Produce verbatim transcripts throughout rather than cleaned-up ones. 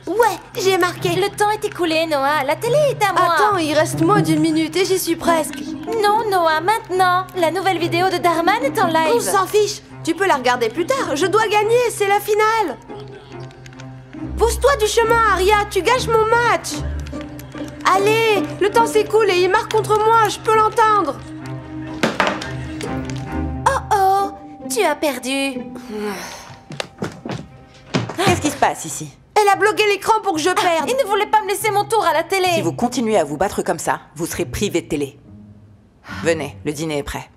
Ouais, j'ai marqué. Le temps est écoulé, Noah. La télé est à moi. Attends, il reste moins d'une minute et j'y suis presque. Non, Noah, maintenant. La nouvelle vidéo de Darman est en live. On s'en fiche. Tu peux la regarder plus tard. Je dois gagner, c'est la finale. Pousse-toi du chemin, Aria. Tu gâches mon match. Allez, le temps s'écoule et il marque contre moi. Je peux l'entendre. Oh oh, tu as perdu. Qu'est-ce qui se passe ici? Elle a bloqué l'écran pour que je perde. Il ne voulait pas me laisser mon tour à la télé. Si vous continuez à vous battre comme ça, vous serez privé de télé. Venez, le dîner est prêt.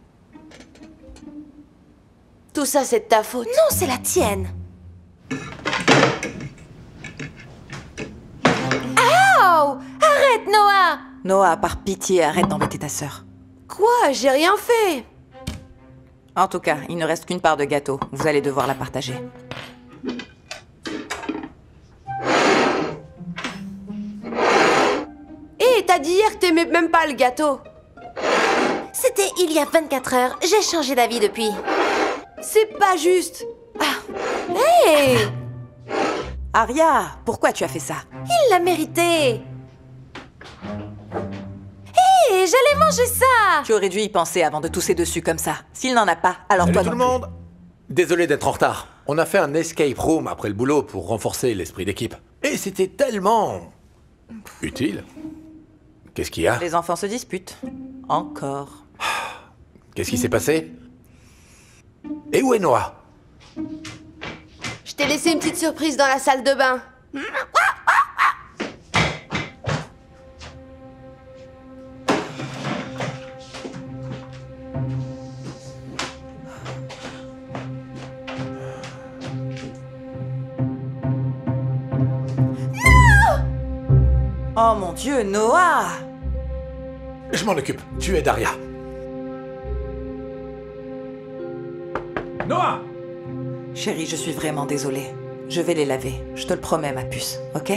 Tout ça, c'est de ta faute. Non, c'est la tienne. Aouh! Arrête, Noah! Noah, par pitié, arrête d'embêter ta sœur. Quoi? J'ai rien fait. En tout cas, il ne reste qu'une part de gâteau. Vous allez devoir la partager. Hé, t'as dit hier que t'aimais même pas le gâteau. C'était il y a vingt-quatre heures. J'ai changé d'avis depuis. C'est pas juste. Ah. Hé! Aria, pourquoi tu as fait ça? Il l'a mérité. Hé, j'allais manger ça. Tu aurais dû y penser avant de tousser dessus comme ça. S'il n'en a pas, alors Salut toi tout non le plus. monde. Désolé d'être en retard. On a fait un escape room après le boulot pour renforcer l'esprit d'équipe. Et c'était tellement... utile. Qu'est-ce qu'il y a? Les enfants se disputent. Encore. Qu'est-ce qui s'est passé? Et où est Noah? Je t'ai laissé une petite surprise dans la salle de bain. Oh mon Dieu, Noah! Je m'en occupe. Tu es Daria. Noah! Chérie, je suis vraiment désolée. Je vais les laver. Je te le promets, ma puce, ok?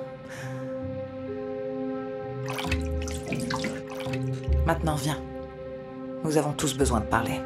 Maintenant, viens. Nous avons tous besoin de parler.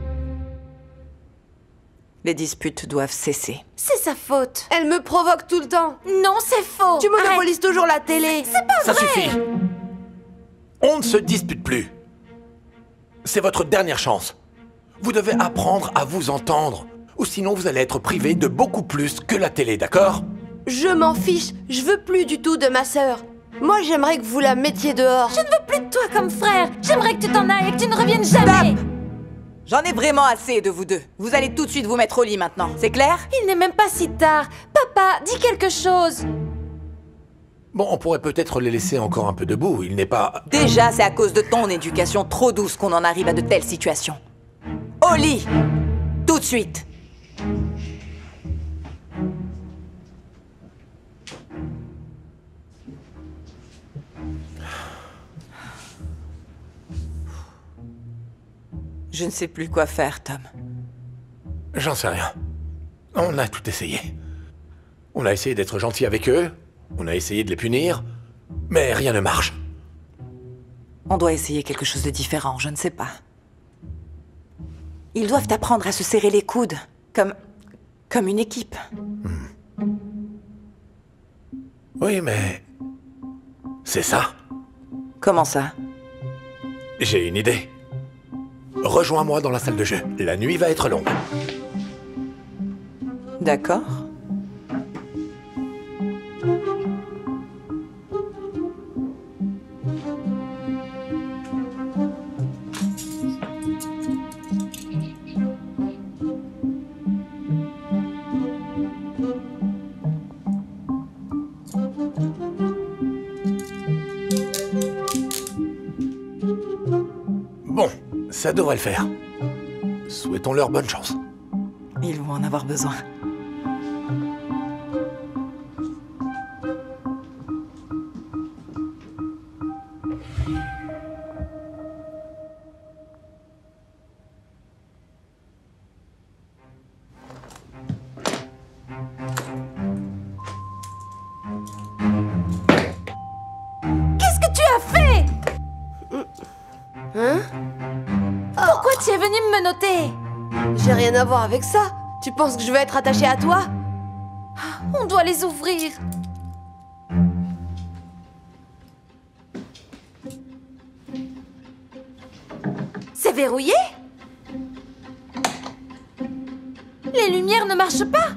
Les disputes doivent cesser. C'est sa faute. Elle me provoque tout le temps. Non, c'est faux. Tu monopolises toujours la télé. C'est pas Ça vrai. suffit. On ne se dispute plus. C'est votre dernière chance. Vous devez apprendre à vous entendre. Ou sinon vous allez être privé de beaucoup plus que la télé, d'accord? Je m'en fiche. Je veux plus du tout de ma sœur. Moi, j'aimerais que vous la mettiez dehors. Je ne veux plus de toi comme frère. J'aimerais que tu t'en ailles et que tu ne reviennes jamais. Stop! J'en ai vraiment assez de vous deux. Vous allez tout de suite vous mettre au lit maintenant, c'est clair? Il n'est même pas si tard. Papa, dis quelque chose. Bon, on pourrait peut-être les laisser encore un peu debout. Il n'est pas... Déjà, c'est à cause de ton éducation trop douce qu'on en arrive à de telles situations. Au lit! Tout de suite! Je ne sais plus quoi faire, Tom. J'en sais rien. On a tout essayé. On a essayé d'être gentil avec eux. On a essayé de les punir. Mais rien ne marche. On doit essayer quelque chose de différent, je ne sais pas. Ils doivent apprendre à se serrer les coudes, comme... comme une équipe. Hmm. Oui, mais... c'est ça. Comment ça? J'ai une idée. Rejoins-moi dans la salle de jeu. La nuit va être longue. D'accord. Bon, ça devrait le faire. Souhaitons-leur bonne chance. Ils vont en avoir besoin. Qu'est-ce que tu as fait? Hein? Pourquoi tu es venu me menotter? J'ai rien à voir avec ça. Tu penses que je vais être attachée à toi? On doit les ouvrir. verrouillé? Les lumières ne marchent pas.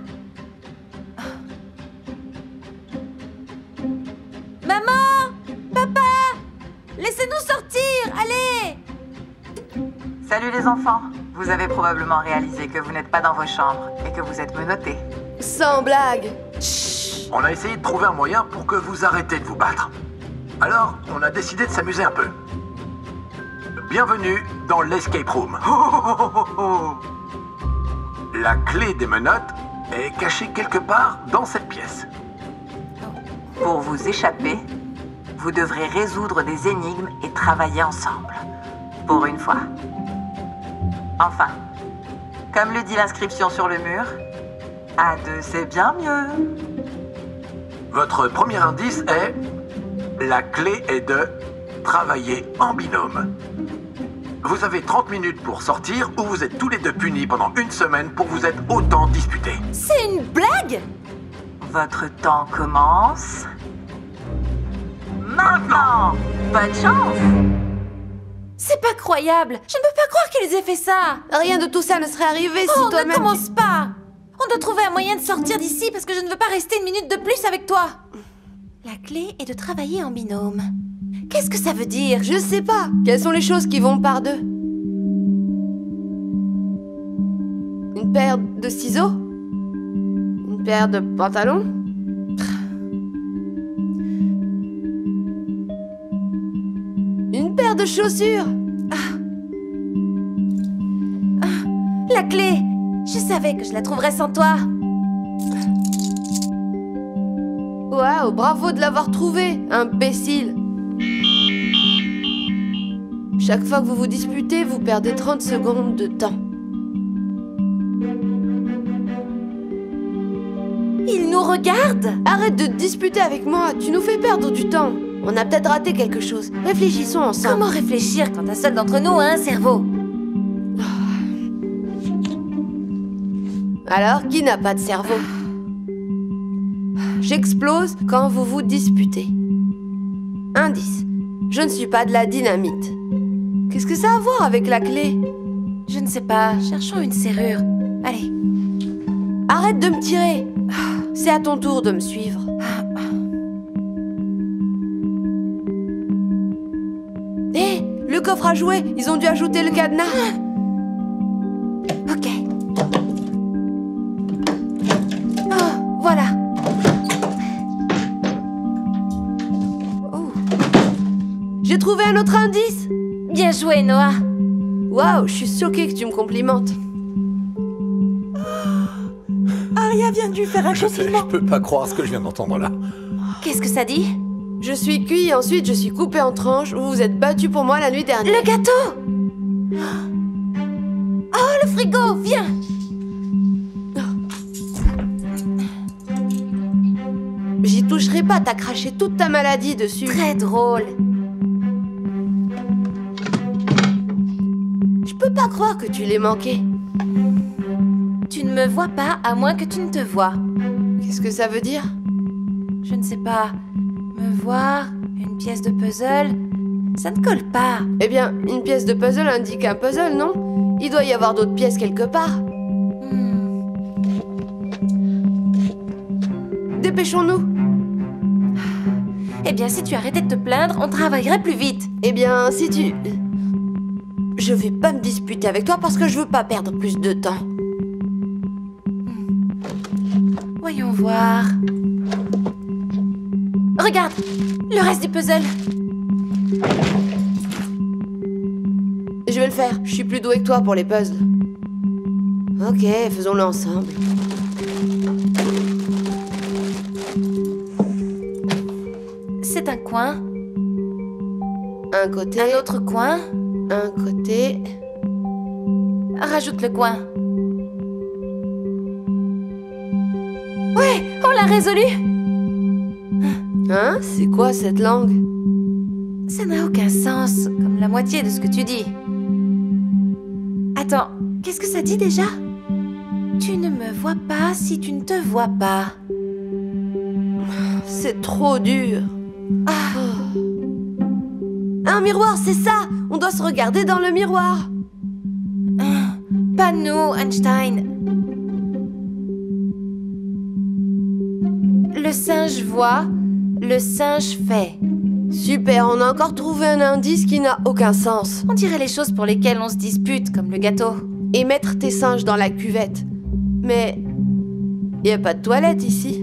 Maman! Papa! Laissez-nous sortir! Allez! Salut les enfants. Vous avez probablement réalisé que vous n'êtes pas dans vos chambres et que vous êtes menottés. Sans blague. On a essayé de trouver un moyen pour que vous arrêtez de vous battre. Alors, on a décidé de s'amuser un peu. Bienvenue dans l'escape room. Oh, oh, oh, oh, oh. La clé des menottes est cachée quelque part dans cette pièce. Pour vous échapper, vous devrez résoudre des énigmes et travailler ensemble. Pour une fois. Enfin, comme le dit l'inscription sur le mur, à deux c'est bien mieux. Votre premier indice est... La clé est de travailler en binôme. Vous avez trente minutes pour sortir ou vous êtes tous les deux punis pendant une semaine pour vous être autant disputés. C'est une blague? Votre temps commence... maintenant. Bonne chance. C'est pas croyable. Je ne peux pas croire qu'ils aient fait ça. Rien de tout ça ne serait arrivé si Oh, toi-même... ne commence pas. On doit trouver un moyen de sortir d'ici parce que je ne veux pas rester une minute de plus avec toi. La clé est de travailler en binôme. Qu'est-ce que ça veut dire? Je sais pas. Quelles sont les choses qui vont par deux? Une paire de ciseaux? Une paire de pantalons? Une paire de chaussures? Ah. Ah. La clé! Je savais que je la trouverais sans toi. Waouh, bravo de l'avoir trouvé, imbécile. Chaque fois que vous vous disputez, vous perdez trente secondes de temps. Il nous regarde? Arrête de te disputer avec moi, tu nous fais perdre du temps. On a peut-être raté quelque chose. Réfléchissons ensemble. Comment réfléchir quand un seul d'entre nous a un cerveau? Alors, qui n'a pas de cerveau? J'explose quand vous vous disputez. Indice. Je ne suis pas de la dynamite. Qu'est-ce que ça a à voir avec la clé? Je ne sais pas. Cherchons une serrure. Allez. Arrête de me tirer. C'est à ton tour de me suivre. Hé, le coffre à jouets. Ils ont dû ajouter le cadenas. Ok. Oh, voilà. Oh. J'ai trouvé un autre indice. Bien joué, Noah. Waouh, je suis choquée que tu me complimentes. Aria vient de lui faire un Je sais, je peux pas croire ce que je viens d'entendre là. Qu'est-ce que ça dit? Je suis cuit, ensuite je suis coupé en tranches. Vous vous êtes battu pour moi la nuit dernière. Le gâteau! Oh, le frigo, viens! J'y toucherai pas, t'as craché toute ta maladie dessus. Très drôle. Je peux pas croire que tu l'aies manqué. Tu ne me vois pas à moins que tu ne te vois. Qu'est-ce que ça veut dire? Je ne sais pas. Me voir, une pièce de puzzle, ça ne colle pas. Eh bien, une pièce de puzzle indique un puzzle, non? Il doit y avoir d'autres pièces quelque part. Hmm. Dépêchons-nous. Eh bien, si tu arrêtais de te plaindre, on travaillerait plus vite. Eh bien, si tu... Je vais pas me disputer avec toi parce que je veux pas perdre plus de temps. Voyons voir. Regarde, le reste du puzzle. Je vais le faire. Je suis plus douée que toi pour les puzzles. Ok, faisons-le ensemble. C'est un coin, Un côté, un autre coin. un côté... Rajoute le coin. Ouais, on l'a résolu. Hein? C'est quoi cette langue? Ça n'a aucun sens, comme la moitié de ce que tu dis. Attends, qu'est-ce que ça dit déjà? Tu ne me vois pas si tu ne te vois pas. C'est trop dur. Ah, Un miroir, c'est ça! On doit se regarder dans le miroir. Pas nous, Einstein. Le singe voit, le singe fait. Super, on a encore trouvé un indice qui n'a aucun sens. On dirait les choses pour lesquelles on se dispute, comme le gâteau. Et mettre tes singes dans la cuvette. Mais... y a pas de toilette ici.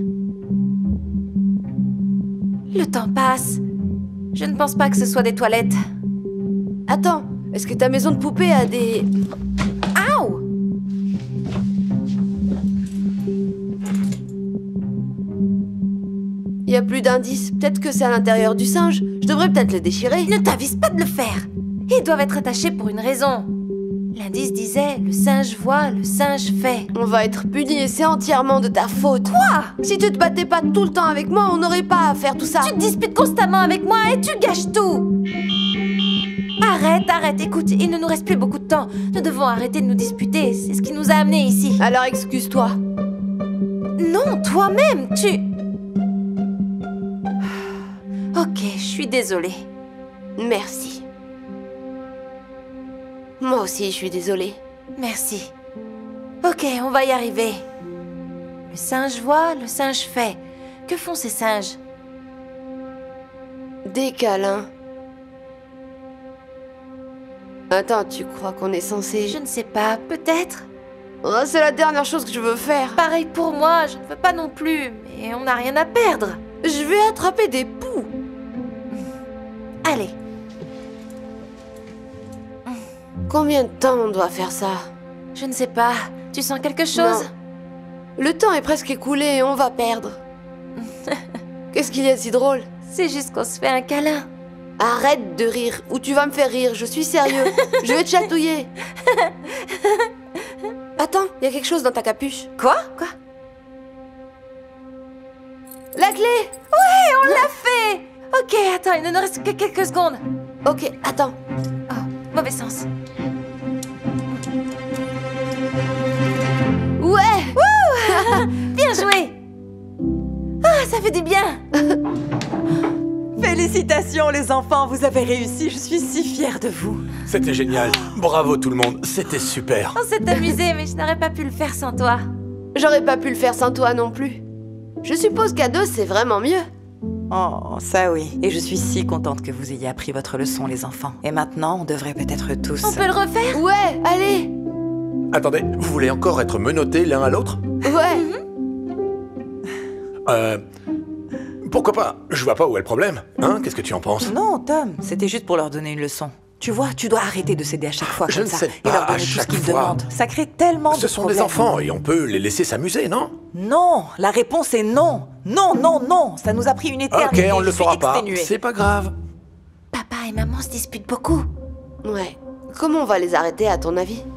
Le temps passe. Je ne pense pas que ce soit des toilettes. Attends, est-ce que ta maison de poupée a des... Aouh! Il y a plus d'indices. Peut-être que c'est à l'intérieur du singe. Je devrais peut-être le déchirer. Ne t'avise pas de le faire. Ils doivent être attachés pour une raison. L'indice disait « Le singe voit, le singe fait ». On va être punis et c'est entièrement de ta faute. Quoi? Si tu te battais pas tout le temps avec moi, on n'aurait pas à faire tout ça. Tu te disputes constamment avec moi et tu gâches tout. Arrête, arrête, écoute, il ne nous reste plus beaucoup de temps. Nous devons arrêter de nous disputer, c'est ce qui nous a amenés ici. Alors excuse-toi. Non, toi-même, tu... Ok, je suis désolée. Merci. Moi aussi, je suis désolée. Merci. Ok, on va y arriver. Le singe voit, le singe fait. Que font ces singes? Des câlins. Attends, tu crois qu'on est censé... Je ne sais pas, peut-être. Oh, c'est la dernière chose que je veux faire. Pareil pour moi, je ne veux pas non plus, mais on n'a rien à perdre. Je vais attraper des poux. Allez. Combien de temps on doit faire ça? Je ne sais pas. Tu sens quelque chose? Non. Le temps est presque écoulé et on va perdre. Qu'est-ce qu'il y a de si drôle? C'est juste qu'on se fait un câlin. Arrête de rire, ou tu vas me faire rire, je suis sérieux. Je vais te chatouiller. Attends, il y a quelque chose dans ta capuche. Quoi? Quoi? La clé! Ouais, on l'a fait! Ok, attends, il ne nous reste que quelques secondes. Ok, attends. Oh, mauvais sens. Ouais! Wouh! Bien joué! Ah, ça fait du bien! Félicitations les enfants, vous avez réussi, je suis si fière de vous. C'était génial. Bravo tout le monde, c'était super. On s'est amusé, mais je n'aurais pas pu le faire sans toi. J'aurais pas pu le faire sans toi non plus. Je suppose qu'à deux, c'est vraiment mieux. Oh, ça oui. Et je suis si contente que vous ayez appris votre leçon les enfants. Et maintenant, on devrait peut-être tous... On peut le refaire? Ouais, allez! Attendez, vous voulez encore être menottés l'un à l'autre? Ouais. Euh... Pourquoi pas? Je vois pas où est le problème. Hein? Qu'est-ce que tu en penses? Non, Tom, c'était juste pour leur donner une leçon. Tu vois, tu dois arrêter de céder à chaque fois Je comme ne ça cède et pas leur à donner tout ce chaque qu'ils fois. demandent. Ça crée tellement de Ce sont des problèmes. enfants et on peut les laisser s'amuser, non? Non, la réponse est non. Non, non, non. Ça nous a pris une éternité. Ok, on ne le Je suis fera pas. exténuée. C'est pas grave. Papa et maman se disputent beaucoup. Ouais. Comment on va les arrêter, à ton avis?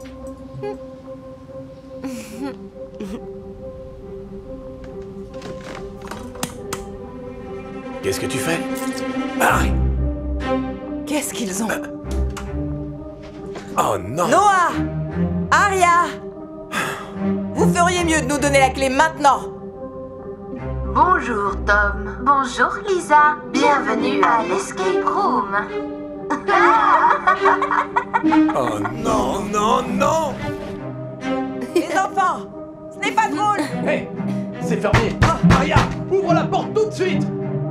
Qu'est-ce que tu fais? Harry! Qu'est-ce qu'ils ont? Oh non! Noah! Aria! Vous feriez mieux de nous donner la clé maintenant. Bonjour Tom. Bonjour Lisa. Bienvenue à l'Escape Room. Oh non, non, non! Les enfants, ce n'est pas drôle. Hé! C'est fermé! Aria! Ouvre la porte tout de suite!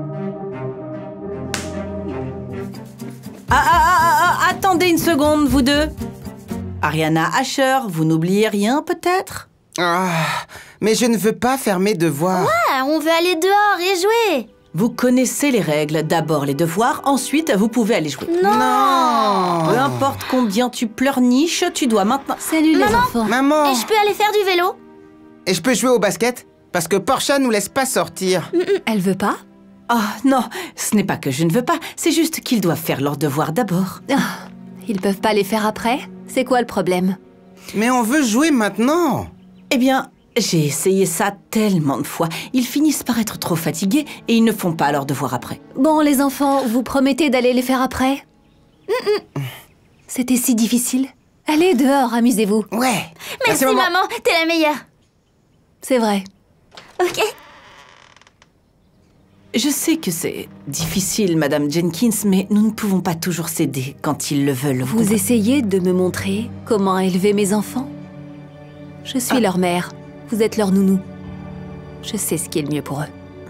Ah, ah, ah, ah, attendez une seconde, vous deux. Ariana Asher, vous n'oubliez rien, peut-être? Ah, mais je ne veux pas faire mes devoirs. Ah, on veut aller dehors et jouer. Vous connaissez les règles. D'abord les devoirs, ensuite vous pouvez aller jouer. Non. Peu importe combien tu pleurniches, tu dois maintenant... Salut les enfants. Maman, Et je peux aller faire du vélo? et je peux jouer au basket? Parce que Portia nous laisse pas sortir. Elle veut pas? Ah non, ce n'est pas que je ne veux pas, c'est juste qu'ils doivent faire leurs devoirs d'abord. Ah, ils peuvent pas les faire après? C'est quoi le problème? Mais on veut jouer maintenant. Eh bien, j'ai essayé ça tellement de fois. Ils finissent par être trop fatigués et ils ne font pas leurs devoirs après. Bon, les enfants, vous promettez d'aller les faire après? Mm-mm. C'était si difficile. Allez dehors, amusez-vous. Ouais. Merci maman, t'es la meilleure. C'est vrai. Ok. Je sais que c'est difficile, Madame Jenkins, mais nous ne pouvons pas toujours céder quand ils le veulent. Vous essayez de me montrer comment élever mes enfants? Je suis leur mère. Vous êtes leur nounou. Je sais ce qui est le mieux pour eux.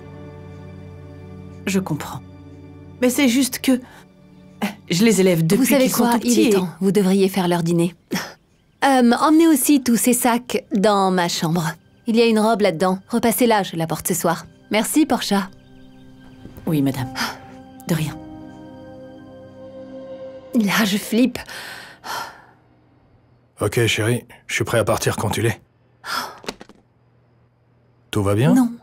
Je comprends. Mais c'est juste que... Je les élève depuis Vous savez qu'ils sont quoi? tout petits Il est et- temps. Vous devriez faire leur dîner. Euh, emmenez aussi tous ces sacs dans ma chambre. Il y a une robe là-dedans. Repassez-la, je la porte ce soir. Merci, Portia. Oui, madame. De rien. Là, je flippe. Ok, chérie, je suis prêt à partir quand tu l'es. Tout va bien? Non.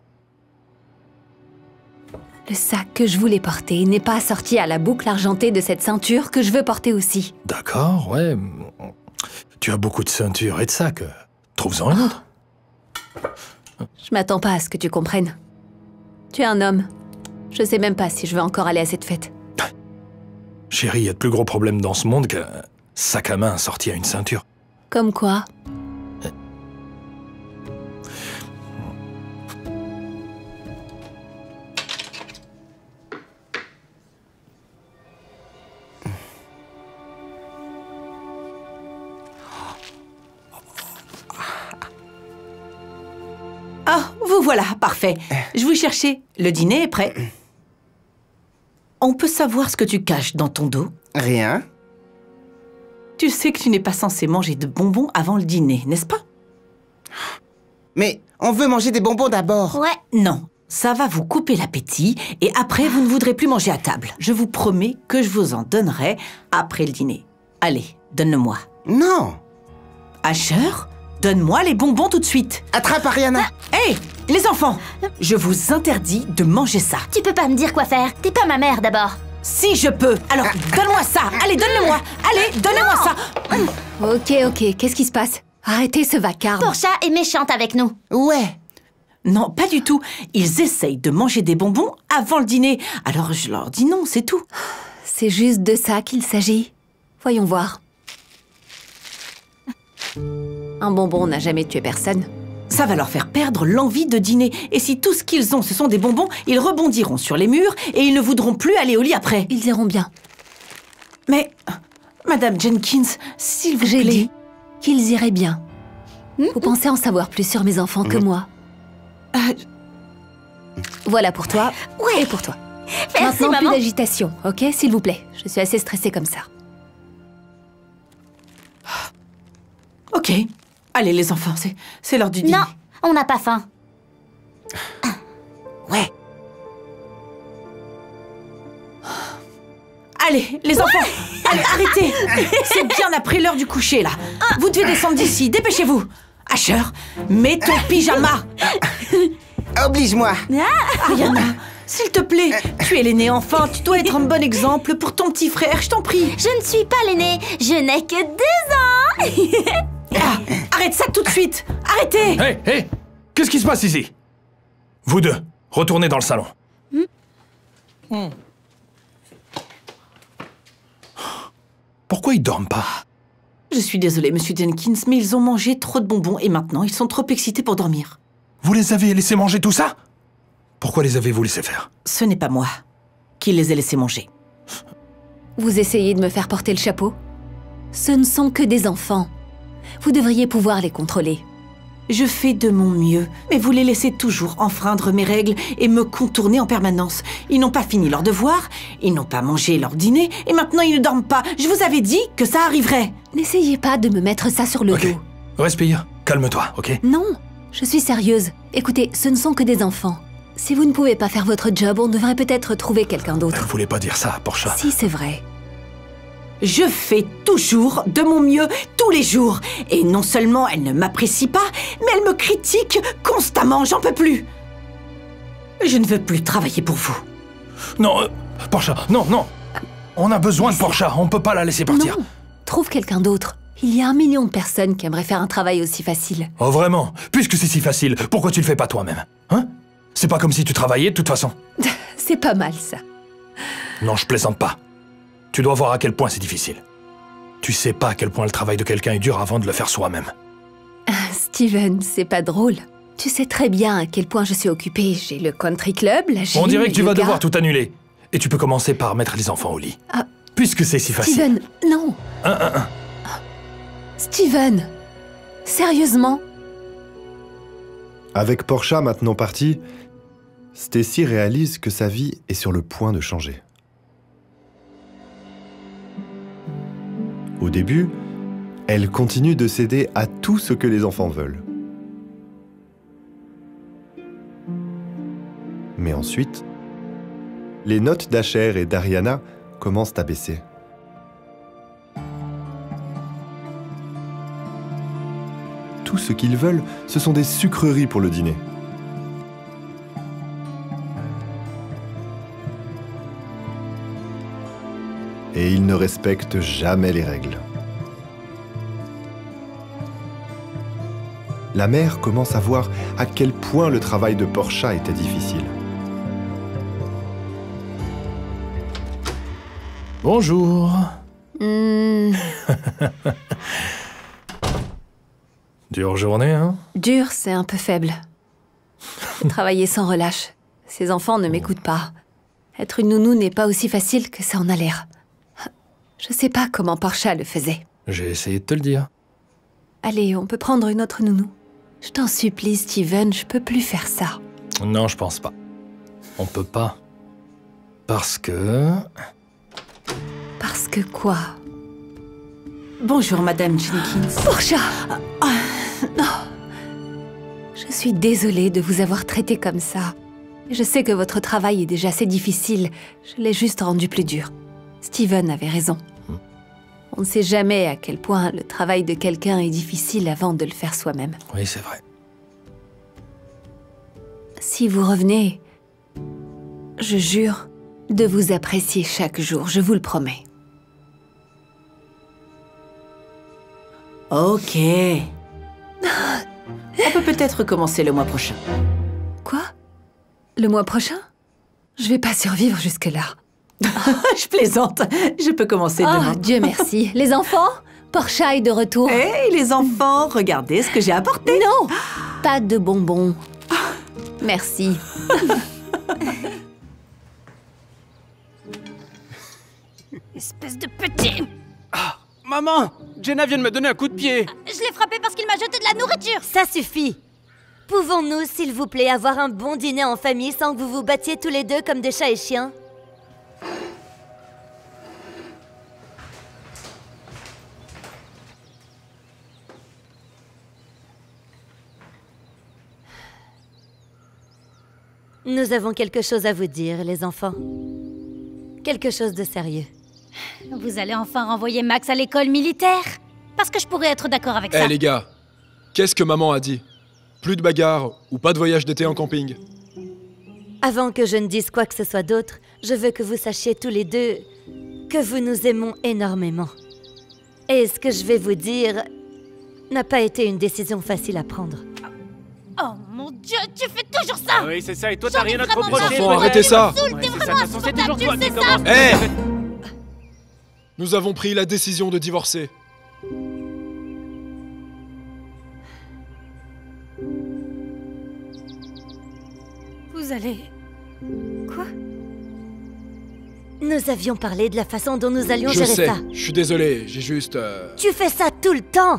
Le sac que je voulais porter n'est pas assorti à la boucle argentée de cette ceinture que je veux porter aussi. D'accord, ouais. Tu as beaucoup de ceintures et de sacs. Trouve-en un autre. Je m'attends pas à ce que tu comprennes. Tu es un homme. Je sais même pas si je veux encore aller à cette fête. Chérie, il y a de plus gros problèmes dans ce monde qu'un sac à main assorti à une ceinture. Comme quoi? Ah, vous voilà, parfait. Je vous cherchais. Le dîner est prêt. On peut savoir ce que tu caches dans ton dos? Rien. Tu sais que tu n'es pas censé manger de bonbons avant le dîner, n'est-ce pas? Mais on veut manger des bonbons d'abord. Ouais. Non, ça va vous couper l'appétit et après vous ne voudrez plus manger à table. Je vous promets que je vous en donnerai après le dîner. Allez, donne-le-moi. Non. Asher, donne-moi les bonbons tout de suite. Attrape Ariana. Hé, les enfants, je vous interdis de manger ça. Tu peux pas me dire quoi faire. T'es pas ma mère d'abord. Si je peux, alors donne-moi ça. Allez, donne-le-moi. Allez, donne-moi ça. Ok, ok, qu'est-ce qui se passe? Arrêtez ce vacarme. Portia est méchante avec nous. Ouais. Non, pas du tout. Ils essayent de manger des bonbons avant le dîner. Alors je leur dis non, c'est tout. C'est juste de ça qu'il s'agit. Voyons voir. Un bonbon n'a jamais tué personne. Ça va leur faire perdre l'envie de dîner. Et si tout ce qu'ils ont, ce sont des bonbons, ils rebondiront sur les murs et ils ne voudront plus aller au lit après. Ils iront bien. Mais, Madame Jenkins, s'il vous J'ai plaît... dit qu'ils iraient bien. Vous pensez en savoir plus sur mes enfants que moi. Euh, Voilà pour toi Ouais. et pour toi. Merci, Maintenant, plus maman. d'agitation, ok? S'il vous plaît. Je suis assez stressée comme ça. Ok. Allez, les enfants, c'est, c'est l'heure du dîner. Non, on n'a pas faim. Ouais. Allez, les enfants, allez, arrêtez. C'est bien après l'heure du coucher, là. Vous devez descendre d'ici, dépêchez-vous. Asher, mets ton pyjama. Oblige-moi. Ariana, s'il te plaît, tu es l'aîné enfant, tu dois être un bon exemple pour ton petit frère, je t'en prie. Je ne suis pas l'aînée. Je n'ai que deux ans. Ah, arrête ça tout de suite. Arrêtez. Hé, hé! Qu'est-ce qui se passe ici? Vous deux, retournez dans le salon. Pourquoi ils dorment pas? Je suis désolée, Monsieur Jenkins, mais ils ont mangé trop de bonbons et maintenant ils sont trop excités pour dormir. Vous les avez laissés manger tout ça? Pourquoi les avez-vous laissés faire? Ce n'est pas moi qui les ai laissés manger. Vous essayez de me faire porter le chapeau? Ce ne sont que des enfants. Vous devriez pouvoir les contrôler. Je fais de mon mieux, mais vous les laissez toujours enfreindre mes règles et me contourner en permanence. Ils n'ont pas fini leur devoir, ils n'ont pas mangé leur dîner, et maintenant ils ne dorment pas. Je vous avais dit que ça arriverait. N'essayez pas de me mettre ça sur le Ok, dos. respire, calme-toi, ok? Non, je suis sérieuse. Écoutez, ce ne sont que des enfants. Si vous ne pouvez pas faire votre job, on devrait peut-être trouver quelqu'un Elle d'autre. voulait pas dire ça, Portia. Si, c'est vrai. Je fais toujours de mon mieux, tous les jours. Et non seulement elle ne m'apprécie pas, mais elle me critique constamment, j'en peux plus. Je ne veux plus travailler pour vous. Non, euh, Portia, non, non! On a besoin de Portia, on peut pas la laisser partir. Non, trouve quelqu'un d'autre. Il y a un million de personnes qui aimeraient faire un travail aussi facile. Oh vraiment? Puisque c'est si facile, pourquoi tu le fais pas toi-même? Hein? C'est pas comme si tu travaillais de toute façon. C'est pas mal, ça. Non, je plaisante pas. Tu dois voir à quel point c'est difficile. Tu sais pas à quel point le travail de quelqu'un est dur avant de le faire soi-même. Steven, c'est pas drôle. Tu sais très bien à quel point je suis occupée. J'ai le country club, la gym, On dirait que tu le vas yoga. devoir tout annuler. Et tu peux commencer par mettre les enfants au lit. Ah. Puisque c'est si facile. Steven, non. Un, un, un. Steven, sérieusement, Avec Portia maintenant partie, Stacy réalise que sa vie est sur le point de changer. Au début, elle continue de céder à tout ce que les enfants veulent. Mais ensuite, les notes d'Asher et d'Ariana commencent à baisser. Tout ce qu'ils veulent, ce sont des sucreries pour le dîner. Et ils ne respectent jamais les règles. La mère commence à voir à quel point le travail de Portia était difficile. Bonjour. Hmm, Dure journée, hein? dur, c'est un peu faible. Faut travailler sans relâche. Ces enfants ne m'écoutent pas. Être une nounou n'est pas aussi facile que ça en a l'air. Je sais pas comment Portia le faisait. J'ai essayé de te le dire. Allez, on peut prendre une autre nounou. Je t'en supplie, Steven, je peux plus faire ça. Non, je pense pas. On peut pas. Parce que... Parce que quoi? Bonjour, Madame Jenkins. Portia! Ah, non. Je suis désolée de vous avoir traité comme ça. Je sais que votre travail est déjà assez difficile. Je l'ai juste rendu plus dur. Steven avait raison. On ne sait jamais à quel point le travail de quelqu'un est difficile avant de le faire soi-même. Oui, c'est vrai. Si vous revenez, je jure de vous apprécier chaque jour, je vous le promets. Ok. On peut peut-être commencer le mois prochain. Quoi? Le mois prochain? Je vais pas survivre jusque-là. Je plaisante. Je peux commencer demain. Oh, Dieu merci. Les enfants? Portia est de retour. Hé, hey, les enfants, regardez ce que j'ai apporté. Non, pas de bonbons. Merci. Espèce de petit... Ah, maman! Jenna vient de me donner un coup de pied. Je l'ai frappé parce qu'il m'a jeté de la nourriture. Ça suffit. Pouvons-nous, s'il vous plaît, avoir un bon dîner en famille sans que vous vous battiez tous les deux comme des chats et chiens? Nous avons quelque chose à vous dire, les enfants. Quelque chose de sérieux. Vous allez enfin renvoyer Max à l'école militaire? Parce que je pourrais être d'accord avec Eh ça. les gars, qu'est-ce que maman a dit? Plus de bagarres ou pas de voyage d'été en camping? Avant que je ne dise quoi que ce soit d'autre, je veux que vous sachiez tous les deux que vous nous aimons énormément. Et ce que je vais vous dire n'a pas été une décision facile à prendre. Oh mon Dieu, tu fais toujours ça! Ah oui, c'est ça, et toi t'as J'en ai rien à te vraiment reprocher. marre. Enfants, arrêtez ça! Tu me saoules, t'es Ouais, c'est vraiment ça, de toute façon, c'est toujours insupportable, toi tu qui sais ça? commence. Hé! Nous avons pris la décision de divorcer. Vous allez... Quoi? Nous avions parlé de la façon dont nous allions Je gérer sais, ça. je suis désolé, j'ai juste... euh, Tu fais ça tout le temps!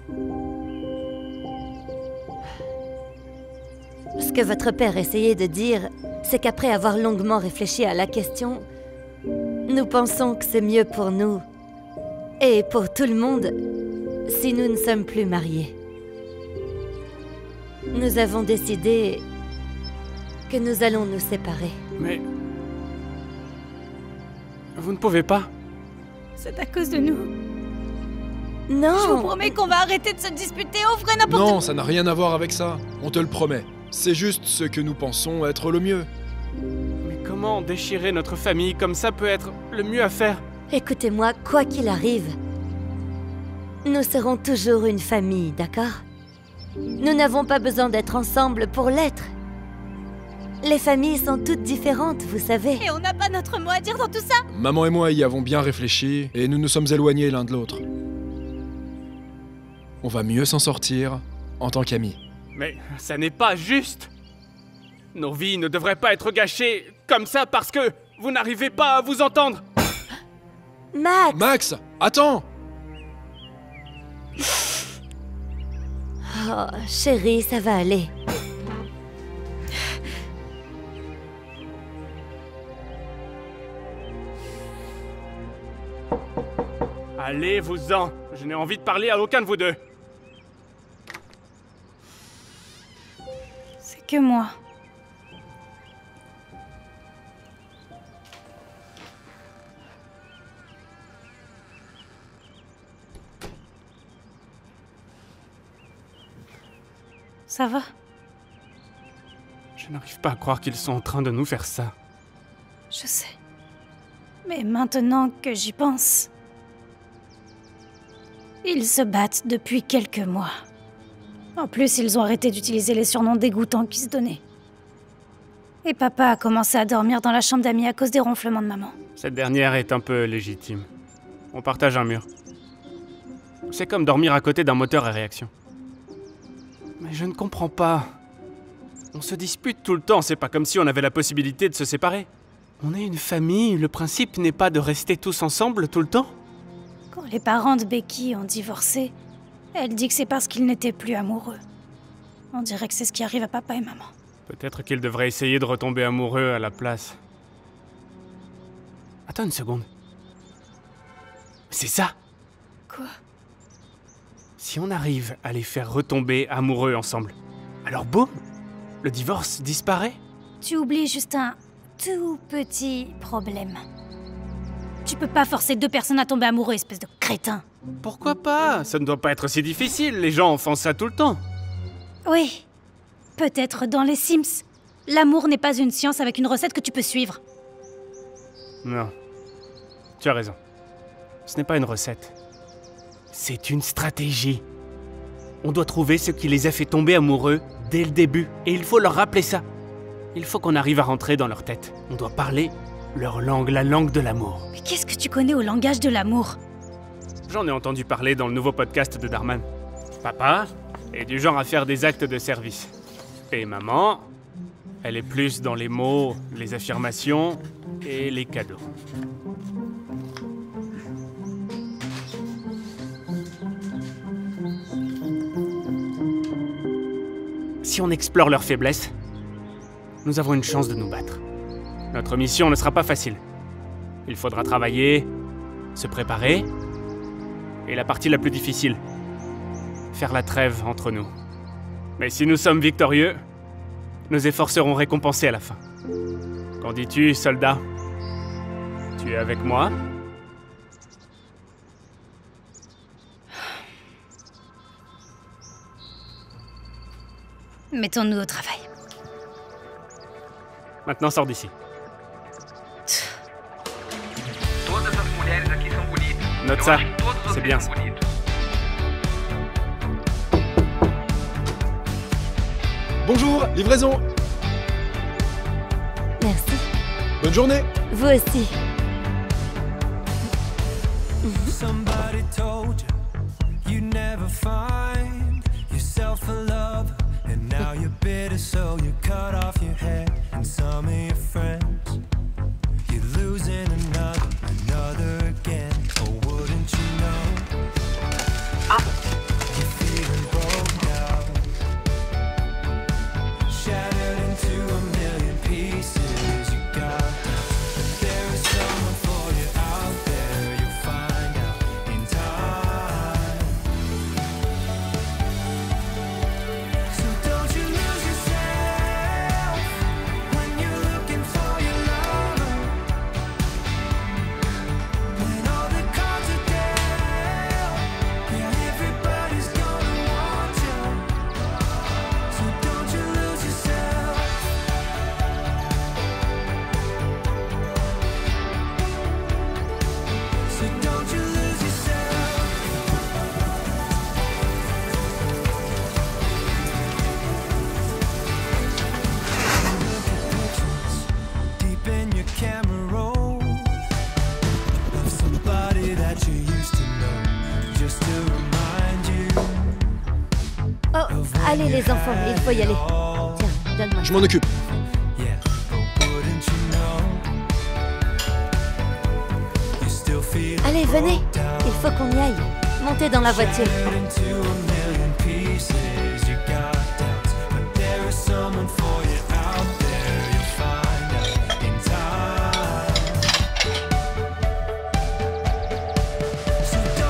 Ce que votre père essayait de dire, c'est qu'après avoir longuement réfléchi à la question, nous pensons que c'est mieux pour nous et pour tout le monde si nous ne sommes plus mariés. Nous avons décidé que nous allons nous séparer. Mais... Vous ne pouvez pas. C'est à cause de nous. Non! Je vous promets qu'on va arrêter de se disputer, on ferait n'importe quoi. Non, ça n'a rien à voir avec ça. On te le promet. C'est juste ce que nous pensons être le mieux. Mais comment déchirer notre famille comme ça peut être le mieux à faire? Écoutez-moi, quoi qu'il arrive, nous serons toujours une famille, d'accord? Nous n'avons pas besoin d'être ensemble pour l'être. Les familles sont toutes différentes, vous savez. Et on n'a pas notre mot à dire dans tout ça. Maman et moi y avons bien réfléchi et nous nous sommes éloignés l'un de l'autre. On va mieux s'en sortir en tant qu'amis. Mais ça n'est pas juste. Nos vies ne devraient pas être gâchées comme ça parce que vous n'arrivez pas à vous entendre. Max! Max, attends! Oh, chérie, ça va aller. Allez-vous-en. Je n'ai envie de parler à aucun de vous deux. C'est que moi. Ça va? Je n'arrive pas à croire qu'ils sont en train de nous faire ça. Je sais. Mais maintenant que j'y pense... Ils se battent depuis quelques mois. En plus, ils ont arrêté d'utiliser les surnoms dégoûtants qu'ils se donnaient. Et papa a commencé à dormir dans la chambre d'amis à cause des ronflements de maman. Cette dernière est un peu légitime. On partage un mur. C'est comme dormir à côté d'un moteur à réaction. Mais je ne comprends pas. On se dispute tout le temps, c'est pas comme si on avait la possibilité de se séparer. On est une famille, le principe n'est pas de rester tous ensemble tout le temps. Quand les parents de Becky ont divorcé, elle dit que c'est parce qu'ils n'étaient plus amoureux. On dirait que c'est ce qui arrive à papa et maman. Peut-être qu'ils devraient essayer de retomber amoureux à la place. Attends une seconde. C'est ça. Quoi? Si on arrive à les faire retomber amoureux ensemble, alors boum, le divorce disparaît. Tu oublies juste un tout petit problème. Tu peux pas forcer deux personnes à tomber amoureux, espèce de crétin. Pourquoi pas? Ça ne doit pas être si difficile, les gens font ça tout le temps. Oui, peut-être dans les Sims. L'amour n'est pas une science avec une recette que tu peux suivre. Non, tu as raison. Ce n'est pas une recette. C'est une stratégie. On doit trouver ce qui les a fait tomber amoureux dès le début, et il faut leur rappeler ça. Il faut qu'on arrive à rentrer dans leur tête. On doit parler leur langue, la langue de l'amour. Mais qu'est-ce que tu connais au langage de l'amour? J'en ai entendu parler dans le nouveau podcast de Darman. Papa est du genre à faire des actes de service. Et maman, elle est plus dans les mots, les affirmations et les cadeaux. Si on explore leurs faiblesses, nous avons une chance de nous battre. Notre mission ne sera pas facile. Il faudra travailler, se préparer, et la partie la plus difficile, faire la trêve entre nous. Mais si nous sommes victorieux, nos efforts seront récompensés à la fin. Qu'en dis-tu, soldat? Tu es avec moi? Mettons-nous au travail. Maintenant, sors d'ici. Note ça, c'est bien ça. Bonjour, livraison. Merci. Bonne journée. Vous aussi. Somebody told you you'd never find yourself a love, and now you're bitter, so you cut off your head and some of your friends. You're losing another, another again. Oh, wouldn't you know? You're feeling broke down, shattered into a million pieces. You got, but there is someone for you out there. You'll find out in time. So don't you lose yourself when you're looking for your lover. When all the cards are dealt, yeah, everybody's gonna want you. So don't you lose yourself. So don't you lose yourself. Look at pictures deep in your camera roll of somebody that you used to know, just to remind you. Oh, allez les enfants, il faut y aller. Tiens, donne-moi. Je m'en occupe. Yeah, but wouldn't you know? You still feel Allez, venez. Il faut qu'on y aille. Montez dans la voiture. shattered into a million pieces. You got doubts, but there is someone for you out there. You'll find out in time. So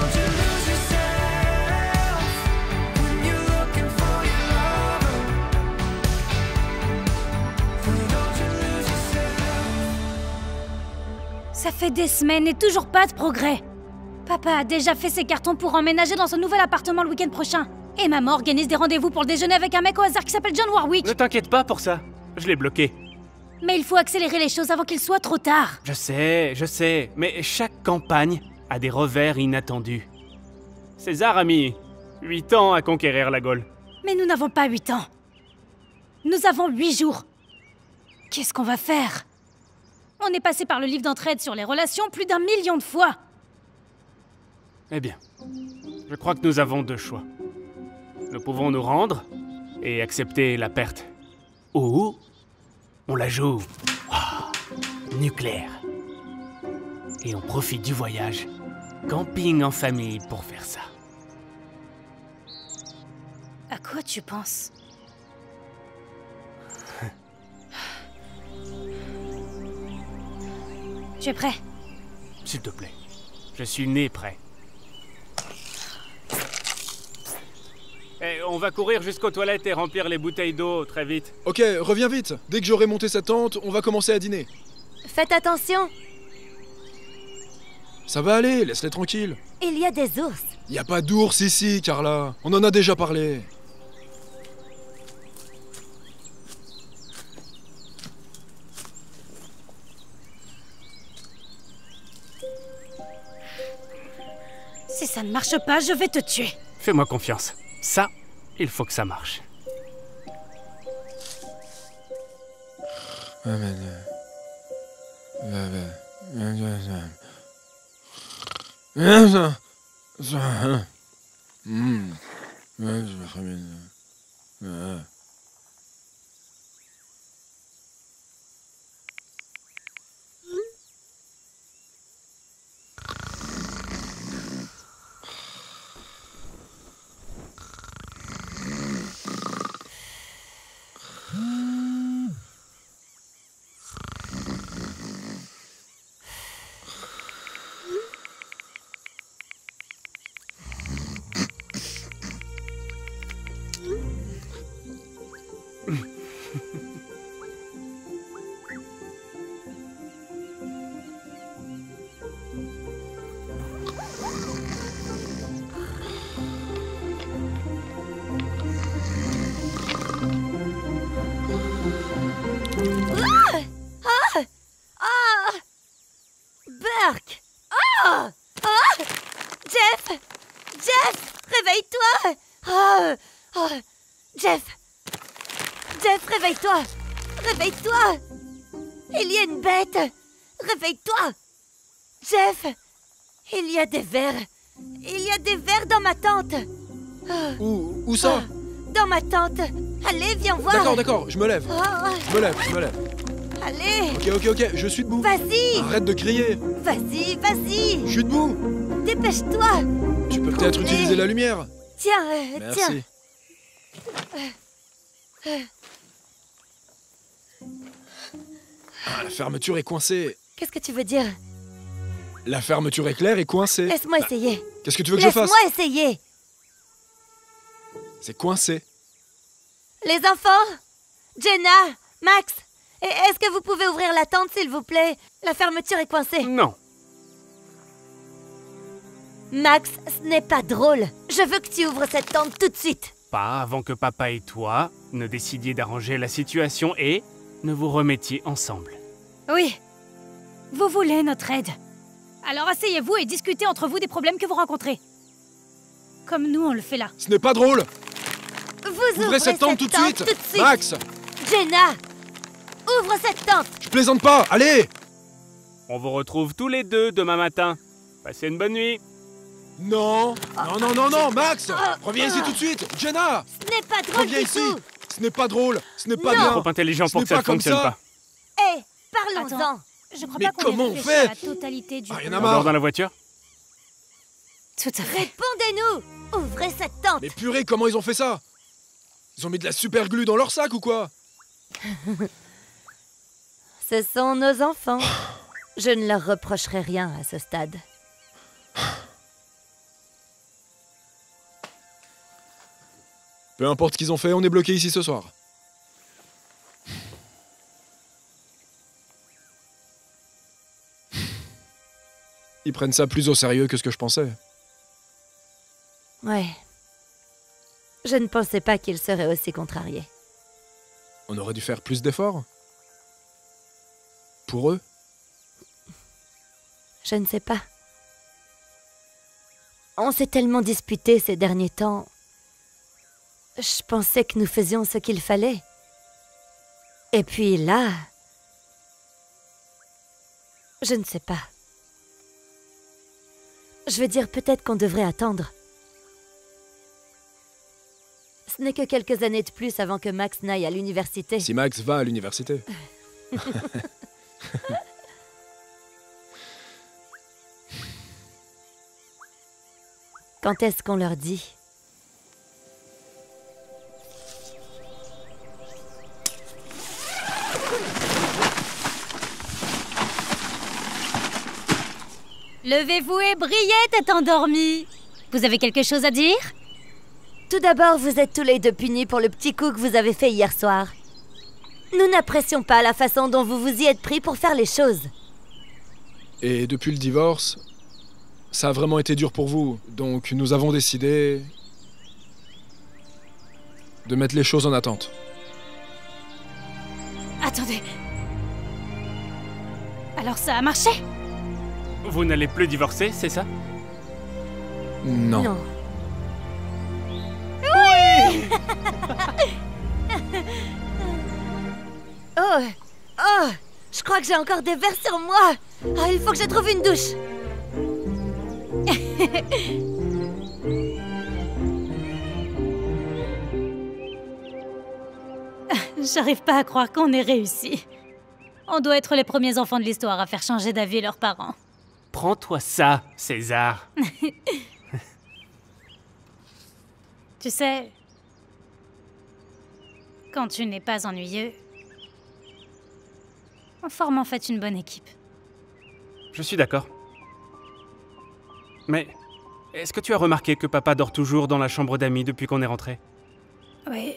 Ça fait des semaines et toujours pas de progrès. Papa a déjà fait ses cartons pour emménager dans son nouvel appartement le week-end prochain. Et maman organise des rendez-vous pour le déjeuner avec un mec au hasard qui s'appelle John Warwick. Ne t'inquiète pas pour ça. Je l'ai bloqué. Mais il faut accélérer les choses avant qu'il soit trop tard. Je sais, je sais. Mais chaque campagne a des revers inattendus. César a mis huit ans à conquérir la Gaule. Mais nous n'avons pas huit ans. Nous avons huit jours. Qu'est-ce qu'on va faire? On est passé par le livre d'entraide sur les relations plus d'un million de fois. Eh bien, je crois que nous avons deux choix. Nous pouvons nous rendre et accepter la perte. Ou on la joue oh, nucléaire. Et on profite du voyage, camping en famille pour faire ça. À quoi tu penses? Tu es prêt? S'il te plaît, je suis né prêt. Eh, on va courir jusqu'aux toilettes et remplir les bouteilles d'eau très vite. Ok, reviens vite. Dès que j'aurai monté cette tente, on va commencer à dîner. Faites attention, Ça va aller, laisse-les tranquilles. il y a des ours. Y a pas d'ours ici, Carla. On en a déjà parlé. Si ça ne marche pas, je vais te tuer. Fais-moi confiance. Ça, il faut que ça marche. Ah! Ah! Ah! Burke! Ah! Ah! Jeff! Jeff! Réveille-toi! Ah! Ah! Jeff! Jeff, réveille-toi! Réveille-toi! Il y a une bête! Réveille-toi! Jeff! Il y a des vers! Il y a des vers dans ma tente! Ah. Où, où ça? Dans ma tente! Allez, viens voir! D'accord, d'accord, je me lève. Ah. Je me lève, je me lève. Allez! Ok, ok, ok, je suis debout. Vas-y! Arrête de crier. Vas-y, vas-y! Je suis debout. Dépêche-toi! Tu peux peut-être utiliser la lumière. Tiens, euh, Merci. tiens! Euh, euh, Ah, la fermeture est coincée. Qu'est-ce que tu veux dire? La fermeture éclair est coincée. Laisse-moi essayer. Qu'est-ce que tu veux que je fasse? Laisse-moi essayer. C'est coincé. Les enfants? Jenna? Max? Et est-ce que vous pouvez ouvrir la tente, s'il vous plaît? La fermeture est coincée. Non. Max, ce n'est pas drôle. Je veux que tu ouvres cette tente tout de suite. Pas avant que papa et toi ne décidiez d'arranger la situation et ne vous remettiez ensemble. Oui. Vous voulez notre aide. Alors asseyez-vous et discutez entre vous des problèmes que vous rencontrez. Comme nous, on le fait là. Ce n'est pas drôle. Vous ouvrez cette tente tout de suite. tout de suite. Max, Jenna, ouvre cette tente. je plaisante pas. Allez. On vous retrouve tous les deux demain matin. Passez une bonne nuit. Non, non, non, non, non, Max. Reviens ici tout de suite. Jenna, Ce n'est pas drôle reviens du ici. tout. Ce n'est pas drôle. Ce n'est pas Non. bien. Trop intelligent Ce pour n'est que ça pas ne comme fonctionne ça. pas. Hé, parlons-en. Attends, je crois Mais pas qu'on ait comment on réfléchi fait? à la totalité du Ah, y en a problème. marre. On dort dans la voiture? Tout à fait. Répondez-nous. Ouvrez cette tente. Mais purée, comment ils ont fait ça? Ils ont mis de la super glue dans leur sac ou quoi? Ce sont nos enfants. Je ne leur reprocherai rien à ce stade. Peu importe ce qu'ils ont fait, on est bloqué ici ce soir. Ils prennent ça plus au sérieux que ce que je pensais. Ouais. Je ne pensais pas qu'ils seraient aussi contrariés. On aurait dû faire plus d'efforts. Pour eux. Je ne sais pas. On s'est tellement disputés ces derniers temps. Je pensais que nous faisions ce qu'il fallait. Et puis là... Je ne sais pas. Je veux dire, peut-être qu'on devrait attendre. Ce n'est que quelques années de plus avant que Max n'aille à l'université. Si Max va à l'université. Quand est-ce qu'on leur dit? Levez-vous et brillez, tête endormie. Vous avez quelque chose à dire? Tout d'abord, vous êtes tous les deux punis pour le petit coup que vous avez fait hier soir. Nous n'apprécions pas la façon dont vous vous y êtes pris pour faire les choses. Et depuis le divorce, ça a vraiment été dur pour vous. Donc nous avons décidé de mettre les choses en attente. Attendez. Alors ça a marché? Vous n'allez plus divorcer, c'est ça? Non. Non. Oui. Oh, oh, je crois que j'ai encore des vers sur moi. Ah, il faut que je trouve une douche. J'arrive pas à croire qu'on ait réussi. On doit être les premiers enfants de l'histoire à faire changer d'avis leurs parents. Prends-toi ça, César. Tu sais, quand tu n'es pas ennuyeux, on forme en fait une bonne équipe. Je suis d'accord. Mais est-ce que tu as remarqué que papa dort toujours dans la chambre d'amis depuis qu'on est rentré? Oui.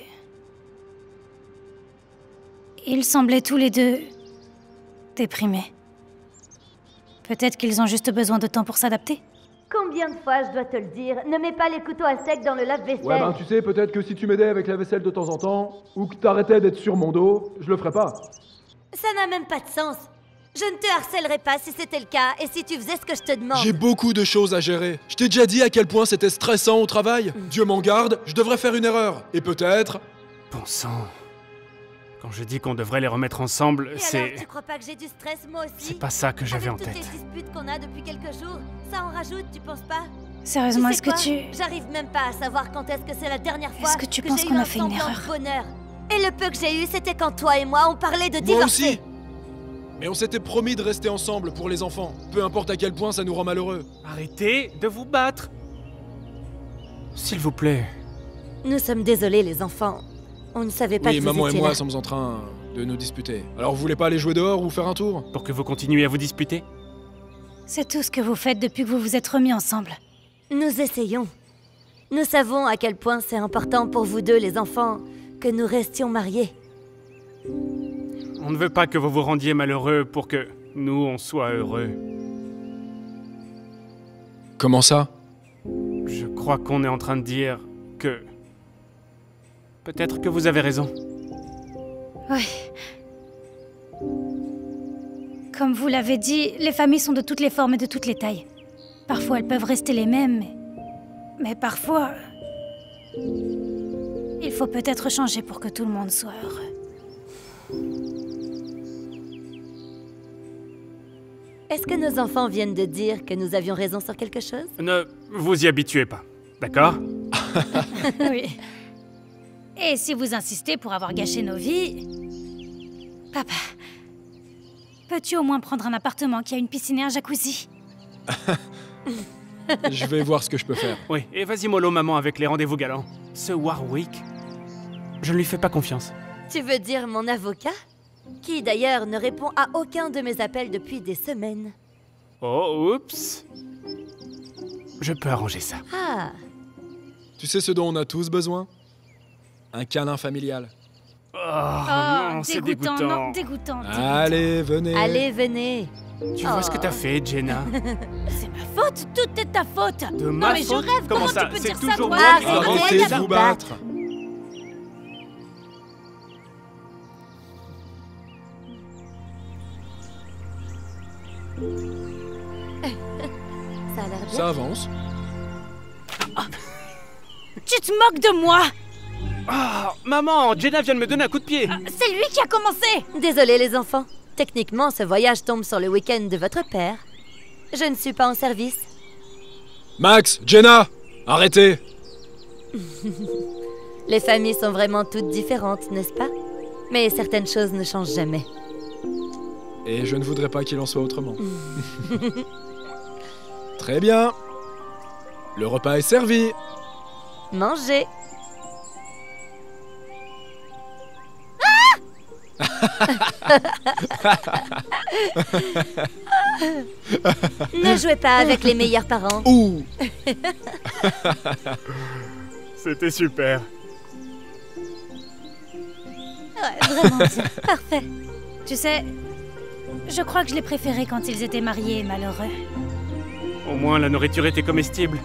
Ils semblaient tous les deux déprimés. Peut-être qu'ils ont juste besoin de temps pour s'adapter. Combien de fois je dois te le dire? Ne mets pas les couteaux à sec dans le lave-vaisselle. Ouais, ben tu sais, peut-être que si tu m'aidais avec la vaisselle de temps en temps, ou que t'arrêtais d'être sur mon dos, je le ferais pas. Ça n'a même pas de sens. Je ne te harcèlerais pas si c'était le cas, et si tu faisais ce que je te demande. J'ai beaucoup de choses à gérer. Je t'ai déjà dit à quel point c'était stressant au travail. Mm. Dieu m'en garde, je devrais faire une erreur. Et peut-être... Bon sang... Quand je dis qu'on devrait les remettre ensemble, c'est... Tu crois pas que j'ai du stress, moi aussi? C'est pas ça que j'avais en tête. Avec toutes les disputes qu'on a depuis quelques jours, ça en rajoute, tu penses pas? Sérieusement, est-ce que tu... J'arrive même pas à savoir quand est-ce que c'est la dernière fois est-ce que tu penses qu'on a fait une erreur? Bonheur. Et le peu que j'ai eu, c'était quand toi et moi, on parlait de divorcer. Moi aussi. Mais on s'était promis de rester ensemble pour les enfants, peu importe à quel point ça nous rend malheureux. Arrêtez de vous battre. S'il vous plaît. Nous sommes désolés, les enfants. On ne savait pas oui, que vous maman étiez et moi là. sommes en train de nous disputer. Alors vous voulez pas aller jouer dehors ou faire un tour? Pour que vous continuiez à vous disputer? C'est tout ce que vous faites depuis que vous vous êtes remis ensemble. Nous essayons. Nous savons à quel point c'est important pour vous deux, les enfants, que nous restions mariés. On ne veut pas que vous vous rendiez malheureux pour que nous, on soit heureux. Comment ça? Je crois qu'on est en train de dire que... Peut-être que vous avez raison. Oui. Comme vous l'avez dit, les familles sont de toutes les formes et de toutes les tailles. Parfois, elles peuvent rester les mêmes, mais, mais parfois... Il faut peut-être changer pour que tout le monde soit heureux. Est-ce que nos enfants viennent de dire que nous avions raison sur quelque chose? Ne vous y habituez pas, d'accord? Oui. Et si vous insistez pour avoir gâché nos vies... Papa, peux-tu au moins prendre un appartement qui a une piscine et un jacuzzi? Je vais voir ce que je peux faire. Oui, et vas-y mollo maman avec les rendez-vous galants. Ce Warwick, je ne lui fais pas confiance. Tu veux dire mon avocat? Qui d'ailleurs ne répond à aucun de mes appels depuis des semaines. Oh, oups. Je peux arranger ça. Ah. Tu sais ce dont on a tous besoin? Un câlin familial. Oh, Oh, non, c'est dégoûtant, dégoûtant. non, dégoûtant, dégoûtant. Allez, venez. Allez, venez. Tu vois ce que t'as fait, Jenna? C'est ma faute, tout est ta faute. De non ma mais faute? je rêve, Comment comment, ça? tu peux C'est dire ça toujours toi? moi qui ai Arrêtez Arrêtez de de vous battre. Ça a l'air bien. Ça avance. Tu te moques de moi? Ah, maman, Jenna vient de me donner un coup de pied. C'est lui qui a commencé. Désolé les enfants. Techniquement, ce voyage tombe sur le week-end de votre père. Je ne suis pas en service. Max, Jenna, arrêtez. Les familles sont vraiment toutes différentes, n'est-ce pas? Mais certaines choses ne changent jamais. Et je ne voudrais pas qu'il en soit autrement. Très bien. Le repas est servi. Mangez. Ne jouez pas avec les meilleurs parents. Ouh. C'était super. Ouais, vraiment bien. Parfait. Tu sais, je crois que je les préférais quand ils étaient mariés et malheureux. Au moins, la nourriture était comestible.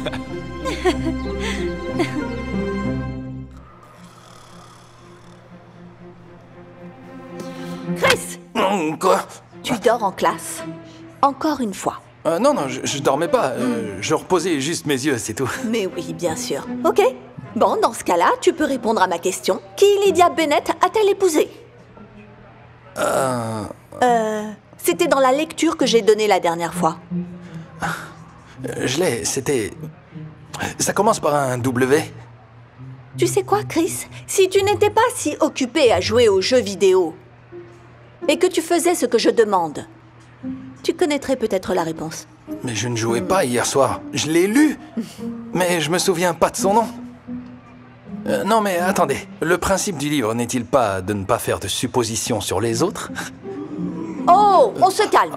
Chris! Quoi? Tu dors en classe. Encore une fois. Euh, non, non, je, je dormais pas. Euh, je reposais juste mes yeux, c'est tout. Mais oui, bien sûr. Ok. Bon, dans ce cas-là, tu peux répondre à ma question. Qui Lydia Bennett a-t-elle épousé? Euh... Euh... C'était dans la lecture que j'ai donnée la dernière fois. Euh, je l'ai, c'était... Ça commence par un W. Tu sais quoi, Chris? Si tu n'étais pas si occupé à jouer aux jeux vidéo et que tu faisais ce que je demande, tu connaîtrais peut-être la réponse. Mais je ne jouais pas hier soir. Je l'ai lu. Mais je me souviens pas de son nom. Euh, non, mais attendez. Le principe du livre n'est-il pas de ne pas faire de suppositions sur les autres? Oh, on se calme.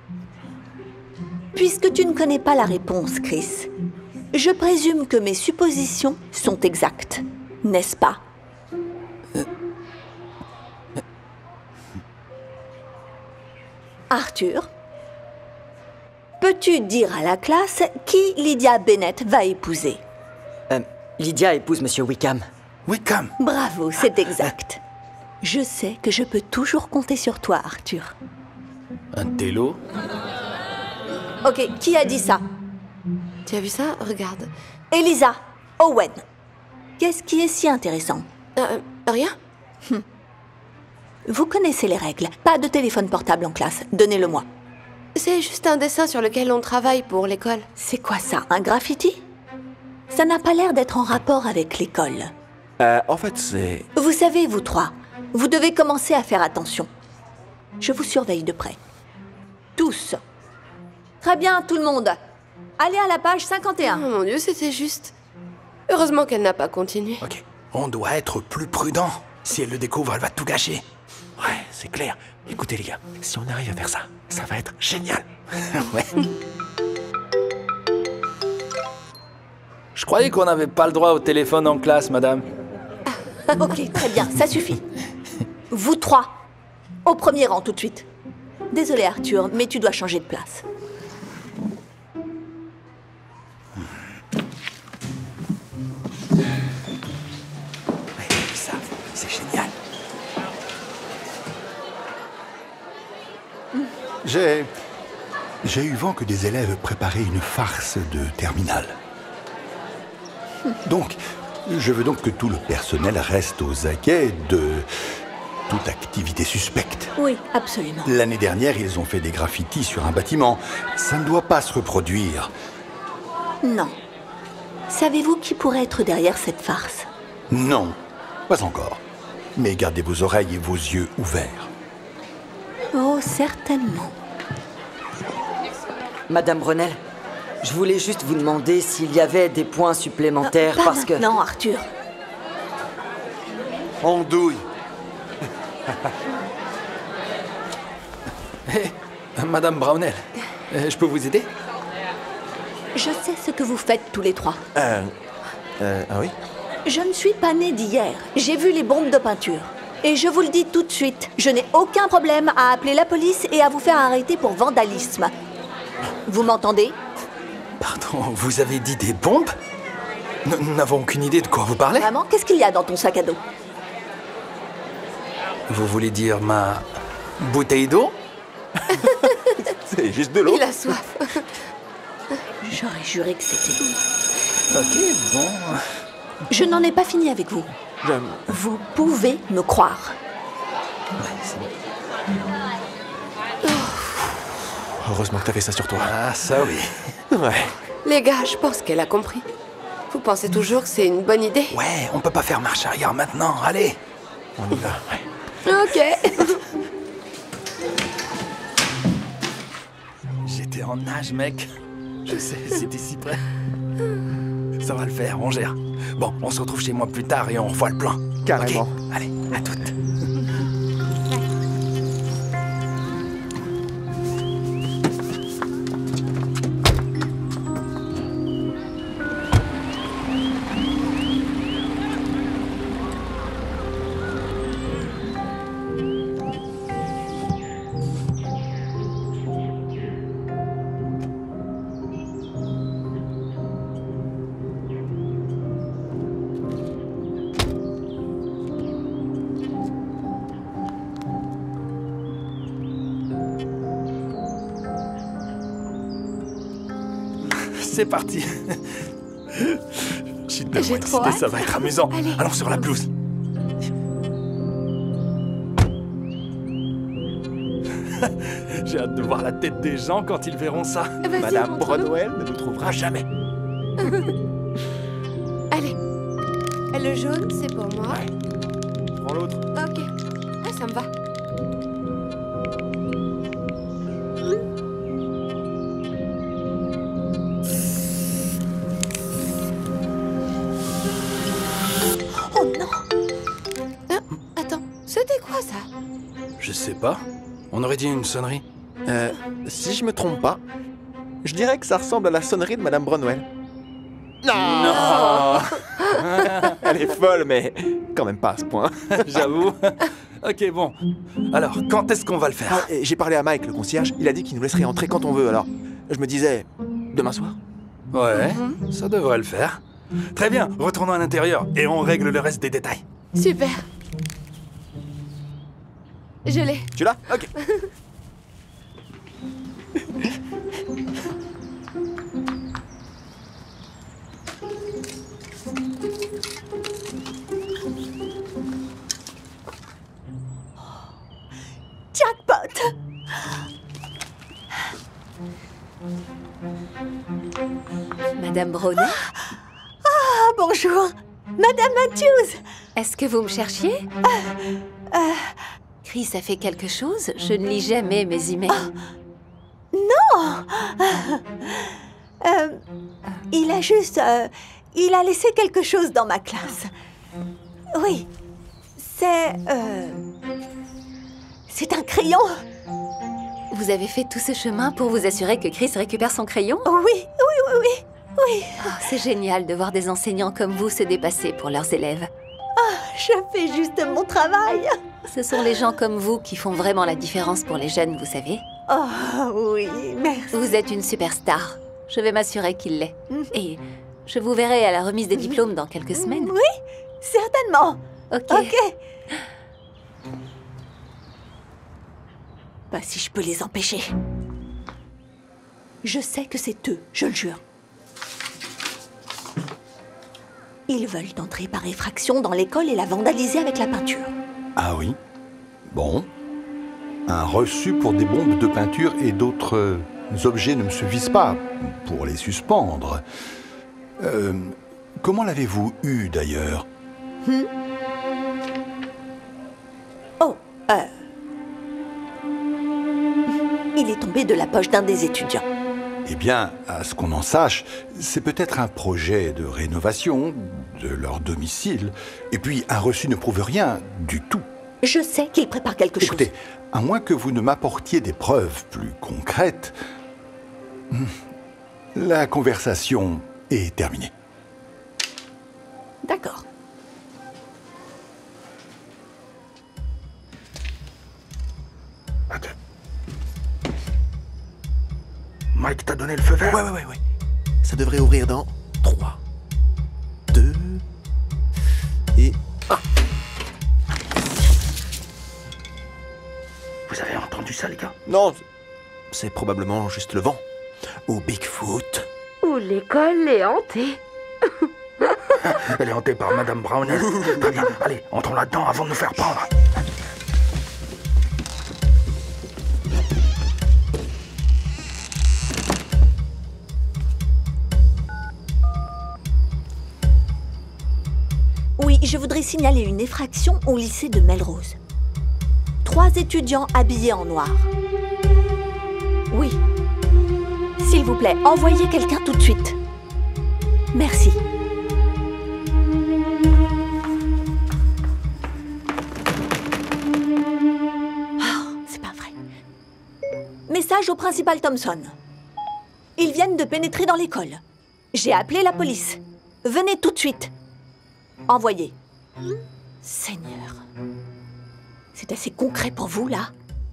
Puisque tu ne connais pas la réponse, Chris, je présume que mes suppositions sont exactes, n'est-ce pas? Arthur, peux-tu dire à la classe qui Lydia Bennett va épouser? Euh, Lydia épouse Monsieur Wickham. Wickham? Bravo, c'est exact. Je sais que je peux toujours compter sur toi, Arthur. Un télo? Ok, qui a dit ça? Tu as vu ça? Regarde. Elisa, Owen. Qu'est-ce qui est si intéressant? Euh, rien. Hum. Vous connaissez les règles. Pas de téléphone portable en classe. Donnez-le-moi. C'est juste un dessin sur lequel on travaille pour l'école. C'est quoi ça? Un graffiti? Ça n'a pas l'air d'être en rapport avec l'école. Euh, en fait, c'est... Vous savez, vous trois, vous devez commencer à faire attention. Je vous surveille de près. Tous. Très bien, tout le monde. Allez à la page cinquante et un. Oh mon Dieu, c'était juste. Heureusement qu'elle n'a pas continué. Ok, on doit être plus prudent. Si elle le découvre, elle va tout gâcher. Ouais, c'est clair. Écoutez les gars, si on arrive à faire ça, ça va être génial. Ouais. Je croyais qu'on n'avait pas le droit au téléphone en classe, madame. Ok, très bien, ça suffit. Vous trois, au premier rang tout de suite. Désolé Arthur, mais tu dois changer de place. Ça, c'est génial. J'ai... J'ai eu vent que des élèves préparaient une farce de terminale. Donc, je veux donc que tout le personnel reste aux aguets de toute activité suspecte. Oui, absolument. L'année dernière, ils ont fait des graffitis sur un bâtiment. Ça ne doit pas se reproduire. Non. Savez-vous qui pourrait être derrière cette farce? Non, pas encore. Mais gardez vos oreilles et vos yeux ouverts. Oh, certainement. Madame Brunel, je voulais juste vous demander s'il y avait des points supplémentaires Pas parce que... maintenant, Arthur. Andouille. Hé, Madame Brownell, euh, je peux vous aider? Je sais ce que vous faites tous les trois. Euh... euh ah oui? Je ne suis pas née d'hier. J'ai vu les bombes de peinture. Et je vous le dis tout de suite, je n'ai aucun problème à appeler la police et à vous faire arrêter pour vandalisme. Vous m'entendez? Pardon, vous avez dit des bombes? Nous n'avons aucune idée de quoi vous parlez. Vraiment? Qu'est-ce qu'il y a dans ton sac à dos? Vous voulez dire ma bouteille d'eau? C'est juste de l'eau. Il a soif. J'aurais juré que c'était... Ok, bon... Je n'en ai pas fini avec vous. J'aime. Vous pouvez me croire. Heureusement que t'as fait ça sur toi. Ah, ça oui. Ouais. Les gars, je pense qu'elle a compris. Vous pensez toujours que c'est une bonne idée? Ouais, on peut pas faire marche arrière maintenant, allez. On y va, ouais. Ok. J'étais en nage, mec. Je sais, c'était si près. Ça va le faire, on gère. Bon, on se retrouve chez moi plus tard et on revoit le plan. Carrément. Okay. Allez, à toutes. C'est parti. Je suis tellement excité, ça va être amusant. Allez. Allons sur la pelouse. J'ai hâte de voir la tête des gens quand ils verront ça. Madame Bronwell ne nous trouvera jamais. Allez. Le jaune, c'est pour moi. Ouais. Je prends l'autre. Ok. Ah, ça me va. Oh non! Ah, attends, c'était quoi ça? Je sais pas. On aurait dit une sonnerie. Euh, si je me trompe pas, je dirais que ça ressemble à la sonnerie de Madame Bronwell. Non, non. Elle est folle, mais quand même pas à ce point. J'avoue. Ok, bon. Alors, quand est-ce qu'on va le faire? Ah, j'ai parlé à Mike, le concierge. Il a dit qu'il nous laisserait entrer quand on veut, alors je me disais, demain soir? Ouais, mm-hmm. Ça devrait le faire. Très bien, retournons à l'intérieur et on règle le reste des détails. Super. Je l'ai. Tu l'as? Ok. Jackpot! Madame Browner? Ah, bonjour! Madame Matthews! Est-ce que vous me cherchiez? Euh, euh... Chris a fait quelque chose? Je ne lis jamais mes emails. Oh, non! euh, il a juste... Euh, il a laissé quelque chose dans ma classe. Oui. C'est... Euh, c'est un crayon. Vous avez fait tout ce chemin pour vous assurer que Chris récupère son crayon? Oui, oui, oui, oui. oui. Oh, c'est génial de voir des enseignants comme vous se dépasser pour leurs élèves. Oh, je fais juste mon travail. Ce sont les gens comme vous qui font vraiment la différence pour les jeunes, vous savez. Oh, oui, merci. Vous êtes une superstar. Je vais m'assurer qu'il l'est. Mm. Et je vous verrai à la remise des diplômes dans quelques semaines. Oui, certainement. Ok. Ok. Pas si je peux les empêcher. Je sais que c'est eux, je le jure. Ils veulent entrer par effraction dans l'école et la vandaliser avec la peinture. Ah oui? Bon. Un reçu pour des bombes de peinture et d'autres euh, objets ne me suffisent pas pour les suspendre. Euh, comment l'avez-vous eu d'ailleurs? hmm? Oh, euh... il est tombé de la poche d'un des étudiants. Eh bien, à ce qu'on en sache, c'est peut-être un projet de rénovation de leur domicile. Et puis, un reçu ne prouve rien du tout. Je sais qu'il prépare quelque Écoutez, chose. à moins que vous ne m'apportiez des preuves plus concrètes, la conversation est terminée. D'accord. Mike t'a donné le feu vert? Ouais, ouais, ouais, ouais. Ça devrait ouvrir dans trois, deux et un. Vous avez entendu ça, les gars? Non, c'est probablement juste le vent. Ou Bigfoot. Ou l'école est hantée. Elle est hantée par Madame Brownell. Très bien, allez, entrons là-dedans avant de nous faire prendre. Oui, je voudrais signaler une effraction au lycée de Melrose. Trois étudiants habillés en noir. Oui. S'il vous plaît, envoyez quelqu'un tout de suite. Merci. Oh, c'est pas vrai. Message au principal Thompson. Ils viennent de pénétrer dans l'école. J'ai appelé la police. Venez tout de suite. Envoyez. Seigneur. C'est assez concret pour vous, là?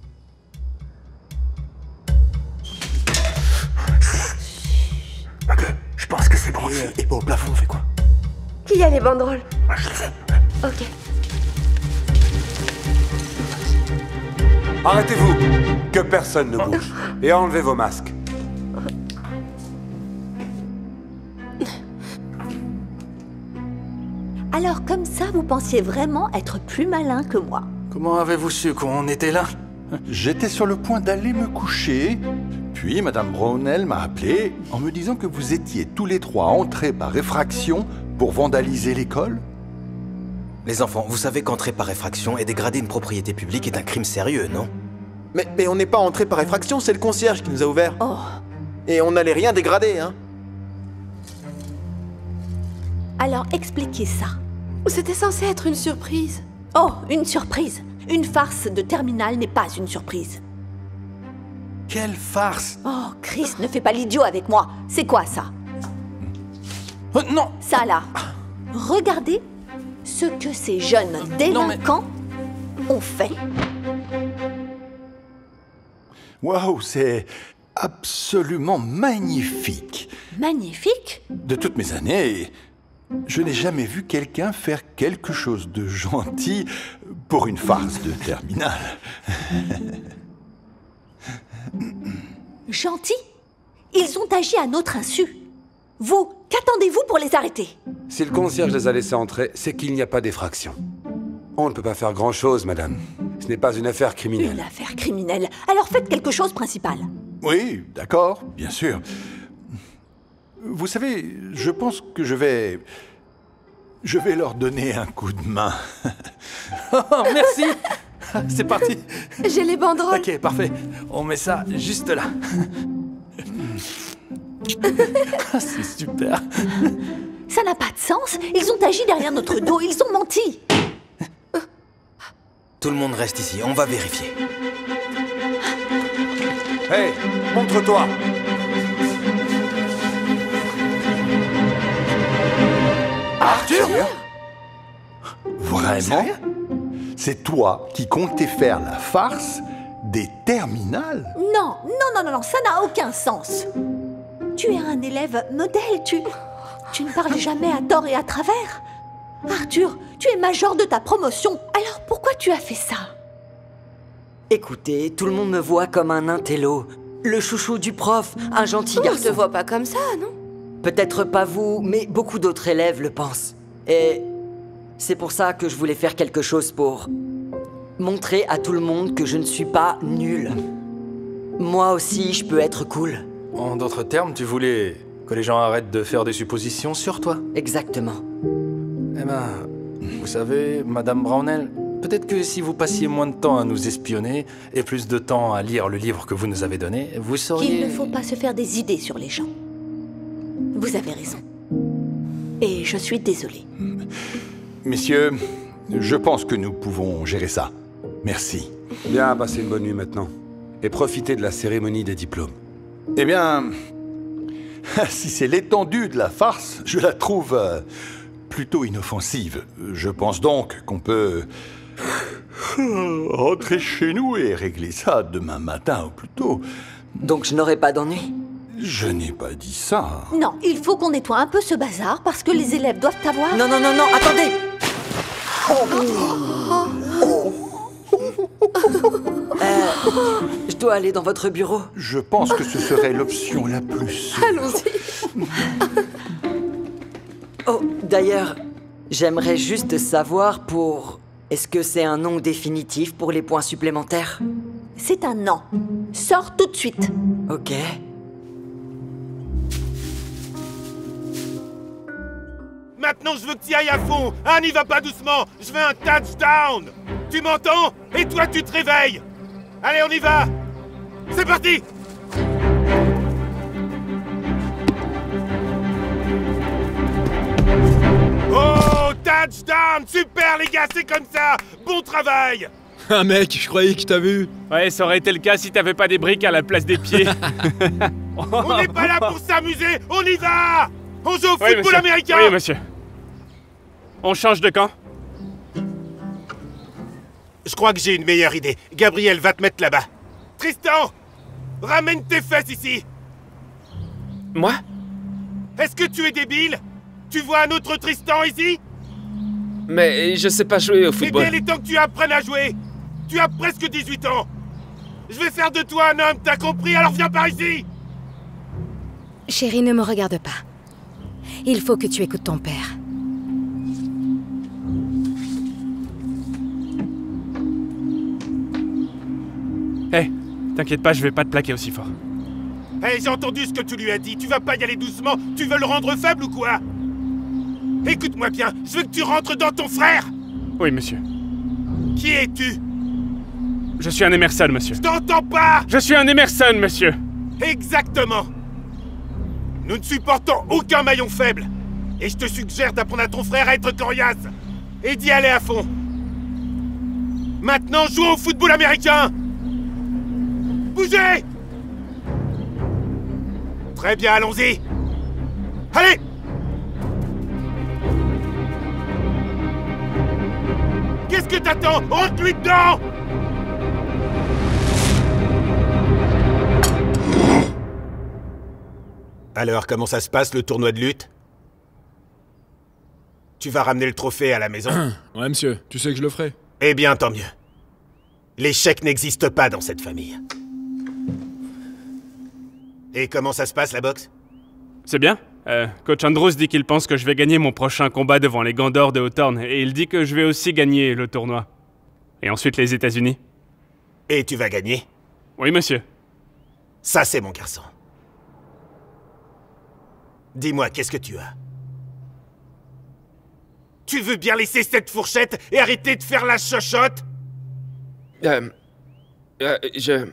Ok, je pense que c'est bon. Et, et pour le plafond, on fait quoi? Qui a les banderoles? Moi, je les ai. Ok. Arrêtez-vous! Que personne ne bouge. Et enlevez vos masques. Alors, comme ça, vous pensiez vraiment être plus malin que moi? Comment avez-vous su qu'on était là? J'étais sur le point d'aller me coucher, puis Madame Brownell m'a appelé en me disant que vous étiez tous les trois entrés par effraction pour vandaliser l'école. Les enfants, vous savez qu'entrer par effraction et dégrader une propriété publique est un crime sérieux, non? Mais, mais on n'est pas entré par effraction, c'est le concierge qui nous a ouvert. Oh. Et on n'allait rien dégrader, hein. Alors, expliquez ça. C'était censé être une surprise. Oh, une surprise. Une farce de terminale n'est pas une surprise. Quelle farce! Oh, Chris, ne fais pas l'idiot avec moi. C'est quoi, ça? Oh, non! Ça, là. Regardez ce que ces jeunes délinquants ont fait. Waouh, c'est absolument magnifique. Magnifique? De toutes mes années, je n'ai jamais vu quelqu'un faire quelque chose de gentil pour une farce de terminale. Gentil? Ils ont agi à notre insu. Vous, qu'attendez-vous pour les arrêter? Si le concierge les a laissés entrer, c'est qu'il n'y a pas d'effraction. On ne peut pas faire grand-chose, madame. Ce n'est pas une affaire criminelle. Une affaire criminelle. Alors faites quelque chose, principal. Oui, d'accord, bien sûr. Vous savez, je pense que je vais... Je vais leur donner un coup de main. Oh, merci! C'est parti! J'ai les banderoles. Ok, parfait. On met ça juste là. C'est super. Ça n'a pas de sens. Ils ont agi derrière notre dos. Ils ont menti. Tout le monde reste ici. On va vérifier. Hé, hey, montre-toi! Arthur? Vraiment? C'est toi qui comptais faire la farce des terminales? Non, non, non, non, non, ça n'a aucun sens. Tu es un élève modèle, tu... Tu ne parles jamais à tort et à travers. Arthur, tu es major de ta promotion, alors pourquoi tu as fait ça? Écoutez, tout le monde me voit comme un intello. Le chouchou du prof, un gentil On garçon. ne te voit pas comme ça, non? Peut-être pas vous, mais beaucoup d'autres élèves le pensent. Et c'est pour ça que je voulais faire quelque chose pour montrer à tout le monde que je ne suis pas nul. Moi aussi, je peux être cool. En d'autres termes, tu voulais que les gens arrêtent de faire des suppositions sur toi? Exactement. Eh ben, vous savez, Madame Brownell, peut-être que si vous passiez moins de temps à nous espionner et plus de temps à lire le livre que vous nous avez donné, vous sauriez... Qu'il ne faut pas se faire des idées sur les gens. Vous avez raison. Et je suis désolée. Messieurs, je pense que nous pouvons gérer ça. Merci. Bien, passez une bonne nuit maintenant. Et profitez de la cérémonie des diplômes. Eh bien, si c'est l'étendue de la farce, je la trouve euh, plutôt inoffensive. Je pense donc qu'on peut rentrer chez nous et régler ça demain matin ou plus tôt. Donc je n'aurai pas d'ennui? Je n'ai pas dit ça. Non, il faut qu'on nettoie un peu ce bazar parce que les élèves doivent avoir... Non, non, non, non, attendez. Euh, je dois aller dans votre bureau. Je pense que ce serait l'option la plus sûre. Allons-y. Oh, d'ailleurs, j'aimerais juste savoir pour... Est-ce que c'est un nom définitif pour les points supplémentaires? C'est un non. Sors tout de suite. Ok. Maintenant, je veux que tu ailles à fond. Ah, n'y va pas doucement. Je veux un touchdown. Tu m'entends? Et toi, tu te réveilles. Allez, on y va. C'est parti. Oh, touchdown. Super, les gars, c'est comme ça. Bon travail. Ah mec, je croyais que je t'avais eu. Ouais, ça aurait été le cas si t'avais pas des briques à la place des pieds. On n'est pas là pour s'amuser. On y va. On joue au Oui, football monsieur. américain. Oui, monsieur. On change de camp? Je crois que j'ai une meilleure idée. Gabriel va te mettre là-bas. Tristan, ramène tes fesses ici. Moi? Est-ce que tu es débile? Tu vois un autre Tristan ici? Mais je sais pas jouer au Eh football. bien, il est temps que tu apprennes à jouer. Tu as presque dix-huit ans. Je vais faire de toi un homme, t'as compris? Alors viens par ici. Chérie, ne me regarde pas. Il faut que tu écoutes ton père. Hé, hey, t'inquiète pas, je vais pas te plaquer aussi fort. Hé, hey, j'ai entendu ce que tu lui as dit. Tu vas pas y aller doucement. Tu veux le rendre faible ou quoi? Écoute-moi bien, je veux que tu rentres dans ton frère. Oui, monsieur. Qui es-tu? Je suis un Emerson, monsieur. Je t'entends pas. Je suis un Emerson, monsieur. Exactement. Nous ne supportons aucun maillon faible. Et je te suggère d'apprendre à ton frère à être coriace. Et d'y aller à fond. Maintenant, joue au football américain. Bougez. Très bien, allons-y. Allez. Qu'est-ce que t'attends? Rentre-lui dedans. Alors, comment ça se passe, le tournoi de lutte? Tu vas ramener le trophée à la maison? Ouais, monsieur, tu sais que je le ferai. Eh bien, tant mieux. L'échec n'existe pas dans cette famille. Et comment ça se passe, la boxe? C'est bien. Euh, Coach Andrews dit qu'il pense que je vais gagner mon prochain combat devant les Gants d'Or de Hawthorne, et il dit que je vais aussi gagner le tournoi. Et ensuite les États-Unis. Et tu vas gagner? Oui, monsieur. Ça, c'est mon garçon. Dis-moi, qu'est-ce que tu as? Tu veux bien laisser cette fourchette et arrêter de faire la chochotte? Euh... euh je...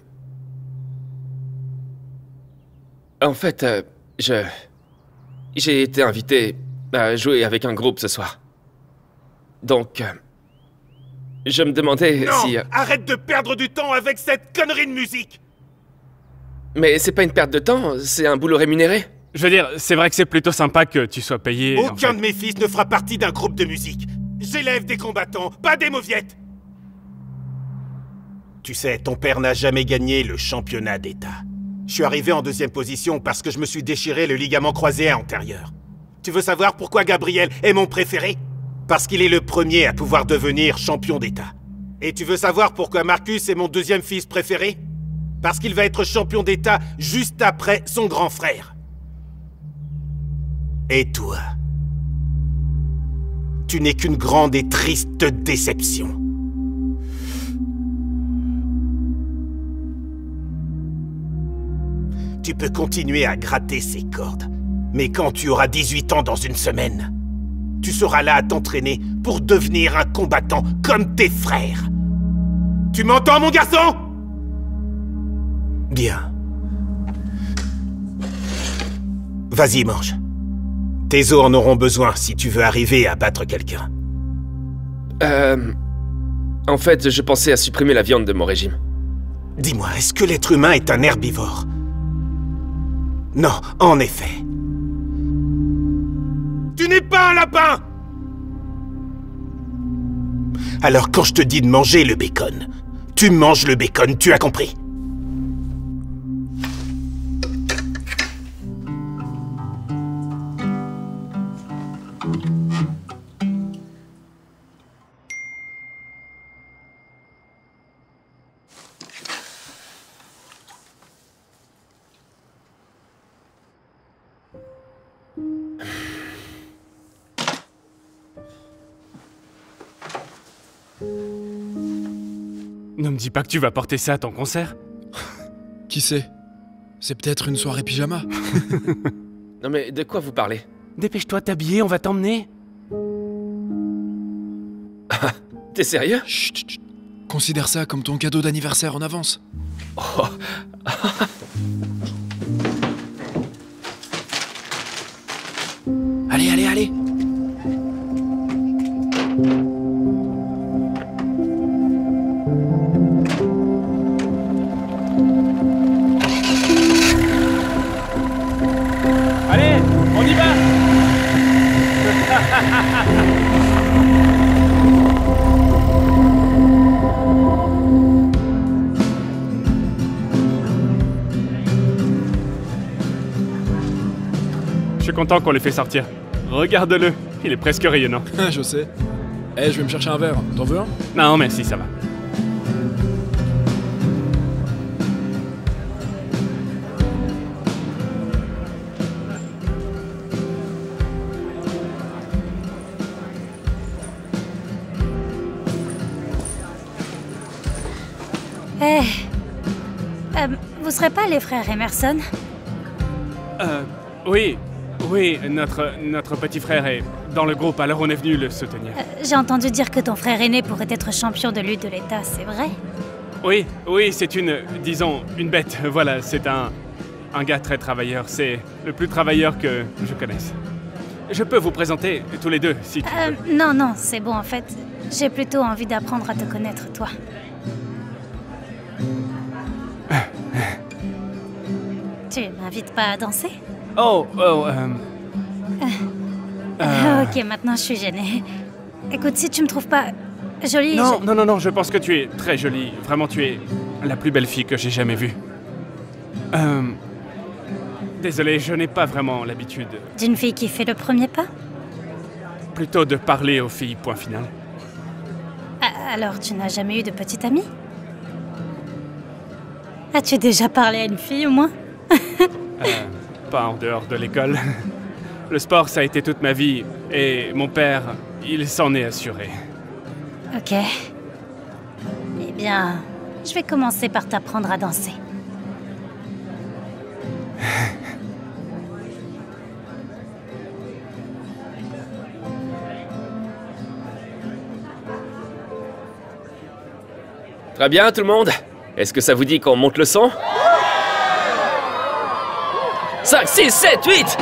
En fait, euh, je... J'ai été invité à jouer avec un groupe ce soir. Donc... Euh, je me demandais non, si... Euh... arrête de perdre du temps avec cette connerie de musique! Mais c'est pas une perte de temps, c'est un boulot rémunéré. Je veux dire, c'est vrai que c'est plutôt sympa que tu sois payé... Aucun en fait. de mes fils ne fera partie d'un groupe de musique. J'élève des combattants, pas des mauviettes. Tu sais, ton père n'a jamais gagné le championnat d'État. Je suis arrivé en deuxième position parce que je me suis déchiré le ligament croisé antérieur. Tu veux savoir pourquoi Gabriel est mon préféré? Parce qu'il est le premier à pouvoir devenir champion d'État. Et tu veux savoir pourquoi Marcus est mon deuxième fils préféré? Parce qu'il va être champion d'État juste après son grand frère. Et toi? Tu n'es qu'une grande et triste déception. Tu peux continuer à gratter ces cordes, mais quand tu auras dix-huit ans dans une semaine, tu seras là à t'entraîner pour devenir un combattant comme tes frères. Tu m'entends, mon garçon? Bien. Vas-y, mange. Tes os en auront besoin si tu veux arriver à battre quelqu'un. Euh... En fait, je pensais à supprimer la viande de mon régime. Dis-moi, est-ce que l'être humain est un herbivore? Non, en effet. Tu n'es pas un lapin! Alors quand je te dis de manger le bacon, tu manges le bacon, tu as compris? Ne me dis pas que tu vas porter ça à ton concert. Qui sait? C'est peut-être une soirée pyjama. Non mais de quoi vous parlez? Dépêche-toi de t'habiller, on va t'emmener. T'es sérieux? Chut, chut, chut. Considère ça comme ton cadeau d'anniversaire en avance. Oh. Allez, allez, allez. Allez, on y va. Je suis content qu'on l'ait fait sortir. Regarde-le, il est presque rayonnant. Je sais. Eh, je vais me chercher un verre. T'en veux un? Non, merci, ça va. Eh... Euh, vous serez pas les frères Emerson? Euh... Oui... Oui, notre, notre petit frère est dans le groupe, alors on est venu le soutenir. Euh, J'ai entendu dire que ton frère aîné pourrait être champion de lutte de l'État, c'est vrai? Oui, oui, c'est une... disons, une bête. Voilà, c'est un... un gars très travailleur. C'est le plus travailleur que je connaisse. Je peux vous présenter tous les deux, si tu euh, veux. Non, non, c'est bon, en fait. J'ai plutôt envie d'apprendre à te connaître, toi. Tu m'invites pas à danser? Oh, oh, euh... euh... Ok, maintenant je suis gênée. Écoute, si tu me trouves pas jolie... Non, je... non, non, non, je pense que tu es très jolie. Vraiment, tu es la plus belle fille que j'ai jamais vue. Euh... Désolé, je n'ai pas vraiment l'habitude. D'une fille qui fait le premier pas? Plutôt de parler aux filles, point final. Ah, alors, tu n'as jamais eu de petite amie? As-tu déjà parlé à une fille, au moins? euh... Pas en dehors de l'école. Le sport, ça a été toute ma vie, et mon père, il s'en est assuré. Ok. Eh bien, je vais commencer par t'apprendre à danser. Très bien, tout le monde. Est-ce que ça vous dit qu'on monte le son? cinq, six, sept, huit.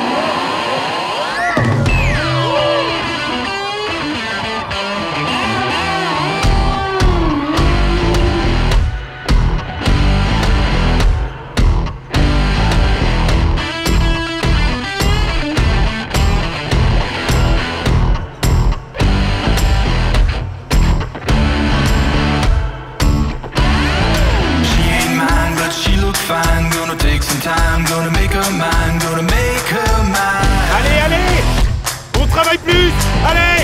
Allez, allez! On travaille plus! Allez!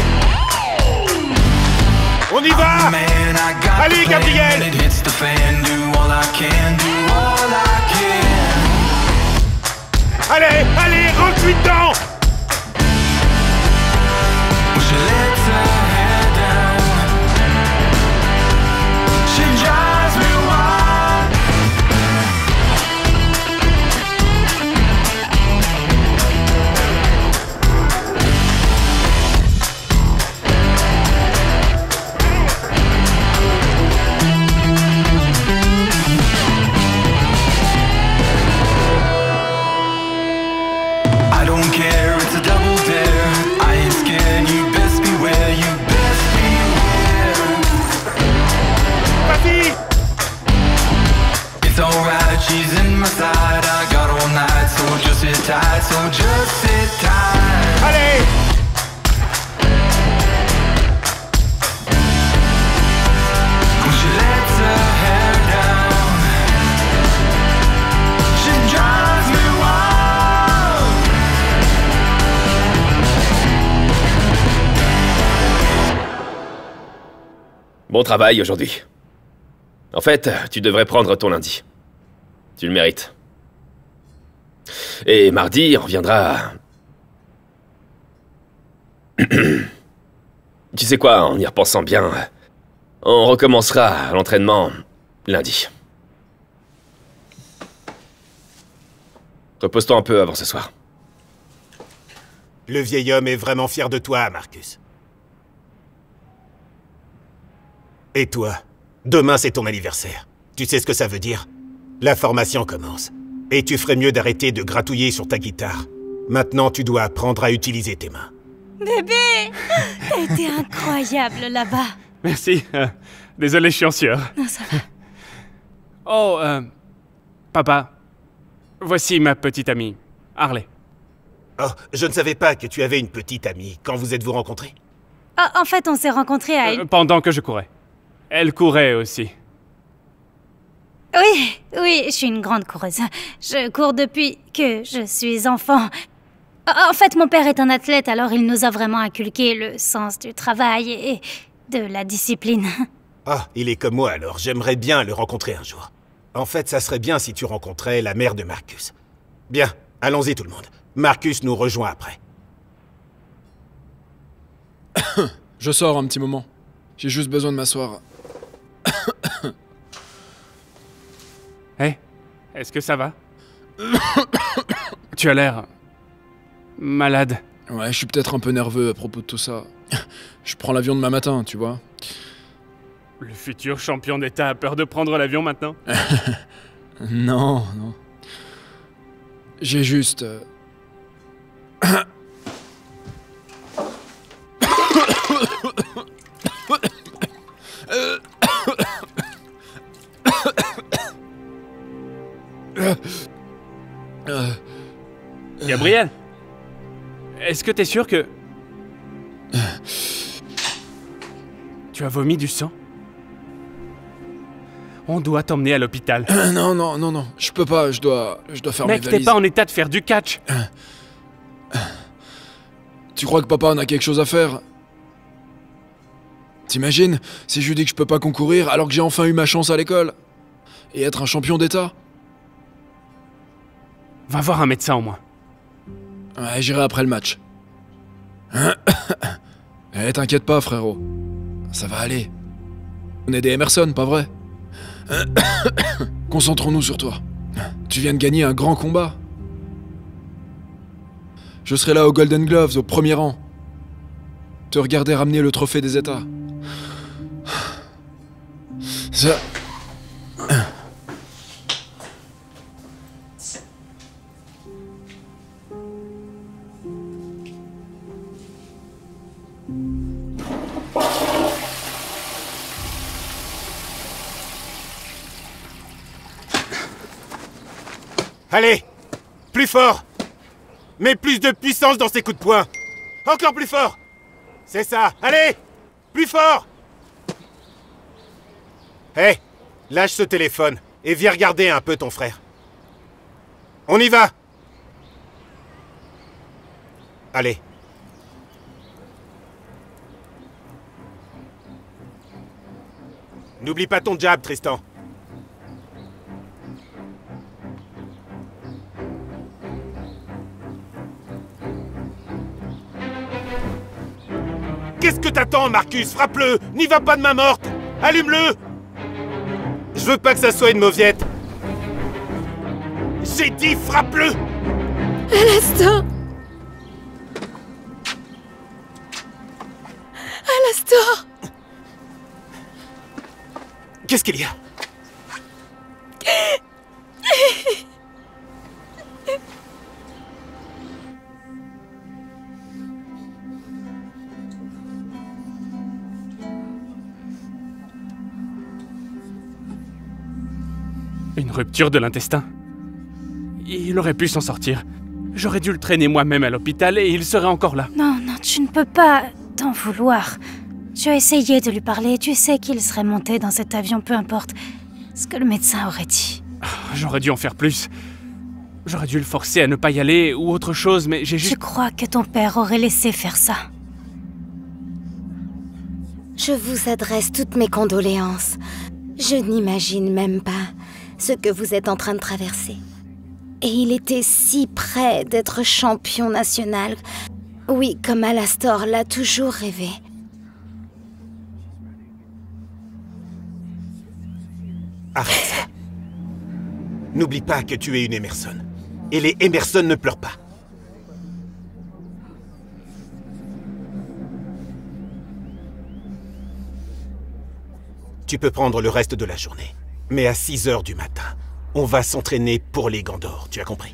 On y va! Allez, Gabriel! Allez, allez, rentre-lui dedans! Allez! Bon travail aujourd'hui. En fait, tu devrais prendre ton lundi. Tu le mérites. Et mardi, on reviendra... Tu sais quoi, en y repensant bien... On recommencera l'entraînement lundi. Repose-toi un peu avant ce soir. Le vieil homme est vraiment fier de toi, Marcus. Et toi? Demain, c'est ton anniversaire. Tu sais ce que ça veut dire? La formation commence. Et tu ferais mieux d'arrêter de gratouiller sur ta guitare. Maintenant, tu dois apprendre à utiliser tes mains. Bébé, t'as été incroyable là-bas. Merci. Euh, désolé, je suis en sueur. Non, ça va. Oh, euh... Papa, voici ma petite amie, Harley. Oh, je ne savais pas que tu avais une petite amie. Quand vous êtes-vous rencontrés? Oh, en fait, on s'est rencontrés à... Euh, pendant que je courais. Elle courait aussi. Oui, oui, je suis une grande coureuse. Je cours depuis que je suis enfant. En fait, mon père est un athlète, alors il nous a vraiment inculqué le sens du travail et de la discipline. Ah, il est comme moi alors. J'aimerais bien le rencontrer un jour. En fait, ça serait bien si tu rencontrais la mère de Marcus. Bien, allons-y tout le monde. Marcus nous rejoint après. Je sors un petit moment. J'ai juste besoin de m'asseoir. Hé, hey, est-ce que ça va? Tu as l'air... malade. Ouais, je suis peut-être un peu nerveux à propos de tout ça. Je prends l'avion demain matin, tu vois. Le futur champion d'État a peur de prendre l'avion maintenant? Non, non. J'ai juste... Euh... Gabriel, est-ce que t'es sûr que... Tu as vomi du sang? On doit t'emmener à l'hôpital. Euh, non, non, non, non. Je peux pas, je dois... Je dois faire Mec, mes valises. t'es pas en état de faire du catch. Tu crois que papa en a quelque chose à faire? T'imagines si je lui dis que je peux pas concourir alors que j'ai enfin eu ma chance à l'école? Et être un champion d'État? Va voir un médecin au moins. Ouais, j'irai après le match. Eh, t'inquiète pas, frérot. Ça va aller. On est des Emerson, pas vrai? Concentrons-nous sur toi. Tu viens de gagner un grand combat. Je serai là aux Golden Gloves, au premier rang. Te regarder ramener le trophée des États. Ça... Allez! Plus fort! Mets plus de puissance dans ces coups de poing! Encore plus fort! C'est ça! Allez! Plus fort! Hé! Hey, lâche ce téléphone et viens regarder un peu ton frère. On y va! Allez. N'oublie pas ton jab, Tristan. Qu'est-ce que t'attends, Marcus? Frappe-le! N'y va pas de main morte! Allume-le! Je veux pas que ça soit une mauviette! J'ai dit frappe-le! Alastor! Alastor! Qu'est-ce qu'il y a? Une rupture de l'intestin. Il aurait pu s'en sortir. J'aurais dû le traîner moi-même à l'hôpital et il serait encore là. Non, non, tu ne peux pas t'en vouloir. Tu as essayé de lui parler, tu sais qu'il serait monté dans cet avion, peu importe ce que le médecin aurait dit. J'aurais dû en faire plus. J'aurais dû le forcer à ne pas y aller ou autre chose, mais j'ai juste... Je crois que ton père aurait laissé faire ça. Je vous adresse toutes mes condoléances. Je n'imagine même pas ce que vous êtes en train de traverser. Et il était si près d'être champion national. Oui, comme Alastor l'a toujours rêvé. N'oublie pas que tu es une Emerson. Et les Emerson ne pleurent pas. Tu peux prendre le reste de la journée. Mais à six heures du matin, on va s'entraîner pour les Gants d'Or, tu as compris?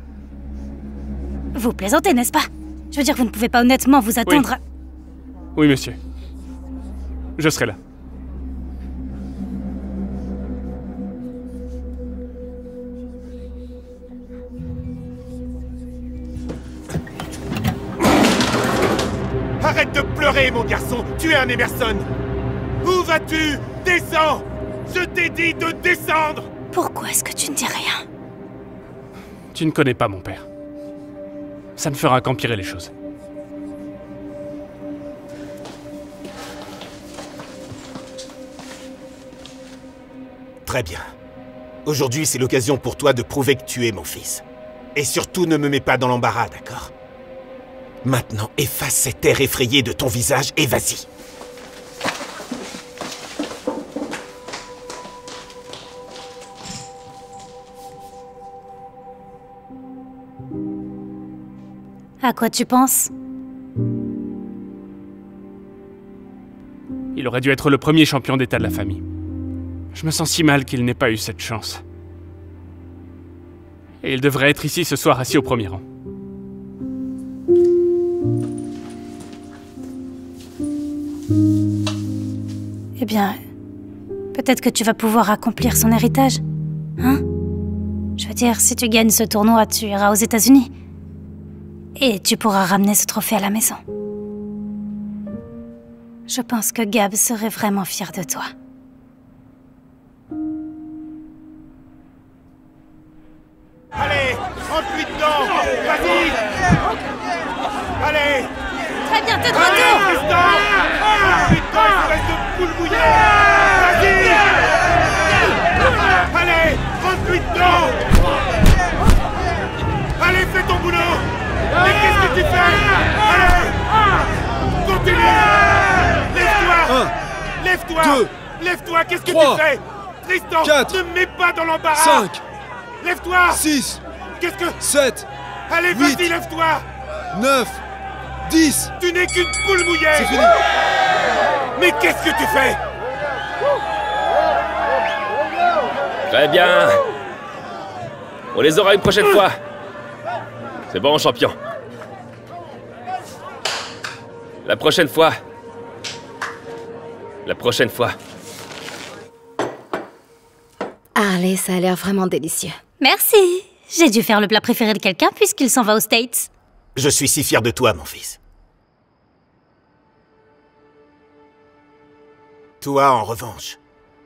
Vous plaisantez, n'est-ce pas? Je veux dire, vous ne pouvez pas honnêtement vous attendre oui. à... Oui, monsieur. Je serai là. Arrête de pleurer, mon garçon. Tu es un Emerson. Où vas-tu? Descends! Je t'ai dit de descendre! Pourquoi est-ce que tu ne dis rien? Tu ne connais pas mon père. Ça ne fera qu'empirer les choses. Très bien. Aujourd'hui, c'est l'occasion pour toi de prouver que tu es mon fils. Et surtout, ne me mets pas dans l'embarras, d'accord? Maintenant, efface cet air effrayé de ton visage et vas-y. À quoi tu penses? Il aurait dû être le premier champion d'État de la famille. Je me sens si mal qu'il n'ait pas eu cette chance. Et il devrait être ici ce soir, assis au premier rang. Eh bien, peut-être que tu vas pouvoir accomplir son héritage. Hein? Je veux dire, si tu gagnes ce tournoi, tu iras aux États-Unis. Et tu pourras ramener ce trophée à la maison. Je pense que Gab serait vraiment fier de toi. Allez, rentre-lui dedans! Vas-y! Allez! Très bien, t'es de Allez, retour! Tristan! Rentre-lui dedans, espèce de poule mouillée! Vas-y! Allez, rentre-lui dedans! Allez, fais ton boulot! Mais qu'est-ce que tu fais? Allez! Continue! Lève-toi! Lève-toi! Lève-toi, qu'est-ce que tu fais? Tristan, ne me mets pas dans l'embarras! cinq! Lève-toi! six! Qu'est-ce que... sept! Allez, vas-y, lève-toi! neuf! dix! Tu n'es qu'une poule mouillée! C'est fini! Mais qu'est-ce que tu fais? Très bien. On les aura une prochaine fois. C'est bon, champion. La prochaine fois. La prochaine fois. Harley, ça a l'air vraiment délicieux. Merci. J'ai dû faire le plat préféré de quelqu'un puisqu'il s'en va aux States. Je suis si fier de toi, mon fils. Toi, en revanche,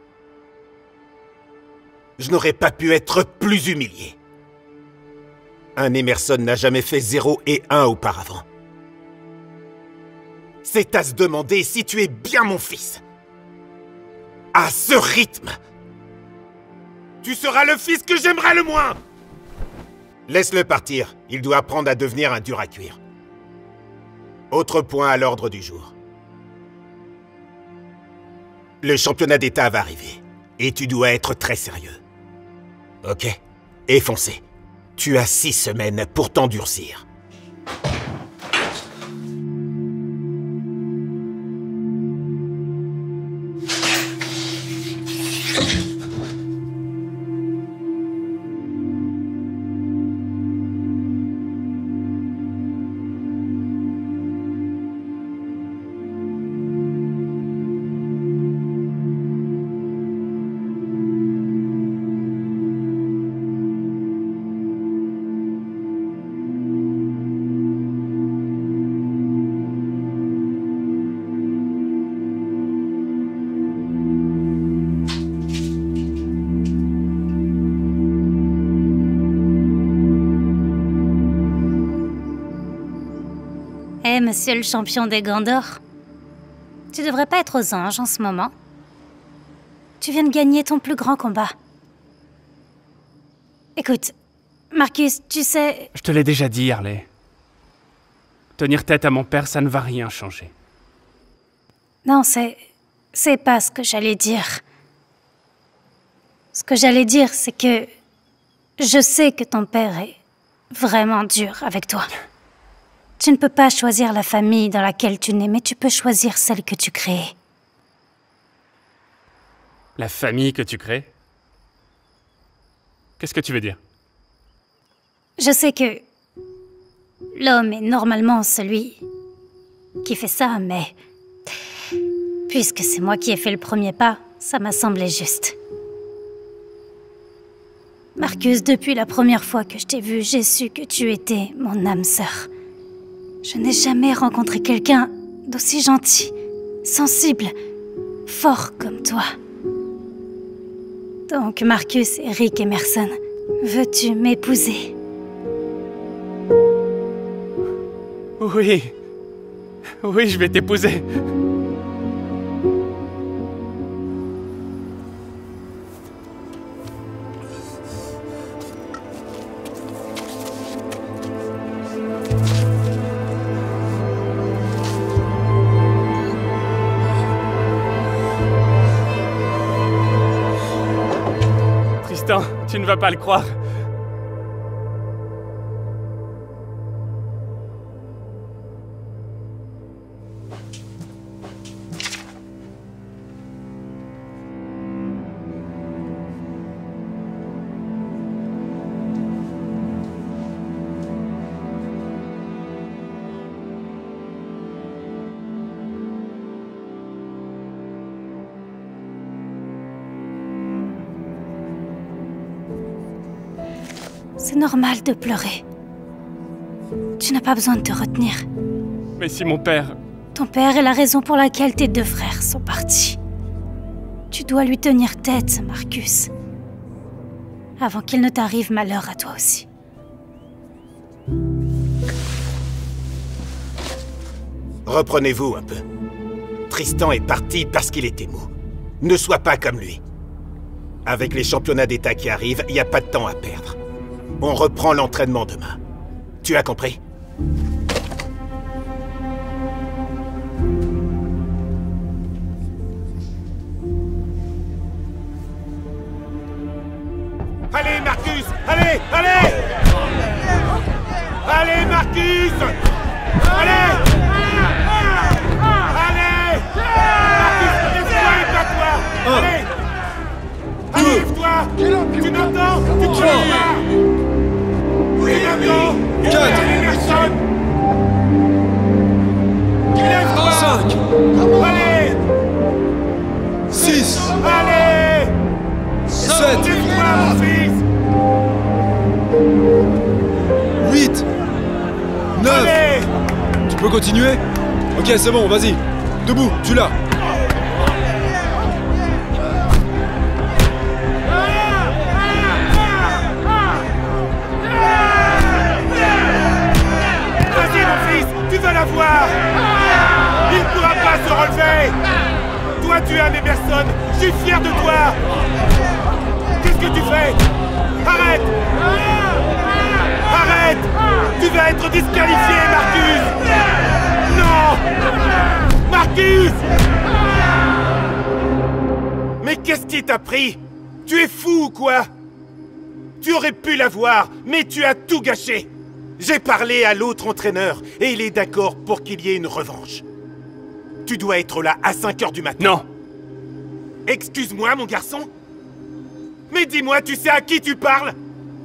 je n'aurais pas pu être plus humilié. Un Emerson n'a jamais fait zéro et un auparavant. C'est à se demander si tu es bien mon fils. À ce rythme, tu seras le fils que j'aimerais le moins. Laisse-le partir. Il doit apprendre à devenir un dur à cuire. Autre point à l'ordre du jour. Le championnat d'État va arriver. Et tu dois être très sérieux. Ok? Et foncez. Tu as six semaines pour t'endurcir. Eh, monsieur le champion des Gants d'Or, tu devrais pas être aux anges en ce moment. Tu viens de gagner ton plus grand combat. Écoute, Marcus, tu sais... Je te l'ai déjà dit, Harley. Tenir tête à mon père, ça ne va rien changer. Non, c'est... c'est pas ce que j'allais dire. Ce que j'allais dire, c'est que... Je sais que ton père est vraiment dur avec toi. Tu ne peux pas choisir la famille dans laquelle tu nais, mais tu peux choisir celle que tu crées. La famille que tu crées? Qu'est-ce que tu veux dire? Je sais que l'homme est normalement celui qui fait ça, mais puisque c'est moi qui ai fait le premier pas, ça m'a semblé juste. Marcus, depuis la première fois que je t'ai vu, j'ai su que tu étais mon âme sœur. Je n'ai jamais rencontré quelqu'un d'aussi gentil, sensible, fort comme toi. Donc, Marcus, Eric Emerson, veux-tu m'épouser? Oui. Oui, je vais t'épouser. Tristan, tu ne vas pas le croire. C'est normal de pleurer. Tu n'as pas besoin de te retenir. Mais si mon père... Ton père est la raison pour laquelle tes deux frères sont partis. Tu dois lui tenir tête, Marcus. Avant qu'il ne t'arrive malheur à toi aussi. Reprenez-vous un peu. Tristan est parti parce qu'il était mou. Ne sois pas comme lui. Avec les championnats d'État qui arrivent, il n'y a pas de temps à perdre. On reprend l'entraînement demain. Tu as compris? Allez, Marcus! Allez! Allez! Allez, Marcus! Allez! Allez! Marcus, lève-toi et bats-toi! Allez! Allez, lève-toi! Tu m'entends? Tu te lèves! Oui, maintenant! Quatre! Personne! Lève-toi! Cinq! Allez! Six! Allez! Sept! Lève-toi, mon fils! Huit! Neuf! Allez! Tu peux continuer? Ok, c'est bon, vas-y. Debout, tu l'as. Tu vas la voir! Il ne pourra pas se relever! Toi, tu es un Emerson! Je suis fier de toi! Qu'est-ce que tu fais? Arrête! Arrête! Tu vas être disqualifié, Marcus! Non! Marcus! Mais qu'est-ce qui t'a pris? Tu es fou ou quoi? Tu aurais pu la voir, mais tu as tout gâché! J'ai parlé à l'autre entraîneur et il est d'accord pour qu'il y ait une revanche. Tu dois être là à cinq heures du matin. Non. Excuse-moi, mon garçon. Mais dis-moi, tu sais à qui tu parles?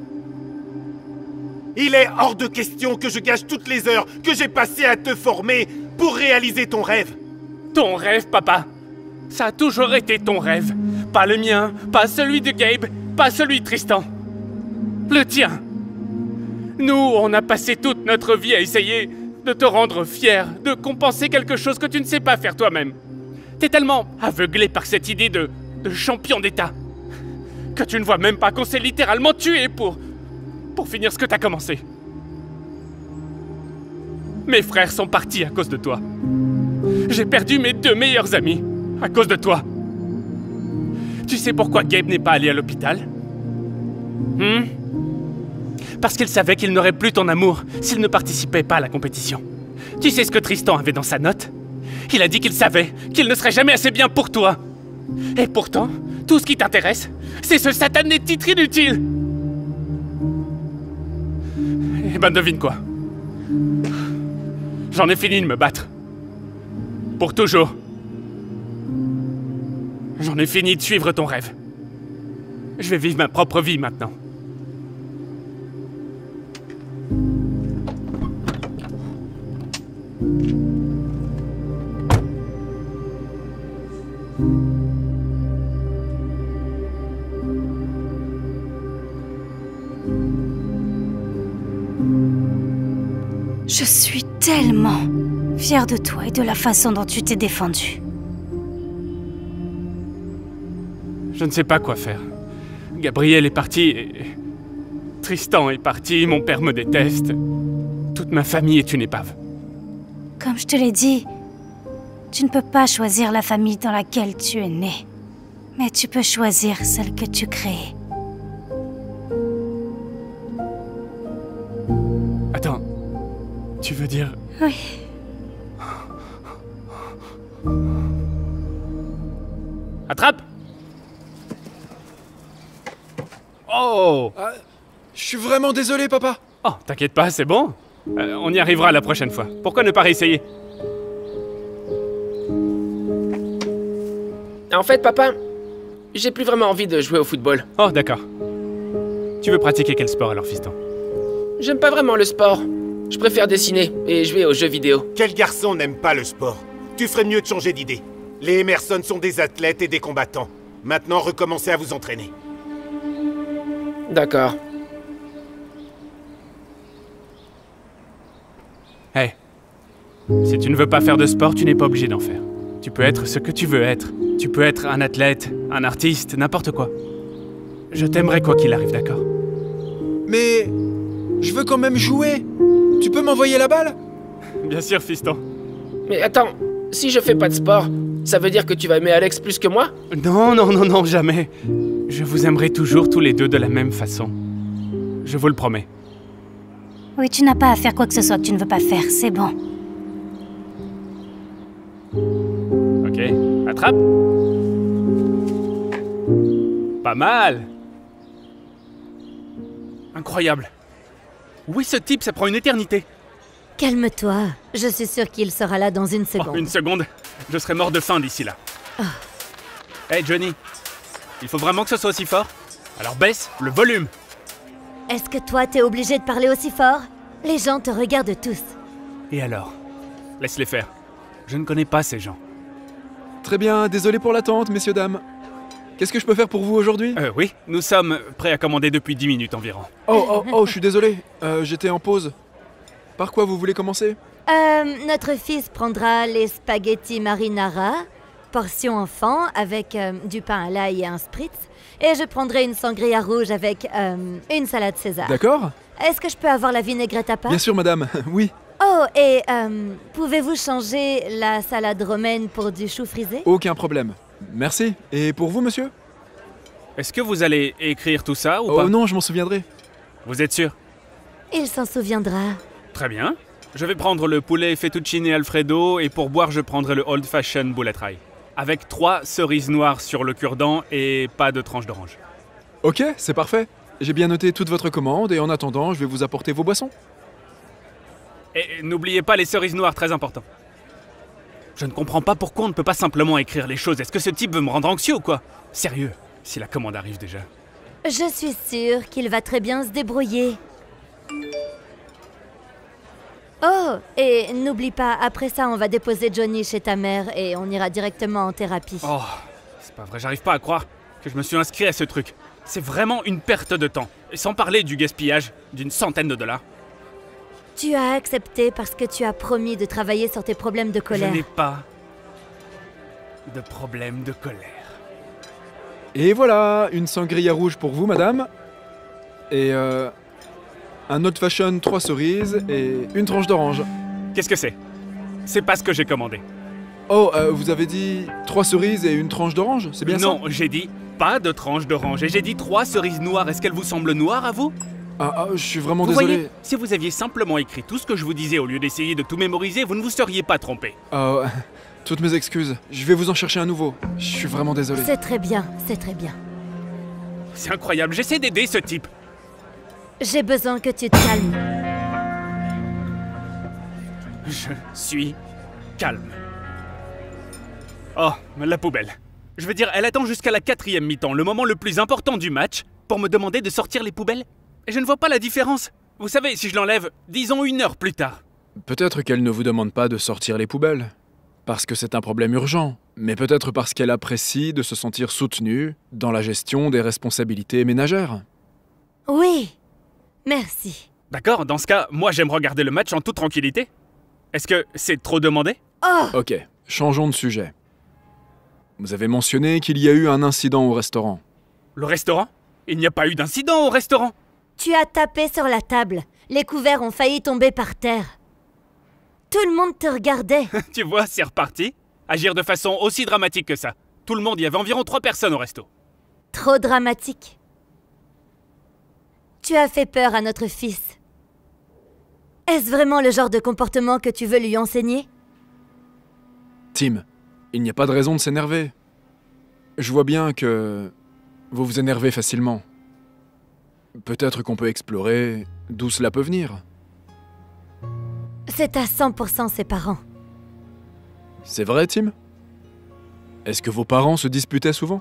Il est hors de question que je gâche toutes les heures que j'ai passées à te former pour réaliser ton rêve. Ton rêve, papa? Ça a toujours été ton rêve. Pas le mien, pas celui de Gabe, pas celui de Tristan. Le tien. Nous, on a passé toute notre vie à essayer de te rendre fier, de compenser quelque chose que tu ne sais pas faire toi-même. T'es tellement aveuglé par cette idée de, de champion d'État que tu ne vois même pas qu'on s'est littéralement tué pour... pour finir ce que t'as commencé. Mes frères sont partis à cause de toi. J'ai perdu mes deux meilleurs amis à cause de toi. Tu sais pourquoi Gabe n'est pas allé à l'hôpital? Hmm? Parce qu'il savait qu'il n'aurait plus ton amour s'il ne participait pas à la compétition. Tu sais ce que Tristan avait dans sa note? Il a dit qu'il savait qu'il ne serait jamais assez bien pour toi. Et pourtant, tout ce qui t'intéresse, c'est ce satané titre inutile. Eh ben devine quoi. J'en ai fini de me battre. Pour toujours. J'en ai fini de suivre ton rêve. Je vais vivre ma propre vie maintenant. Je suis tellement fière de toi et de la façon dont tu t'es défendu. Je ne sais pas quoi faire. Gabriel est parti et... Tristan est parti, mon père me déteste. Toute ma famille est une épave. Comme je te l'ai dit, tu ne peux pas choisir la famille dans laquelle tu es né. Mais tu peux choisir celle que tu crées. Attends, tu veux dire... Oui. Attrape! Oh! Ah, je suis vraiment désolé, papa. Oh, t'inquiète pas, c'est bon. Euh, on y arrivera la prochaine fois. Pourquoi ne pas réessayer? En fait, papa, j'ai plus vraiment envie de jouer au football. Oh, d'accord. Tu veux pratiquer quel sport alors, fiston? J'aime pas vraiment le sport. Je préfère dessiner et jouer aux jeux vidéo. Quel garçon n'aime pas le sport? Tu ferais mieux de changer d'idée. Les Emerson sont des athlètes et des combattants. Maintenant, recommencez à vous entraîner. D'accord. Hey, si tu ne veux pas faire de sport, tu n'es pas obligé d'en faire. Tu peux être ce que tu veux être. Tu peux être un athlète, un artiste, n'importe quoi. Je t'aimerai quoi qu'il arrive, d'accord? Mais... je veux quand même jouer. Tu peux m'envoyer la balle? Bien sûr, fiston. Mais attends, si je fais pas de sport, ça veut dire que tu vas aimer Alex plus que moi? Non, non, non, non, jamais. Je vous aimerai toujours tous les deux de la même façon. Je vous le promets. Oui, tu n'as pas à faire quoi que ce soit que tu ne veux pas faire, c'est bon. Ok, attrape. Pas mal. Incroyable. Oui, ce type, ça prend une éternité. Calme-toi. Je suis sûre qu'il sera là dans une seconde. Oh, une seconde. Je serai mort de faim d'ici là. Oh. Hey, Johnny. Il faut vraiment que ce soit aussi fort? Alors baisse le volume. Est-ce que toi, t'es obligé de parler aussi fort? Les gens te regardent tous. Et alors? Laisse-les faire. Je ne connais pas ces gens. Très bien, désolé pour l'attente, messieurs, dames. Qu'est-ce que je peux faire pour vous aujourd'hui? Euh, oui, nous sommes prêts à commander depuis dix minutes environ. Oh, oh, oh, je suis désolé. Euh, j'étais en pause. Par quoi vous voulez commencer? Euh, notre fils prendra les spaghettis marinara, portion enfant, avec euh, du pain à l'ail et un spritz. Et je prendrai une sangria rouge avec euh, une salade César. D'accord. Est-ce que je peux avoir la vinaigrette à part? Bien sûr, madame. Oui. Oh, et euh, pouvez-vous changer la salade romaine pour du chou frisé? Aucun problème. Merci. Et pour vous, monsieur? Est-ce que vous allez écrire tout ça ou oh, pas? Oh non, je m'en souviendrai. Vous êtes sûr? Il s'en souviendra. Très bien. Je vais prendre le poulet fettuccine Alfredo et pour boire, je prendrai le Old Fashion Bullet Rye. Avec trois cerises noires sur le cure-dent et pas de tranche d'orange. Ok, c'est parfait. J'ai bien noté toute votre commande et en attendant, je vais vous apporter vos boissons. Et n'oubliez pas les cerises noires, très important. Je ne comprends pas pourquoi on ne peut pas simplement écrire les choses. Est-ce que ce type veut me rendre anxieux ou quoi? Sérieux, si la commande arrive déjà. Je suis sûre qu'il va très bien se débrouiller. Oh, et n'oublie pas, après ça, on va déposer Johnny chez ta mère et on ira directement en thérapie. Oh, c'est pas vrai, j'arrive pas à croire que je me suis inscrit à ce truc. C'est vraiment une perte de temps. Et sans parler du gaspillage d'une centaine de dollars. Tu as accepté parce que tu as promis de travailler sur tes problèmes de colère. Je n'ai pas de problème de colère. Et voilà, une sangria rouge pour vous, madame. Et euh... un Old Fashion trois cerises et une tranche d'orange. Qu'est-ce que c'est? C'est pas ce que j'ai commandé. Oh, euh, vous avez dit trois cerises et une tranche d'orange, c'est bien ça? Non, j'ai dit pas de tranche d'orange. Et j'ai dit trois cerises noires. Est-ce qu'elles vous semblent noires à vous? Ah, ah, je suis vraiment vous désolé. Voyez, si vous aviez simplement écrit tout ce que je vous disais au lieu d'essayer de tout mémoriser, vous ne vous seriez pas trompé. Oh, toutes mes excuses. Je vais vous en chercher un nouveau. Je suis vraiment désolé. C'est très bien, c'est très bien. C'est incroyable, j'essaie d'aider ce type. J'ai besoin que tu te calmes. Je suis calme. Oh, la poubelle. Je veux dire, elle attend jusqu'à la quatrième mi-temps, le moment le plus important du match, pour me demander de sortir les poubelles. Et je ne vois pas la différence. Vous savez, si je l'enlève, disons une heure plus tard. Peut-être qu'elle ne vous demande pas de sortir les poubelles, parce que c'est un problème urgent, mais peut-être parce qu'elle apprécie de se sentir soutenue dans la gestion des responsabilités ménagères. Oui, merci. D'accord, dans ce cas, moi j'aime regarder le match en toute tranquillité. Est-ce que c'est trop demandé? Oh! Ok, changeons de sujet. Vous avez mentionné qu'il y a eu un incident au restaurant. Le restaurant? Il n'y a pas eu d'incident au restaurant. Tu as tapé sur la table. Les couverts ont failli tomber par terre. Tout le monde te regardait. Tu vois, c'est reparti. Agir de façon aussi dramatique que ça. Tout le monde, il y avait environ trois personnes au resto. Trop dramatique. Tu as fait peur à notre fils. Est-ce vraiment le genre de comportement que tu veux lui enseigner? Tim, il n'y a pas de raison de s'énerver. Je vois bien que vous vous énervez facilement. Peut-être qu'on peut explorer d'où cela peut venir. C'est à cent pour cent ses parents. C'est vrai, Tim? Est-ce que vos parents se disputaient souvent?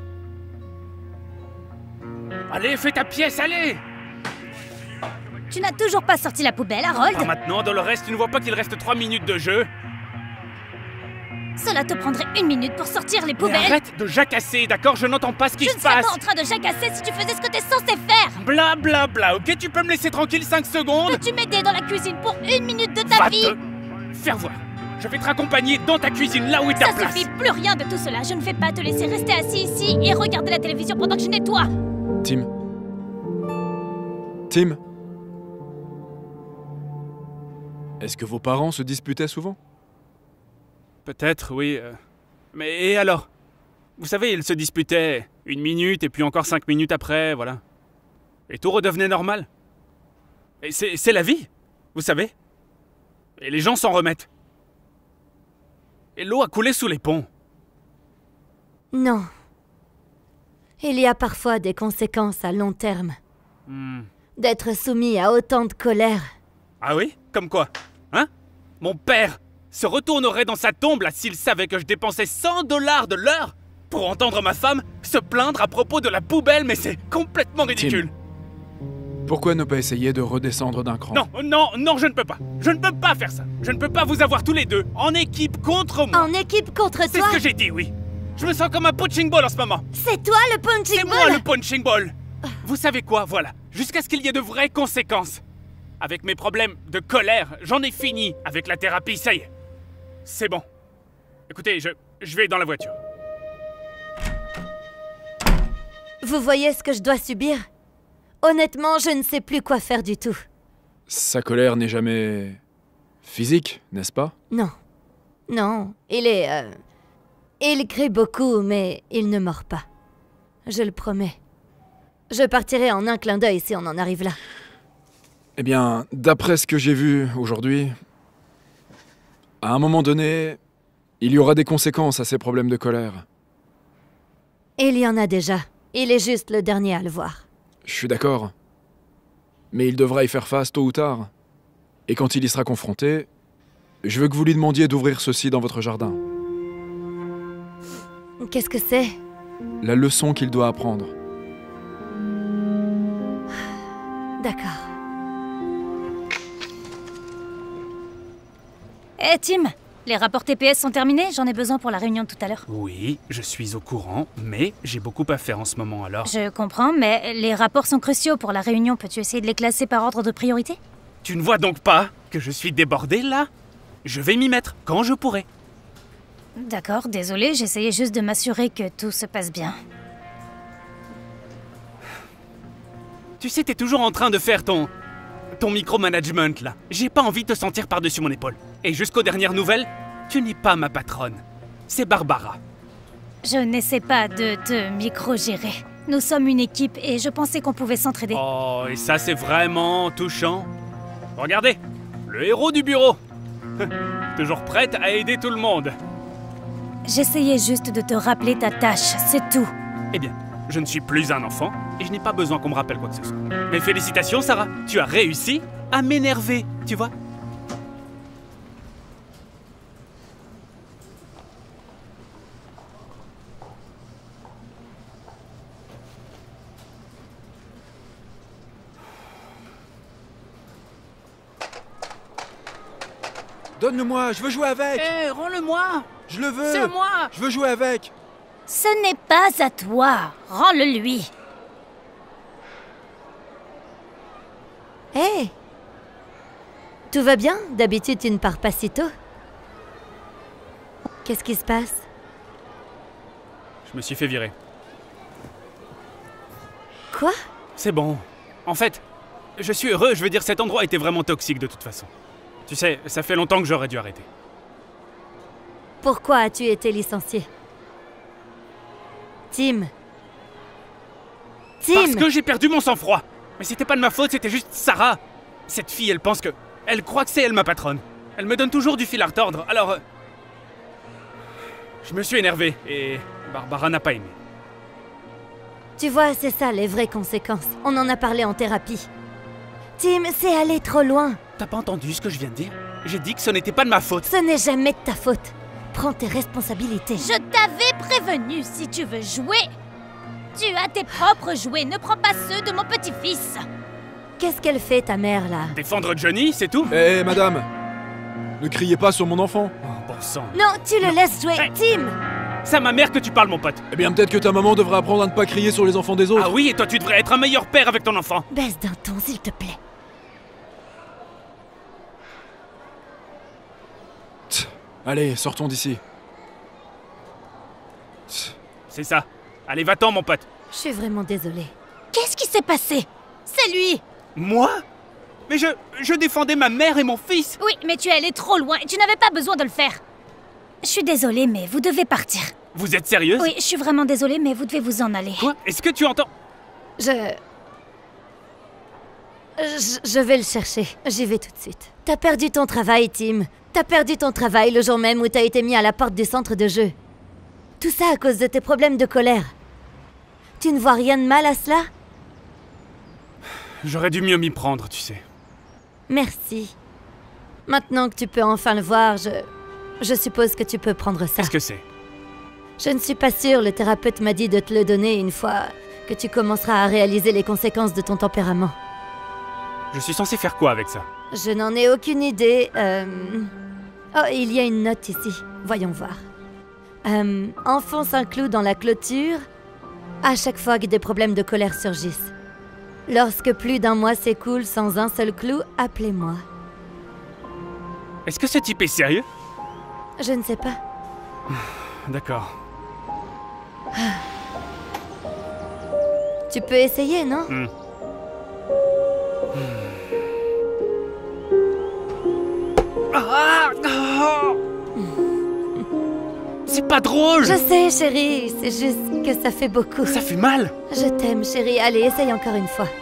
Allez, fais ta pièce, allez! Tu n'as toujours pas sorti la poubelle, Harold? Pas maintenant, dans le reste, tu ne vois pas qu'il reste trois minutes de jeu? Cela te prendrait une minute pour sortir les poubelles. Mais arrête de jacasser, d'accord? Je n'entends pas ce qui Je se ne serais passe. pas en train de jacasser si tu faisais ce que t'es censé faire. Bla bla bla, ok? Tu peux me laisser tranquille cinq secondes? Peux-tu m'aider dans la cuisine pour une minute de ta Va vie? te faire voir. Je vais te raccompagner dans ta cuisine, là où est ta Ça place. suffit, plus rien de tout cela. Je ne vais pas te laisser rester assis ici et regarder la télévision pendant que je nettoie. Tim. Tim. Est-ce que vos parents se disputaient souvent? Peut-être, oui. euh, Mais et alors? Vous savez, ils se disputaient une minute et puis encore cinq minutes après, voilà. Et tout redevenait normal. Et c'est c'est la vie, vous savez. Et les gens s'en remettent. Et l'eau a coulé sous les ponts. Non. Il y a parfois des conséquences à long terme. Hmm. D'être soumis à autant de colère. Ah oui? Comme quoi? Hein? Mon père se retournerait dans sa tombe là s'il savait que je dépensais cent dollars de l'heure pour entendre ma femme se plaindre à propos de la poubelle, mais c'est complètement ridicule. Tim, pourquoi ne pas essayer de redescendre d'un cran? Non, non, non, je ne peux pas. Je ne peux pas faire ça. Je ne peux pas vous avoir tous les deux en équipe contre moi. En équipe contre toi? C'est ce que j'ai dit, oui. Je me sens comme un punching ball en ce moment. C'est toi le punching ball? C'est moi le punching ball. Vous savez quoi, voilà. Jusqu'à ce qu'il y ait de vraies conséquences. Avec mes problèmes de colère, j'en ai fini avec la thérapie, ça y est. C'est bon. Écoutez, je, je vais dans la voiture. Vous voyez ce que je dois subir? Honnêtement, je ne sais plus quoi faire du tout. Sa colère n'est jamais physique, n'est-ce pas? Non. Non, il est... euh, Il crie beaucoup, mais il ne mord pas. Je le promets. Je partirai en un clin d'œil si on en arrive là. Eh bien, d'après ce que j'ai vu aujourd'hui, à un moment donné, il y aura des conséquences à ces problèmes de colère. Il y en a déjà. Il est juste le dernier à le voir. Je suis d'accord. Mais il devra y faire face tôt ou tard. Et quand il y sera confronté, je veux que vous lui demandiez d'ouvrir ceci dans votre jardin. Qu'est-ce que c'est? La leçon qu'il doit apprendre. D'accord. Hé hey, Tim, les rapports T P S sont terminés? J'en ai besoin pour la réunion de tout à l'heure. Oui, je suis au courant, mais j'ai beaucoup à faire en ce moment alors. Je comprends, mais les rapports sont cruciaux pour la réunion. Peux-tu essayer de les classer par ordre de priorité? Tu ne vois donc pas que je suis débordé là? Je vais m'y mettre quand je pourrai. D'accord, désolé, j'essayais juste de m'assurer que tout se passe bien. Tu sais, t'es toujours en train de faire ton... ton micromanagement, là. J'ai pas envie de te sentir par-dessus mon épaule. Et jusqu'aux dernières nouvelles, tu n'es pas ma patronne. C'est Barbara. Je n'essaie pas de te micro-gérer. Nous sommes une équipe et je pensais qu'on pouvait s'entraider. Oh, et ça, c'est vraiment touchant. Regardez, le héros du bureau. Toujours prête à aider tout le monde. J'essayais juste de te rappeler ta tâche, c'est tout. Eh bien, je ne suis plus un enfant et je n'ai pas besoin qu'on me rappelle quoi que ce soit. Mais félicitations, Sarah. Tu as réussi à m'énerver, tu vois. Donne-le-moi, je veux jouer avec. Hé, hey, rends-le-moi. Je le veux. C'est à moi. Je veux jouer avec. Ce n'est pas à toi. Rends-le lui. Hé hey. Tout va bien? D'habitude, tu ne pars pas si tôt. Qu'est-ce qui se passe? Je me suis fait virer. Quoi? C'est bon. En fait, je suis heureux, je veux dire, cet endroit était vraiment toxique de toute façon. Tu sais, ça fait longtemps que j'aurais dû arrêter. Pourquoi as-tu été licencié? Tim. Tim! Parce que j'ai perdu mon sang-froid. Mais c'était pas de ma faute, c'était juste Sarah. Cette fille, elle pense que... Elle croit que c'est elle ma patronne. Elle me donne toujours du fil à retordre, alors... Euh... Je me suis énervé, et Barbara n'a pas aimé. Tu vois, c'est ça les vraies conséquences. On en a parlé en thérapie. Tim, c'est aller trop loin. T'as pas entendu ce que je viens de dire? J'ai dit que ce n'était pas de ma faute. Ce n'est jamais de ta faute. Prends tes responsabilités. Je t'avais prévenu, si tu veux jouer. Tu as tes propres jouets, ne prends pas ceux de mon petit-fils. Qu'est-ce qu'elle fait, ta mère, là? Défendre Johnny, c'est tout? Hé, hey, madame! Ne criez pas sur mon enfant. Oh, bon sang. Non, tu le non. laisses jouer, hey. Tim! C'est à ma mère que tu parles, mon pote. Eh bien, peut-être que ta maman devrait apprendre à ne pas crier sur les enfants des autres. Ah oui, et toi, tu devrais être un meilleur père avec ton enfant. Baisse d'un ton, s'il te plaît. Tch. Allez, sortons d'ici. C'est ça. Allez, va-t'en, mon pote. Je suis vraiment désolée. Qu'est-ce qui s'est passé? C'est lui. Moi? Mais je... je défendais ma mère et mon fils. Oui, mais tu es allé trop loin et tu n'avais pas besoin de le faire. Je suis désolée, mais vous devez partir. Vous êtes sérieuse? Oui, je suis vraiment désolée, mais vous devez vous en aller. Quoi? Est-ce que tu entends? Je... je... Je vais le chercher. J'y vais tout de suite. T'as perdu ton travail, Tim. T'as perdu ton travail le jour même où t'as été mis à la porte du centre de jeu. Tout ça à cause de tes problèmes de colère. Tu ne vois rien de mal à cela? J'aurais dû mieux m'y prendre, tu sais. Merci. Maintenant que tu peux enfin le voir, je... Je suppose que tu peux prendre ça. Qu'est-ce que c'est? Je ne suis pas sûre, le thérapeute m'a dit de te le donner une fois que tu commenceras à réaliser les conséquences de ton tempérament. Je suis censé faire quoi avec ça? Je n'en ai aucune idée. Euh... Oh, il y a une note ici. Voyons voir. Euh, enfonce un clou dans la clôture à chaque fois que des problèmes de colère surgissent. Lorsque plus d'un mois s'écoule sans un seul clou, appelez-moi. Est-ce que ce type est sérieux? Je ne sais pas. D'accord. Tu peux essayer, non? mm. Ah, oh. C'est pas drôle! Je sais, chérie, c'est juste que ça fait beaucoup. Ça fait mal! Je t'aime, chérie. Allez, essaye encore une fois.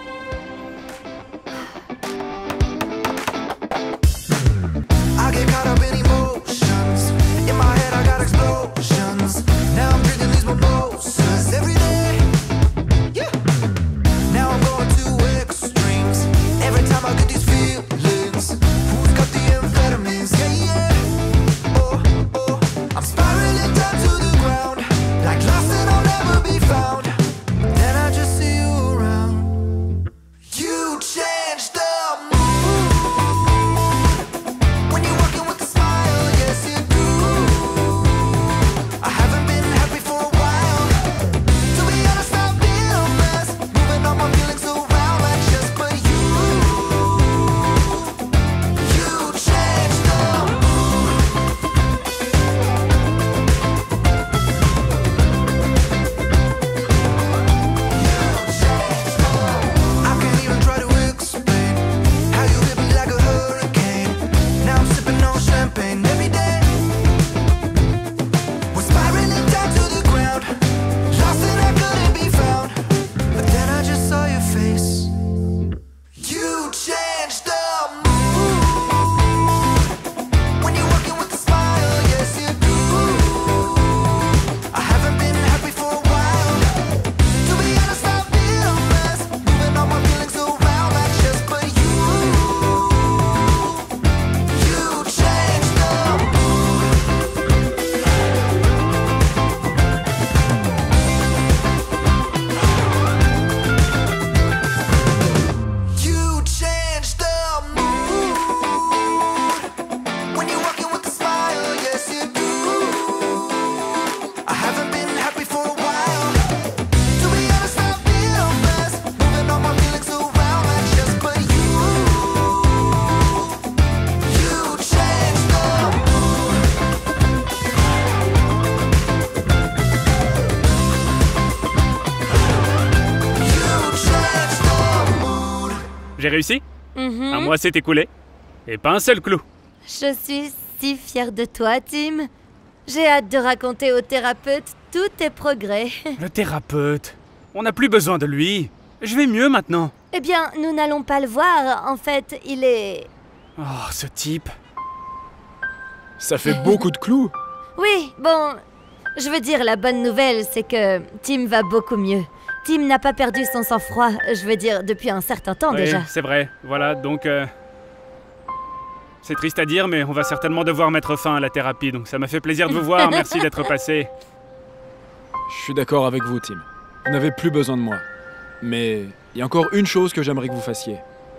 J'ai réussi? Mhm. Un mois s'est écoulé. Et pas un seul clou. Je suis si fière de toi, Tim. J'ai hâte de raconter au thérapeute tous tes progrès. Le thérapeute. On n'a plus besoin de lui. Je vais mieux maintenant. Eh bien, nous n'allons pas le voir. En fait, il est... Oh, ce type. Ça fait beaucoup de clous. Oui, bon... Je veux dire, la bonne nouvelle, c'est que Tim va beaucoup mieux. Tim n'a pas perdu son sang-froid, je veux dire, depuis un certain temps Oui, déjà. c'est vrai. Voilà, donc... euh, C'est triste à dire, mais on va certainement devoir mettre fin à la thérapie, donc ça m'a fait plaisir de vous voir. Merci d'être passé. Je suis d'accord avec vous, Tim. Vous n'avez plus besoin de moi. Mais il y a encore une chose que j'aimerais que vous fassiez.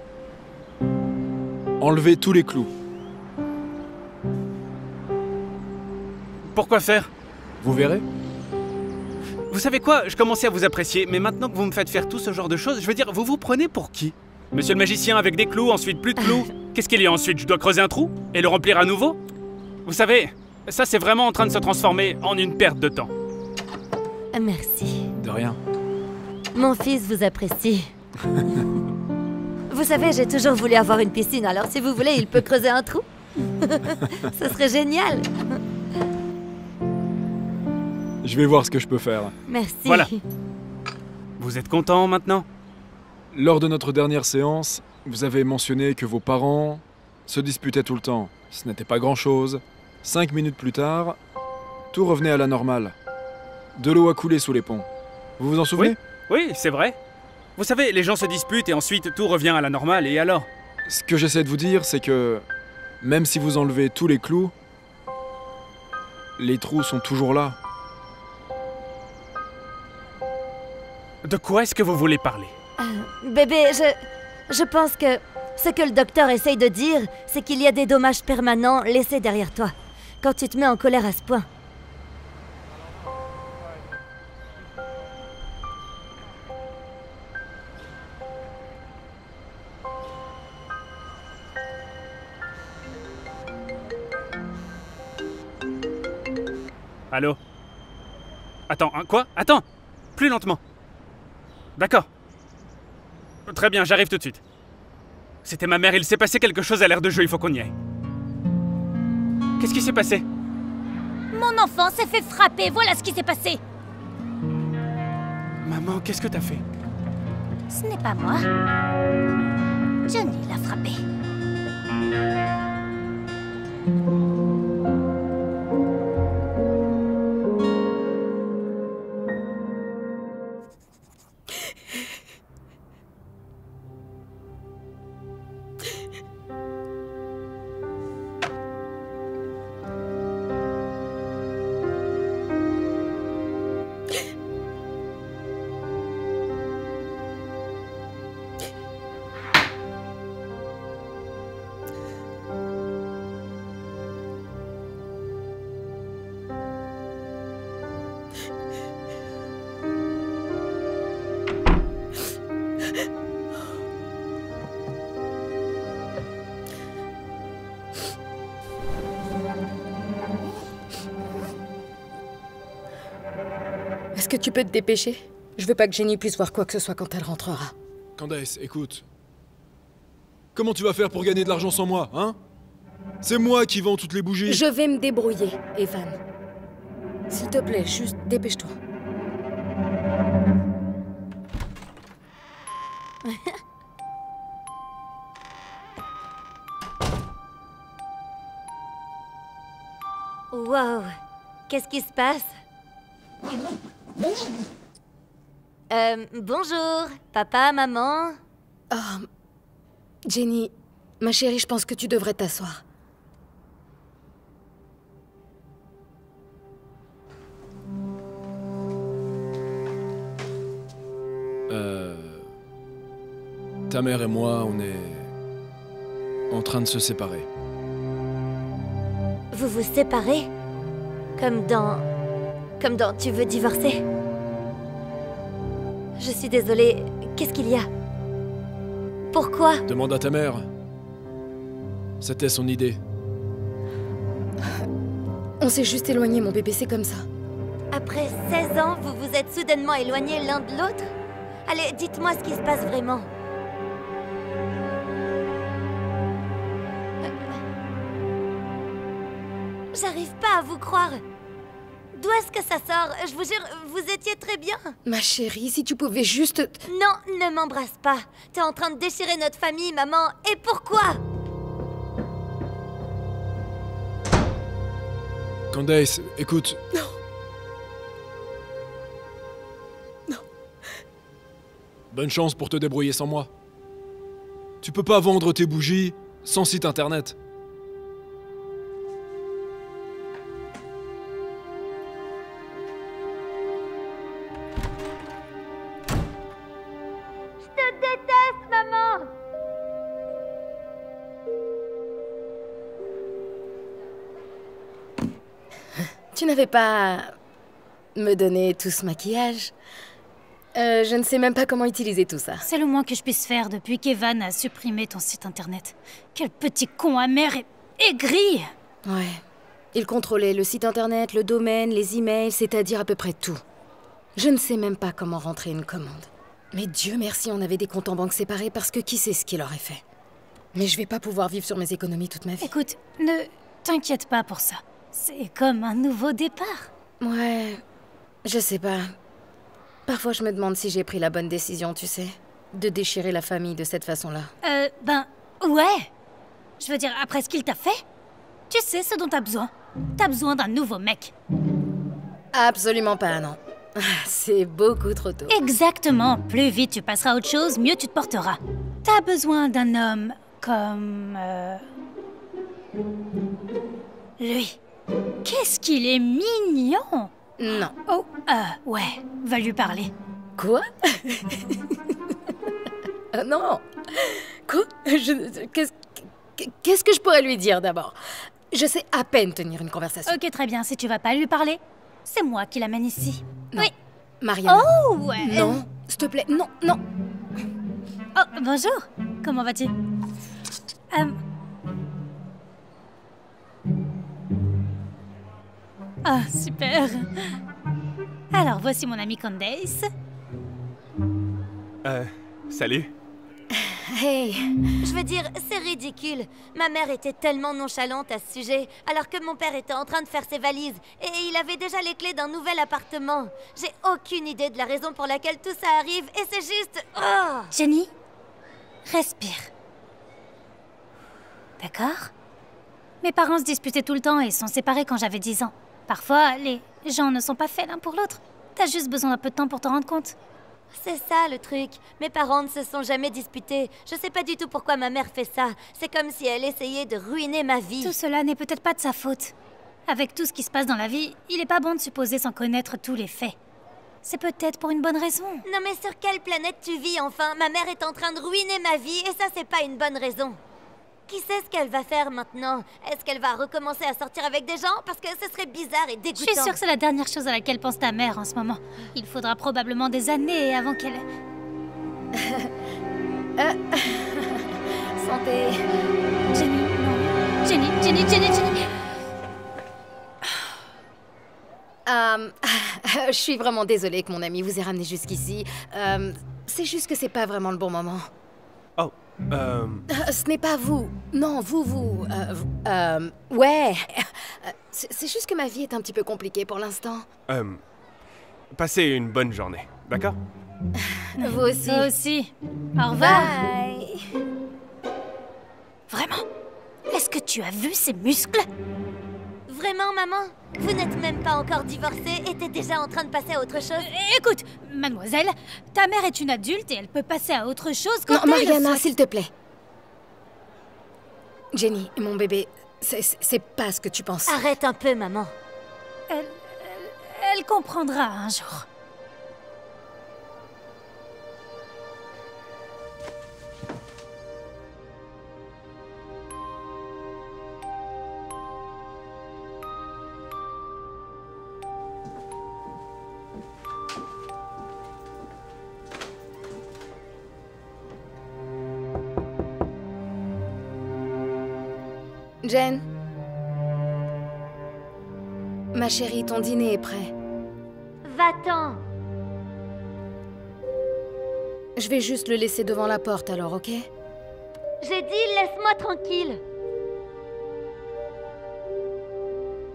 Enlevez tous les clous. Pourquoi faire? Vous verrez. Vous savez quoi? Je commençais à vous apprécier, mais maintenant que vous me faites faire tout ce genre de choses, je veux dire, vous vous prenez pour qui? Monsieur le magicien avec des clous, ensuite plus de clous. Qu'est-ce qu'il y a ensuite? Je dois creuser un trou? Et le remplir à nouveau? Vous savez, ça c'est vraiment en train de se transformer en une perte de temps. Merci. De rien. Mon fils vous apprécie. Vous savez, j'ai toujours voulu avoir une piscine, alors si vous voulez, il peut creuser un trou. Ce serait génial. Je vais voir ce que je peux faire. Merci. Voilà. Vous êtes content maintenant? Lors de notre dernière séance, vous avez mentionné que vos parents se disputaient tout le temps. Ce n'était pas grand-chose. Cinq minutes plus tard, tout revenait à la normale. De l'eau a coulé sous les ponts. Vous vous en souvenez? Oui, oui, c'est vrai. Vous savez, les gens se disputent et ensuite tout revient à la normale, et alors? Ce que j'essaie de vous dire, c'est que même si vous enlevez tous les clous, les trous sont toujours là. De quoi est-ce que vous voulez parler? Euh, bébé, je... Je pense que ce que le docteur essaye de dire, c'est qu'il y a des dommages permanents laissés derrière toi. Quand tu te mets en colère à ce point. Allô? Attends, hein, quoi? Attends! Plus lentement. D'accord. Très bien, j'arrive tout de suite. C'était ma mère, il s'est passé quelque chose à l'air de jeu, il faut qu'on y aille. Qu'est-ce qui s'est passé? Mon enfant s'est fait frapper, voilà ce qui s'est passé. Maman, qu'est-ce que t'as fait? Ce n'est pas moi. Johnny l'a frappé. Est-ce que tu peux te dépêcher? Je veux pas que Jenny puisse voir quoi que ce soit quand elle rentrera. Candace, écoute. Comment tu vas faire pour gagner de l'argent sans moi, hein? C'est moi qui vends toutes les bougies. Je vais me débrouiller, Evan. S'il te plaît, juste dépêche-toi. Wow, qu'est-ce qui se passe? Euh, bonjour, papa, maman. Oh, Jenny, ma chérie, je pense que tu devrais t'asseoir. Euh... Ta mère et moi, on est... en train de se séparer. Vous vous séparez? Comme dans... Comme dans tu veux divorcer? Je suis désolée, qu'est-ce qu'il y a? Pourquoi? Demande à ta mère. C'était son idée. On s'est juste éloigné, mon bébé, c'est comme ça. Après seize ans, vous vous êtes soudainement éloignés l'un de l'autre? Allez, dites-moi ce qui se passe vraiment. J'arrive pas à vous croire. D'où est-ce que ça sort? Je vous jure, vous étiez très bien. Ma chérie, si tu pouvais juste... Non, ne m'embrasse pas. T'es en train de déchirer notre famille, maman. Et pourquoi? Candace, écoute... Non. Non. Bonne chance pour te débrouiller sans moi. Tu peux pas vendre tes bougies sans site internet. Je te déteste, maman. Tu n'avais pas... me donné tout ce maquillage. Euh, je ne sais même pas comment utiliser tout ça. C'est le moins que je puisse faire depuis qu'Evan a supprimé ton site internet. Quel petit con amer et aigri! Ouais. Il contrôlait le site internet, le domaine, les emails, c'est-à-dire à peu près tout. Je ne sais même pas comment rentrer une commande. Mais Dieu merci, on avait des comptes en banque séparés parce que qui sait ce qu'il aurait fait. Mais je vais pas pouvoir vivre sur mes économies toute ma vie. Écoute, ne t'inquiète pas pour ça. C'est comme un nouveau départ. Ouais, je sais pas. Parfois je me demande si j'ai pris la bonne décision, tu sais. De déchirer la famille de cette façon-là. Euh, ben, ouais. Je veux dire, après ce qu'il t'a fait, tu sais ce dont t'as besoin. T'as besoin d'un nouveau mec. Absolument pas, non. C'est beaucoup trop tôt. Exactement. Plus vite tu passeras à autre chose, mieux tu te porteras. T'as besoin d'un homme comme... Euh... lui. Qu'est-ce qu'il est mignon! Non. Oh, euh, ouais, va lui parler. Quoi? euh, Non. Quoi? Je... Qu'est-ce qu'est-ce que je pourrais lui dire d'abord? Je sais à peine tenir une conversation. Ok, très bien, si tu vas pas lui parler, c'est moi qui l'amène ici. Non. Oui. Mariana. Oh, ouais. Non, s'il te plaît, non, non. Oh, bonjour. Comment vas-tu? Euh... Ah, super. Alors, voici mon amie Candace. Euh, salut. Hey. Je veux dire, c'est ridicule. Ma mère était tellement nonchalante à ce sujet, alors que mon père était en train de faire ses valises, et il avait déjà les clés d'un nouvel appartement. J'ai aucune idée de la raison pour laquelle tout ça arrive, et c'est juste... Oh Jenny, respire. D'accord? Mes parents se disputaient tout le temps et sont séparés quand j'avais dix ans. Parfois, les gens ne sont pas faits l'un pour l'autre. T'as juste besoin d'un peu de temps pour te rendre compte. C'est ça le truc. Mes parents ne se sont jamais disputés. Je sais pas du tout pourquoi ma mère fait ça. C'est comme si elle essayait de ruiner ma vie. Tout cela n'est peut-être pas de sa faute. Avec tout ce qui se passe dans la vie, il est pas bon de supposer sans connaître tous les faits. C'est peut-être pour une bonne raison. Non mais sur quelle planète tu vis enfin? Ma mère est en train de ruiner ma vie et ça c'est pas une bonne raison. Qui sait ce qu'elle va faire maintenant? Est-ce qu'elle va recommencer à sortir avec des gens? Parce que ce serait bizarre et dégoûtant. Je suis sûre que c'est la dernière chose à laquelle pense ta mère en ce moment. Il faudra probablement des années avant qu'elle... euh... Santé. Jenny, non. Jenny, Jenny, Jenny, Jenny. Euh, je suis vraiment désolée que mon ami vous ait ramené jusqu'ici. Euh, c'est juste que c'est pas vraiment le bon moment. Oh, euh... Euh, ce n'est pas vous. Non, vous, vous... Euh, vous- euh, ouais. Euh, C'est c'est juste que ma vie est un petit peu compliquée pour l'instant. Euh... Passez une bonne journée, d'accord? Vous aussi. Toi aussi. Au revoir. Bye. Vraiment? Est-ce que tu as vu ces muscles? Vraiment, maman? Vous n'êtes même pas encore divorcée et t'es déjà en train de passer à autre chose? Écoute, mademoiselle, ta mère est une adulte et elle peut passer à autre chose quand Non, elle Mariana, souhaite. s'il te plaît. Jenny, mon bébé, c'est- c'est c'est pas ce que tu penses. Arrête un peu, maman. Elle, elle, elle comprendra un jour. Jen. Ma chérie, ton dîner est prêt. Va-t'en. Je vais juste le laisser devant la porte alors, ok? J'ai dit laisse-moi tranquille.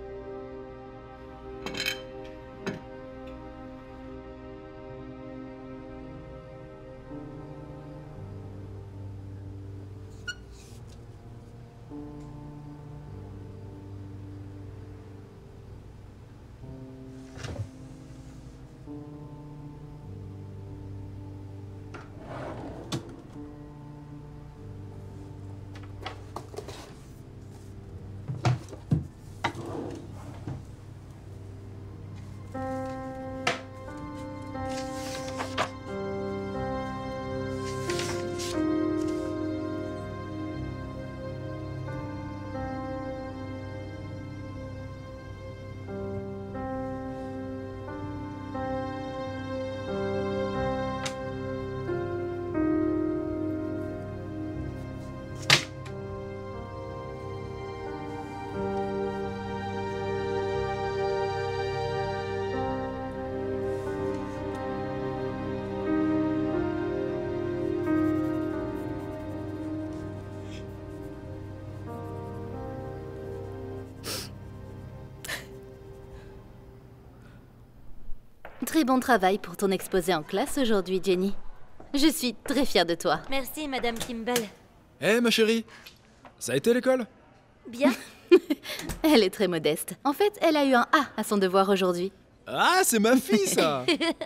Très bon travail pour ton exposé en classe aujourd'hui, Jenny. Je suis très fière de toi. Merci, Madame Kimball. Hé, ma chérie, ça a été l'école? Bien. Elle est très modeste. En fait, elle a eu un A à son devoir aujourd'hui. Ah, c'est ma fille, ça.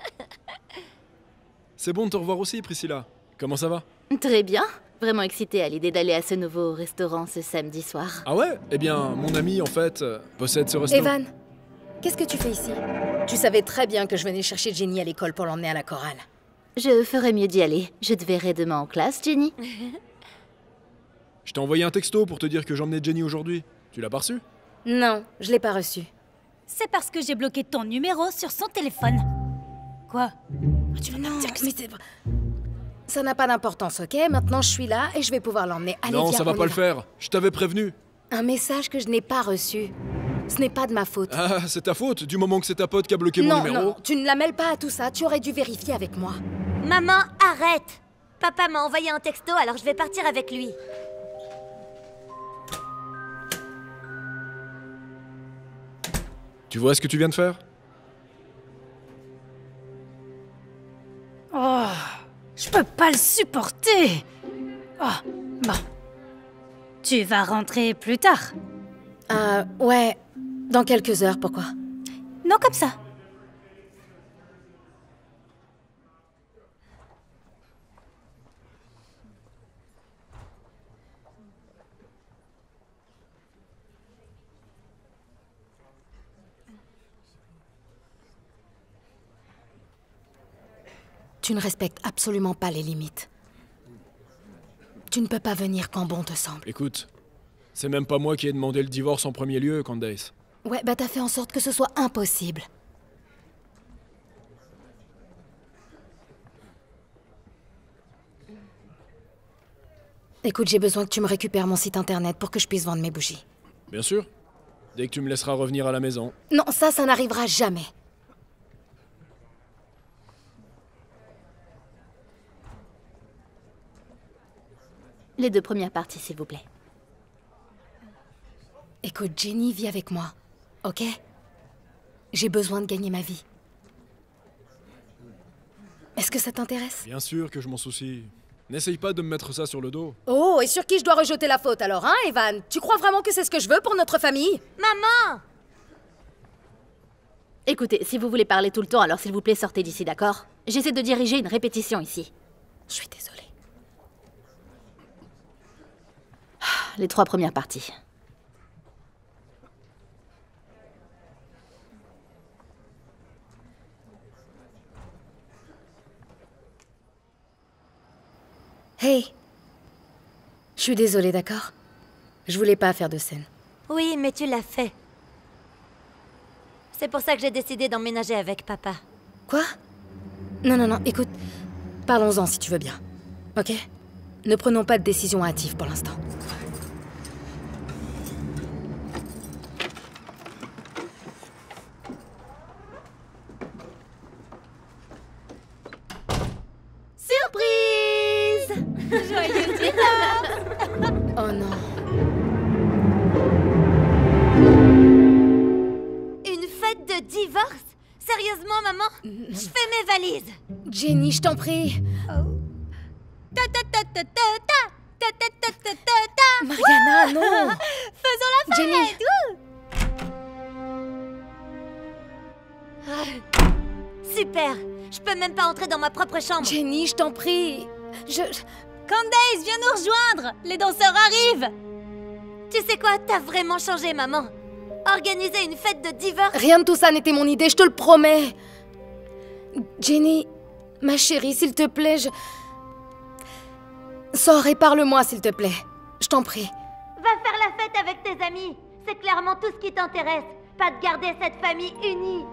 C'est bon de te revoir aussi, Priscilla. Comment ça va? Très bien. Vraiment excitée à l'idée d'aller à ce nouveau restaurant ce samedi soir. Ah ouais? Eh bien, mon ami, en fait, euh, possède ce restaurant. Evan, qu'est-ce que tu fais ici? Tu savais très bien que je venais chercher Jenny à l'école pour l'emmener à la chorale. Je ferais mieux d'y aller. Je te verrai demain en classe, Jenny. Je t'ai envoyé un texto pour te dire que j'emmenais Jenny aujourd'hui. Tu l'as pas reçu? Non, je l'ai pas reçu. C'est parce que j'ai bloqué ton numéro sur son téléphone. Quoi? Tu veux non, mais c'est... Ça n'a pas d'importance, ok? Maintenant, je suis là et je vais pouvoir l'emmener. Allez, Non, viens, ça va on pas y le faire. Je t'avais prévenu. Un message que je n'ai pas reçu. Ce n'est pas de ma faute. Ah, c'est ta faute, du moment que c'est ta pote qui a bloqué non, mon numéro. Non, tu ne la mêles pas à tout ça. Tu aurais dû vérifier avec moi. Maman, arrête! Papa m'a envoyé un texto, alors je vais partir avec lui. Tu vois ce que tu viens de faire? Oh, je peux pas le supporter. Oh, bon. Tu vas rentrer plus tard? Euh, ouais. Dans quelques heures, pourquoi? Non, comme ça. Tu ne respectes absolument pas les limites. Tu ne peux pas venir quand bon te semble. Écoute, c'est même pas moi qui ai demandé le divorce en premier lieu, Candace. Ouais, bah t'as fait en sorte que ce soit impossible. Écoute, j'ai besoin que tu me récupères mon site internet pour que je puisse vendre mes bougies. Bien sûr. Dès que tu me laisseras revenir à la maison. Non, ça, ça n'arrivera jamais. Les deux premières parties, s'il vous plaît. Écoute, Jenny vit avec moi, ok? J'ai besoin de gagner ma vie. Est-ce que ça t'intéresse? Bien sûr que je m'en soucie. N'essaye pas de me mettre ça sur le dos. Oh, et sur qui je dois rejeter la faute alors, hein, Evan? Tu crois vraiment que c'est ce que je veux pour notre famille? Maman! Écoutez, si vous voulez parler tout le temps, alors s'il vous plaît, sortez d'ici, d'accord? J'essaie de diriger une répétition ici. Je suis désolée. Les trois premières parties. Hey! Je suis désolée, d'accord? Je voulais pas faire de scène. Oui, mais tu l'as fait. C'est pour ça que j'ai décidé d'emménager avec papa. Quoi? Non, non, non, écoute, parlons-en si tu veux bien. Ok? Ne prenons pas de décision hâtive pour l'instant. Surprise! Joyeux divorce! Oh non. Une fête de divorce? Sérieusement, maman? Je fais mes valises. Jenny, je t'en prie. Ta ta ta ta ta ta ta ta ta ta ta ta. Mariana, non. Faisons la fête. Jenny. Ah, super. Je peux même pas entrer dans ma propre chambre. Jenny, je t'en prie. Je... Candace, viens nous rejoindre. Les danseurs arrivent. Tu sais quoi? T'as vraiment changé, maman. Organiser une fête de divorce? Rien de tout ça n'était mon idée, je te le promets. Jenny, ma chérie, s'il te plaît, je... Sors et parle-moi, s'il te plaît. Je t'en prie. Va faire la fête avec tes amis. C'est clairement tout ce qui t'intéresse. Pas de garder cette famille unie.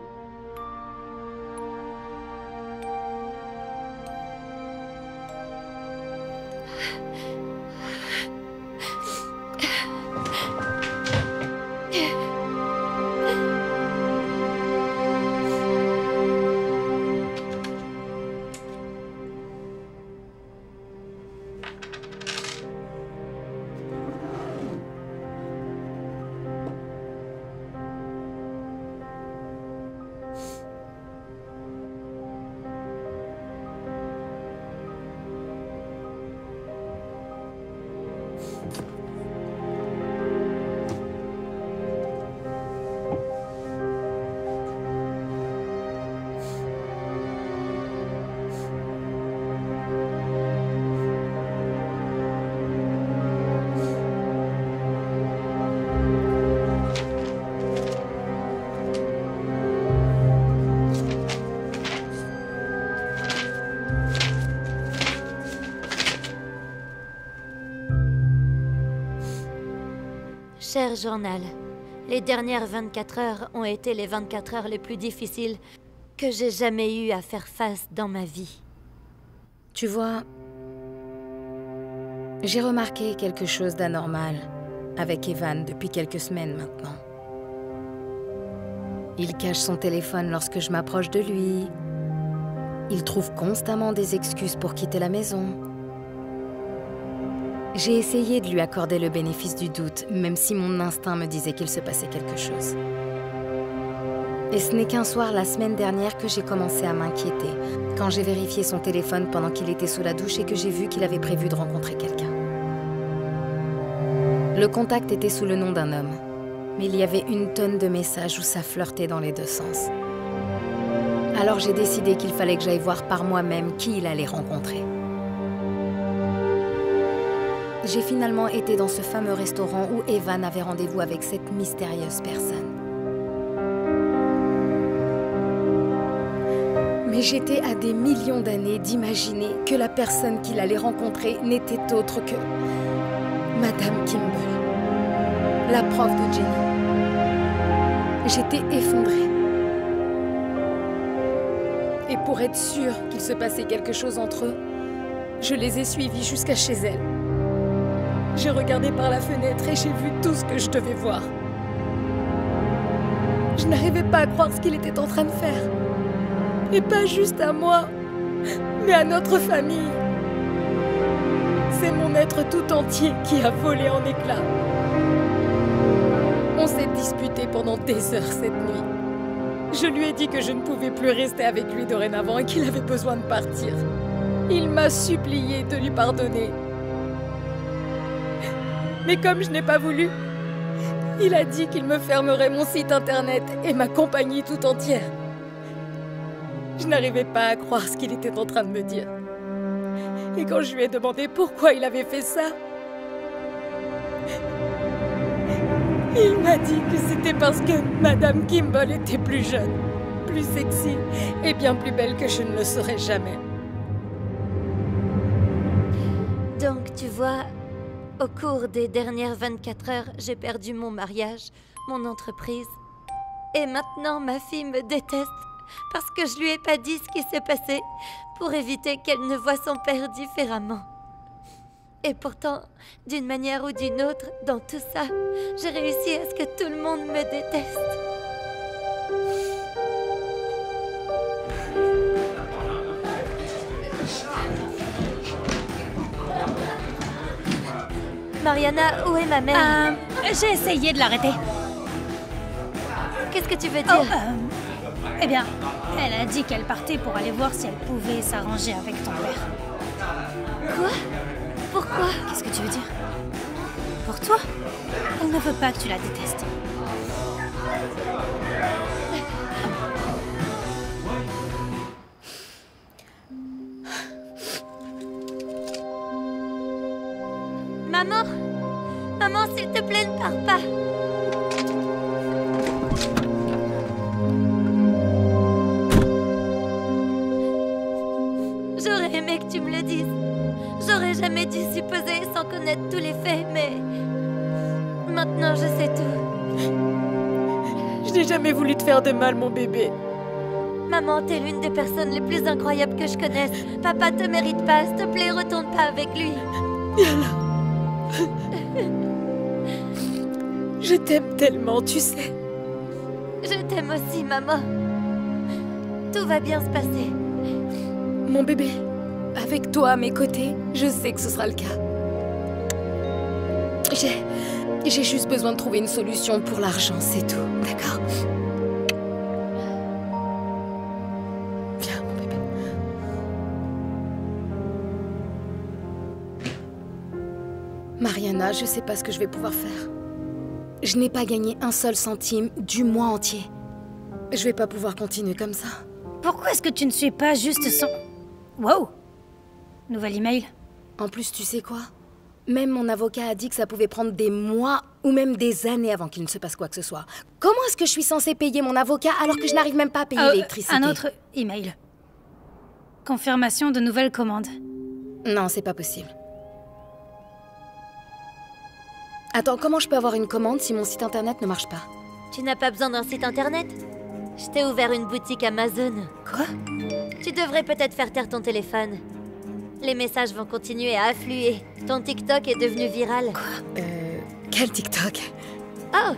Cher journal, les dernières vingt-quatre heures ont été les vingt-quatre heures les plus difficiles que j'ai jamais eu à faire face dans ma vie. Tu vois, j'ai remarqué quelque chose d'anormal avec Evan depuis quelques semaines maintenant. Il cache son téléphone lorsque je m'approche de lui. Il trouve constamment des excuses pour quitter la maison. J'ai essayé de lui accorder le bénéfice du doute, même si mon instinct me disait qu'il se passait quelque chose. Et ce n'est qu'un soir la semaine dernière que j'ai commencé à m'inquiéter, quand j'ai vérifié son téléphone pendant qu'il était sous la douche et que j'ai vu qu'il avait prévu de rencontrer quelqu'un. Le contact était sous le nom d'un homme, mais il y avait une tonne de messages où ça flirtait dans les deux sens. Alors j'ai décidé qu'il fallait que j'aille voir par moi-même qui il allait rencontrer. J'ai finalement été dans ce fameux restaurant où Evan avait rendez-vous avec cette mystérieuse personne. Mais j'étais à des millions d'années d'imaginer que la personne qu'il allait rencontrer n'était autre que Madame Kimball, la prof de Jenny. J'étais effondrée. Et pour être sûre qu'il se passait quelque chose entre eux, je les ai suivis jusqu'à chez elle. J'ai regardé par la fenêtre et j'ai vu tout ce que je devais voir. Je n'arrivais pas à croire ce qu'il était en train de faire. Et pas juste à moi, mais à notre famille. C'est mon être tout entier qui a volé en éclats. On s'est disputé pendant des heures cette nuit. Je lui ai dit que je ne pouvais plus rester avec lui dorénavant et qu'il avait besoin de partir. Il m'a supplié de lui pardonner. Mais comme je n'ai pas voulu, il a dit qu'il me fermerait mon site internet et ma compagnie tout entière. Je n'arrivais pas à croire ce qu'il était en train de me dire. Et quand je lui ai demandé pourquoi il avait fait ça, il m'a dit que c'était parce que Madame Kimball était plus jeune, plus sexy et bien plus belle que je ne le serais jamais. Donc, tu vois, au cours des dernières vingt-quatre heures, j'ai perdu mon mariage, mon entreprise. Et maintenant, ma fille me déteste parce que je lui ai pas dit ce qui s'est passé pour éviter qu'elle ne voie son père différemment. Et pourtant, d'une manière ou d'une autre, dans tout ça, j'ai réussi à ce que tout le monde me déteste. Mariana, où est ma mère? Euh, j'ai essayé de l'arrêter. Qu'est-ce que tu veux dire? Oh, euh, eh bien, elle a dit qu'elle partait pour aller voir si elle pouvait s'arranger avec ton père. Quoi? Pourquoi? Qu'est-ce que tu veux dire? Pour toi? Elle ne veut pas que tu la détestes. Maman! Maman, s'il te plaît, ne pars pas! J'aurais aimé que tu me le dises. J'aurais jamais dû supposer sans connaître tous les faits, mais... Maintenant, je sais tout. Je n'ai jamais voulu te faire de mal, mon bébé. Maman, t'es l'une des personnes les plus incroyables que je connaisse. Papa te mérite pas, s'il te plaît, retourne pas avec lui. Viens là. Je t'aime tellement, tu sais. Je t'aime aussi, maman. Tout va bien se passer. Mon bébé, avec toi à mes côtés, je sais que ce sera le cas. J'ai... J'ai juste besoin de trouver une solution pour l'argent, c'est tout, d'accord? Viens, mon bébé. Mariana, je sais pas ce que je vais pouvoir faire. Je n'ai pas gagné un seul centime du mois entier. Je vais pas pouvoir continuer comme ça. Pourquoi est-ce que tu ne suis pas juste son... Wow! Nouvel email. En plus, tu sais quoi? Même mon avocat a dit que ça pouvait prendre des mois ou même des années avant qu'il ne se passe quoi que ce soit. Comment est-ce que je suis censée payer mon avocat alors que je n'arrive même pas à payer euh, l'électricité? Un autre email. Confirmation de nouvelles commandes. Non, c'est pas possible. Attends, comment je peux avoir une commande si mon site internet ne marche pas? Tu n'as pas besoin d'un site internet? Je t'ai ouvert une boutique Amazon. Quoi? Tu devrais peut-être faire taire ton téléphone. Les messages vont continuer à affluer. Ton TikTok est devenu viral. Quoi? Euh... Quel TikTok? Oh!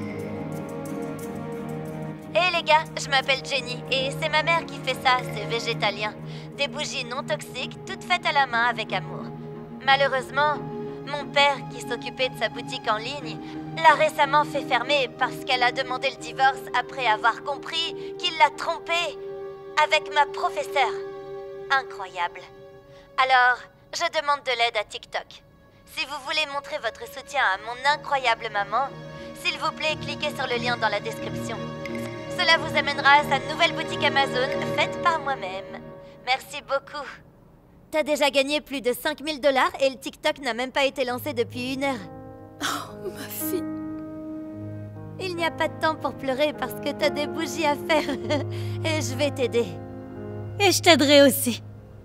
Hé hey les gars, je m'appelle Jenny et c'est ma mère qui fait ça, c'est végétalien. Des bougies non toxiques, toutes faites à la main avec amour. Malheureusement, mon père, qui s'occupait de sa boutique en ligne, l'a récemment fait fermer parce qu'elle a demandé le divorce après avoir compris qu'il l'a trompée avec ma professeure. Incroyable. Alors, je demande de l'aide à TikTok. Si vous voulez montrer votre soutien à mon incroyable maman, s'il vous plaît, cliquez sur le lien dans la description. Cela vous amènera à sa nouvelle boutique Amazon, faite par moi-même. Merci beaucoup. T'as déjà gagné plus de cinq mille dollars et le TikTok n'a même pas été lancé depuis une heure. Oh, ma fille. Il n'y a pas de temps pour pleurer parce que t'as des bougies à faire. Et je vais t'aider. Et je t'aiderai aussi.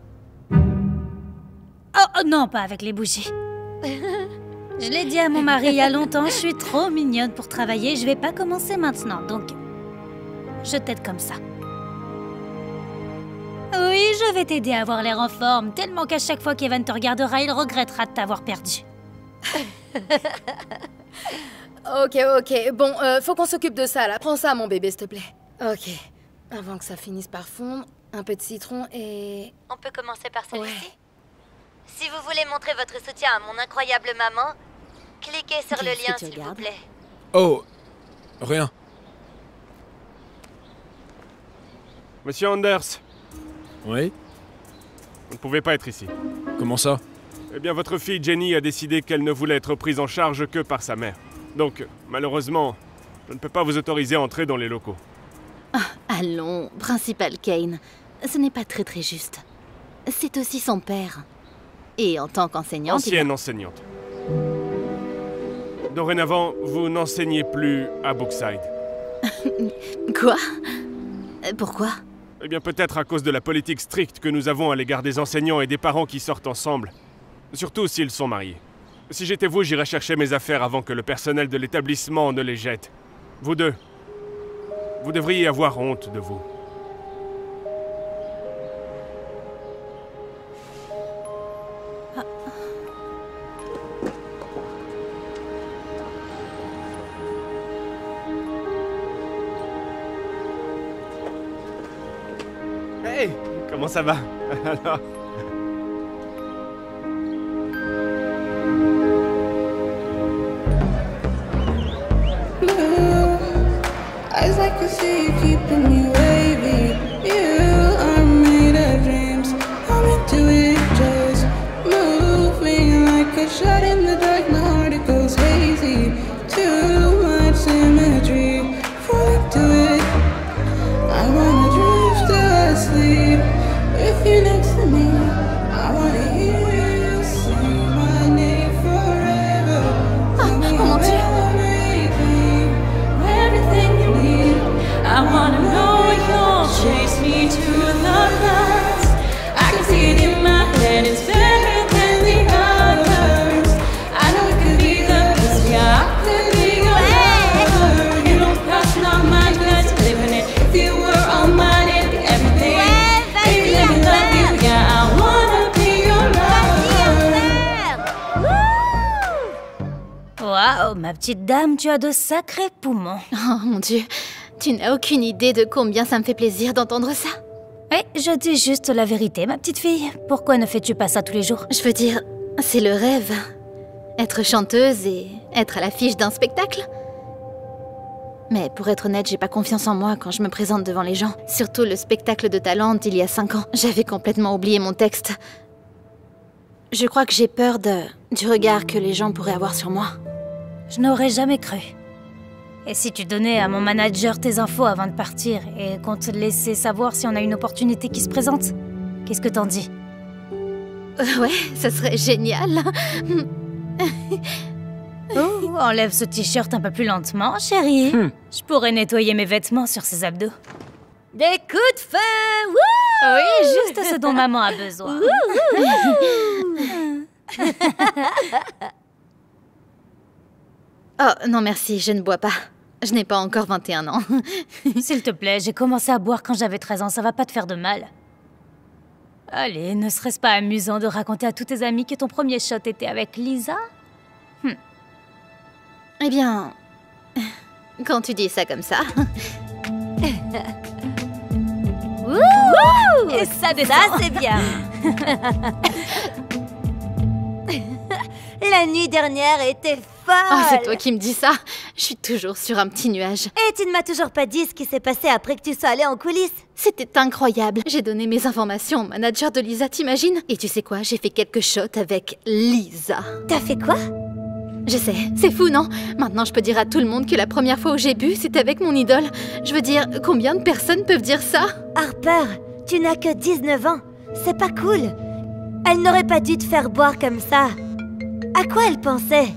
Oh, oh non, pas avec les bougies. Je l'ai dit à mon mari il y a longtemps, je suis trop mignonne pour travailler, je vais pas commencer maintenant, donc je t'aide comme ça. Oui, je vais t'aider à avoir l'air en forme, tellement qu'à chaque fois qu'Evan te regardera, il regrettera de t'avoir perdu. Ok, ok, bon, euh, faut qu'on s'occupe de ça là, prends ça mon bébé s'il te plaît. Ok, avant que ça finisse par fondre, un peu de citron et... On peut commencer par celui-ci? Ouais. Si vous voulez montrer votre soutien à mon incroyable maman, cliquez sur le lien s'il vous plaît. Oh, rien. Monsieur Anders. Oui? Vous ne pouvez pas être ici. Comment ça? Eh bien, votre fille Jenny a décidé qu'elle ne voulait être prise en charge que par sa mère. Donc, malheureusement, je ne peux pas vous autoriser à entrer dans les locaux. Ah, allons, Principal Kane, ce n'est pas très très juste. C'est aussi son père. Et en tant qu'enseignante... Ancienne enseignante. Dorénavant, vous n'enseignez plus à Brookside. Quoi? Pourquoi? Eh bien, peut-être à cause de la politique stricte que nous avons à l'égard des enseignants et des parents qui sortent ensemble. Surtout s'ils sont mariés. Si j'étais vous, j'irais chercher mes affaires avant que le personnel de l'établissement ne les jette. Vous deux, vous devriez avoir honte de vous. Hey, comment ça va? Alors... Eyes I can see you keeping me wavy. You are made of dreams. I'm into it, just moving like a shot in the dark. My heart it goes hazy. Too much symmetry. Fall into it. I wanna drift asleep with you next to me. I wanna hear you sing my name forever. Tell me everything, everything you need. I wanna know you'll chase me to the past. I can see it in my head, it's better than the others. I know it could be the best, yeah, I could be your lover. You don't pass, not my guts, living it. If you were all mine, it'd be everything. Baby, let me love you, yeah, I wanna be your lover. Waouh, ma petite dame, tu as de sacrés poumons. Oh mon Dieu, tu n'as aucune idée de combien ça me fait plaisir d'entendre ça. Oui, je dis juste la vérité, ma petite fille. Pourquoi ne fais-tu pas ça tous les jours? Je veux dire, c'est le rêve. Être chanteuse et être à l'affiche d'un spectacle. Mais pour être honnête, j'ai pas confiance en moi quand je me présente devant les gens. Surtout le spectacle de talent d'il y a cinq ans. J'avais complètement oublié mon texte. Je crois que j'ai peur de... du regard que les gens pourraient avoir sur moi. Je n'aurais jamais cru. Et si tu donnais à mon manager tes infos avant de partir et qu'on te laissait savoir si on a une opportunité qui se présente? Qu'est-ce que t'en dis? euh, Ouais, ça serait génial. Oh, enlève ce t-shirt un peu plus lentement, chérie. Hmm. Je pourrais nettoyer mes vêtements sur ces abdos. Des coups de feu! Wouh! Oui, juste ce dont maman a besoin. Oh, non merci, je ne bois pas. Je n'ai pas encore vingt et un ans. S'il te plaît, j'ai commencé à boire quand j'avais treize ans, ça va pas te faire de mal. Allez, ne serait-ce pas amusant de raconter à tous tes amis que ton premier shot était avec Lisa? hm. Eh bien, quand tu dis ça comme ça... Wouh! Et ça descend. Ça, c'est bien. La nuit dernière était folle. Oh, c'est toi qui me dis ça. Je suis toujours sur un petit nuage. Et tu ne m'as toujours pas dit ce qui s'est passé après que tu sois allée en coulisses. C'était incroyable. J'ai donné mes informations au manager de Lisa, t'imagines? Et tu sais quoi? J'ai fait quelques shots avec Lisa. T'as fait quoi? Je sais, c'est fou, non? Maintenant, je peux dire à tout le monde que la première fois où j'ai bu, c'était avec mon idole. Je veux dire, combien de personnes peuvent dire ça? Harper, tu n'as que dix-neuf ans. C'est pas cool. Elle n'aurait pas dû te faire boire comme ça. À quoi elle pensait?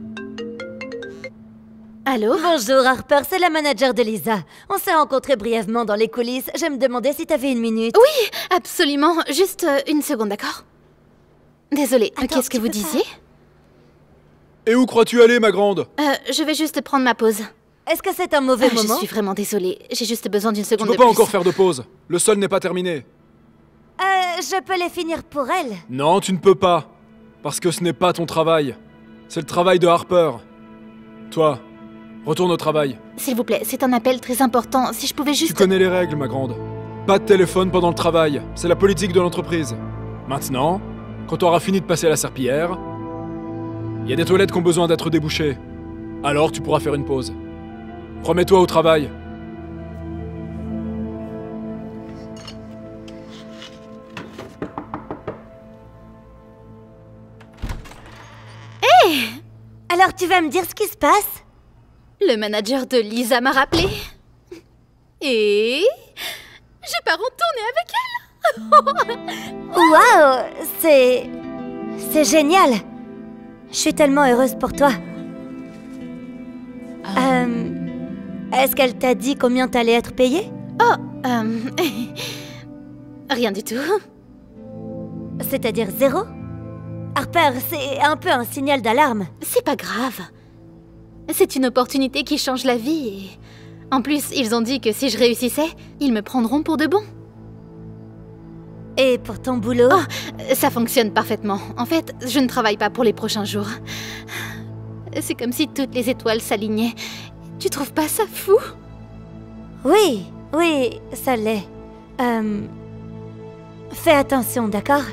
Allô? Bonjour Harper, c'est la manager de Lisa. On s'est rencontrés brièvement dans les coulisses. Je me demandais si t'avais une minute. Oui, absolument. Juste euh, une seconde, d'accord? Désolée, qu'est-ce que vous disiez? Et où crois-tu aller, ma grande? Euh, je vais juste prendre ma pause. Est-ce que c'est un mauvais Ah, moment? Je suis vraiment désolée. J'ai juste besoin d'une Tu seconde peux de pas plus. encore faire de pause. Le sol n'est pas terminé. Euh, je peux les finir pour elle. Non, tu ne peux pas. Parce que ce n'est pas ton travail. C'est le travail de Harper. Toi, retourne au travail. S'il vous plaît, c'est un appel très important. Si je pouvais juste... Tu connais les règles, ma grande. Pas de téléphone pendant le travail. C'est la politique de l'entreprise. Maintenant, quand tu auras fini de passer la serpillière, il y a des toilettes qui ont besoin d'être débouchées. Alors tu pourras faire une pause. Remets-toi au travail. Hé hey! Alors tu vas me dire ce qui se passe? Le manager de Lisa m'a rappelé. Et... j'ai pas retourné avec elle. Waouh! C'est... c'est génial. Je suis tellement heureuse pour toi. Euh... Est-ce qu'elle t'a dit combien t'allais être payée? Oh, euh... rien du tout. C'est-à-dire zéro? Harper, c'est un peu un signal d'alarme. C'est pas grave. C'est une opportunité qui change la vie et... En plus, ils ont dit que si je réussissais, ils me prendront pour de bon. Et pour ton boulot? Oh, ça fonctionne parfaitement. En fait, je ne travaille pas pour les prochains jours. C'est comme si toutes les étoiles s'alignaient. Tu trouves pas ça fou? Oui, oui, ça l'est. Euh... Fais attention, d'accord?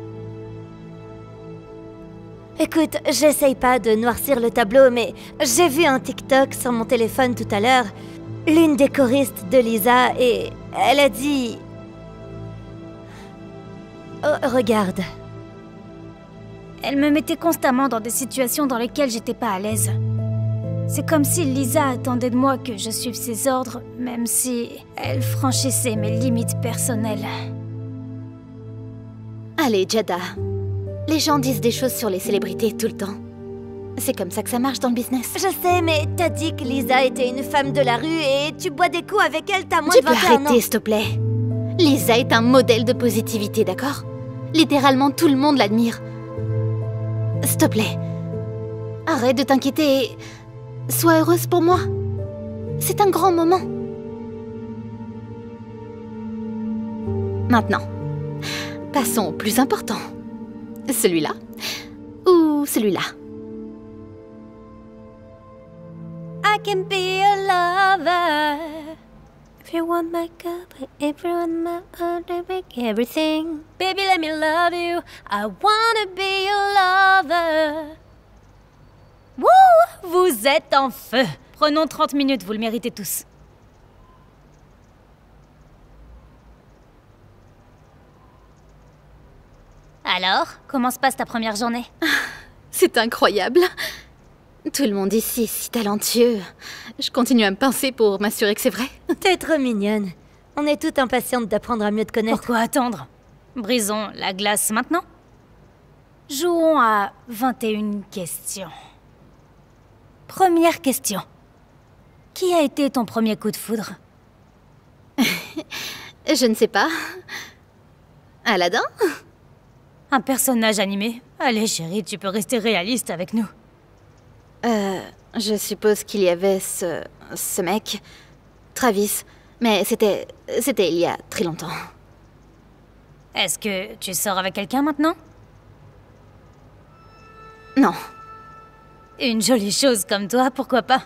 Écoute, j'essaye pas de noircir le tableau, mais j'ai vu un TikTok sur mon téléphone tout à l'heure. L'une des choristes de Lisa, et elle a dit... Oh, regarde. Elle me mettait constamment dans des situations dans lesquelles j'étais pas à l'aise. C'est comme si Lisa attendait de moi que je suive ses ordres, même si elle franchissait mes limites personnelles. Allez, Jada. Les gens disent des choses sur les célébrités tout le temps. C'est comme ça que ça marche dans le business. Je sais, mais t'as dit que Lisa était une femme de la rue et tu bois des coups avec elle, t'as moins Tu de peux vingt et un ans. arrêter, s'il te plaît. Lisa est un modèle de positivité, d'accord? Littéralement, tout le monde l'admire. S'il te plaît. Arrête de t'inquiéter et... sois heureuse pour moi. C'est un grand moment. Maintenant, passons au plus important. Celui-là ou celui-là? I can be a lover. If you want my cup, if you want my heart, I make everything. Baby, let me love you. I wanna be your lover. Wouh! Vous êtes en feu! Prenons trente minutes, vous le méritez tous. Alors, comment se passe ta première journée? C'est incroyable. Tout le monde ici est si talentueux. Je continue à me pincer pour m'assurer que c'est vrai. T'es trop mignonne. On est toutes impatientes d'apprendre à mieux te connaître. Pourquoi attendre? Brisons la glace maintenant. Jouons à vingt et une questions. Première question. Qui a été ton premier coup de foudre? Je ne sais pas. Aladdin? Un personnage animé? Allez chérie, tu peux rester réaliste avec nous. Euh... Je suppose qu'il y avait ce... ce mec, Travis, mais c'était... c'était il y a très longtemps. Est-ce que tu sors avec quelqu'un maintenant? Non. Une jolie chose comme toi, pourquoi pas?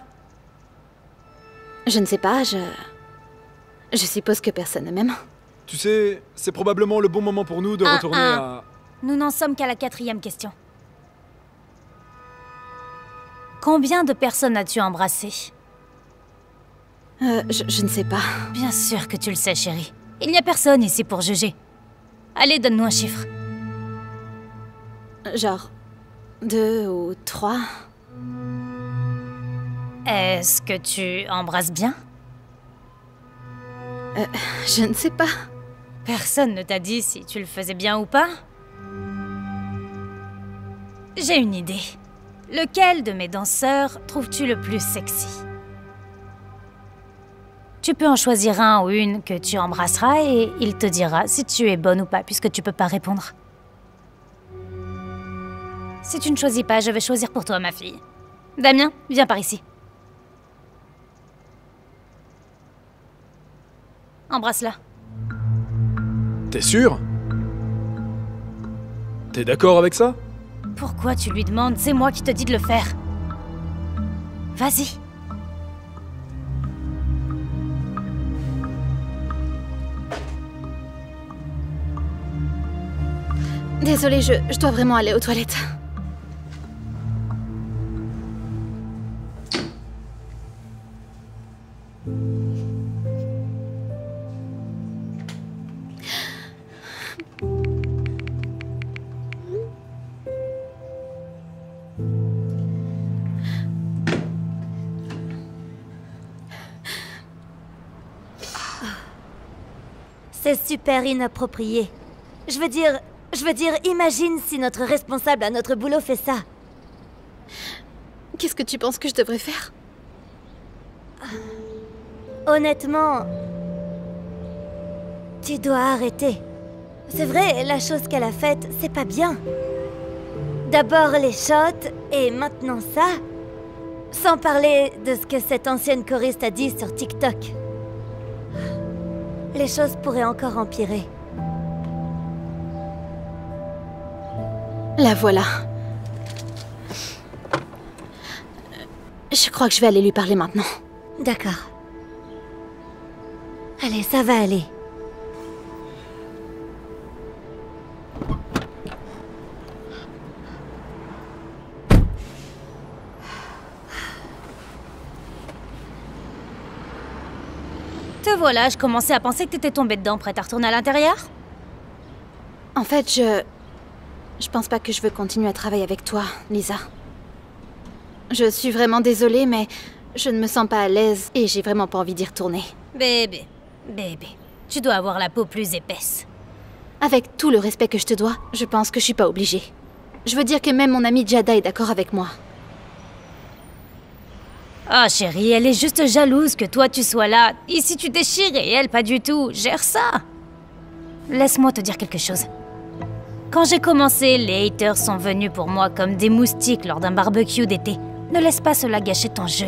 Je ne sais pas, je... Je suppose que personne ne m'aime. Tu sais, c'est probablement le bon moment pour nous de Un, retourner un. à... Nous n'en sommes qu'à la quatrième question. Combien de personnes as-tu embrassé? Euh, je, je ne sais pas. Bien sûr que tu le sais, chérie. Il n'y a personne ici pour juger. Allez, donne-nous un chiffre. Genre... deux ou trois. Est-ce que tu embrasses bien? Euh, je ne sais pas. Personne ne t'a dit si tu le faisais bien ou pas? J'ai une idée. Lequel de mes danseurs trouves-tu le plus sexy? Tu peux en choisir un ou une que tu embrasseras et il te dira si tu es bonne ou pas, puisque tu peux pas répondre. Si tu ne choisis pas, je vais choisir pour toi, ma fille. Damien, viens par ici. Embrasse-la. T'es sûr? T'es d'accord avec ça? Pourquoi tu lui demandes? C'est moi qui te dis de le faire. Vas-y. Désolée, je, je dois vraiment aller aux toilettes. C'est super inapproprié. Je veux dire, je veux dire, imagine si notre responsable à notre boulot fait ça. Qu'est-ce que tu penses que je devrais faire? Honnêtement, tu dois arrêter. C'est vrai, la chose qu'elle a faite, c'est pas bien. D'abord les shots, et maintenant ça. Sans parler de ce que cette ancienne choriste a dit sur TikTok. Les choses pourraient encore empirer. La voilà. Je crois que je vais aller lui parler maintenant. D'accord. Allez, ça va aller. Te voilà, je commençais à penser que t'étais tombée dedans, prête à retourner à l'intérieur? En fait, je... Je pense pas que je veux continuer à travailler avec toi, Lisa. Je suis vraiment désolée, mais je ne me sens pas à l'aise et j'ai vraiment pas envie d'y retourner. Bébé, bébé, tu dois avoir la peau plus épaisse. Avec tout le respect que je te dois, je pense que je suis pas obligée. Je veux dire que même mon amie Jada est d'accord avec moi. Oh chérie, elle est juste jalouse que toi tu sois là. Ici tu déchires et elle pas du tout. Gère ça. Laisse-moi te dire quelque chose. Quand j'ai commencé, les haters sont venus pour moi comme des moustiques lors d'un barbecue d'été. Ne laisse pas cela gâcher ton jeu.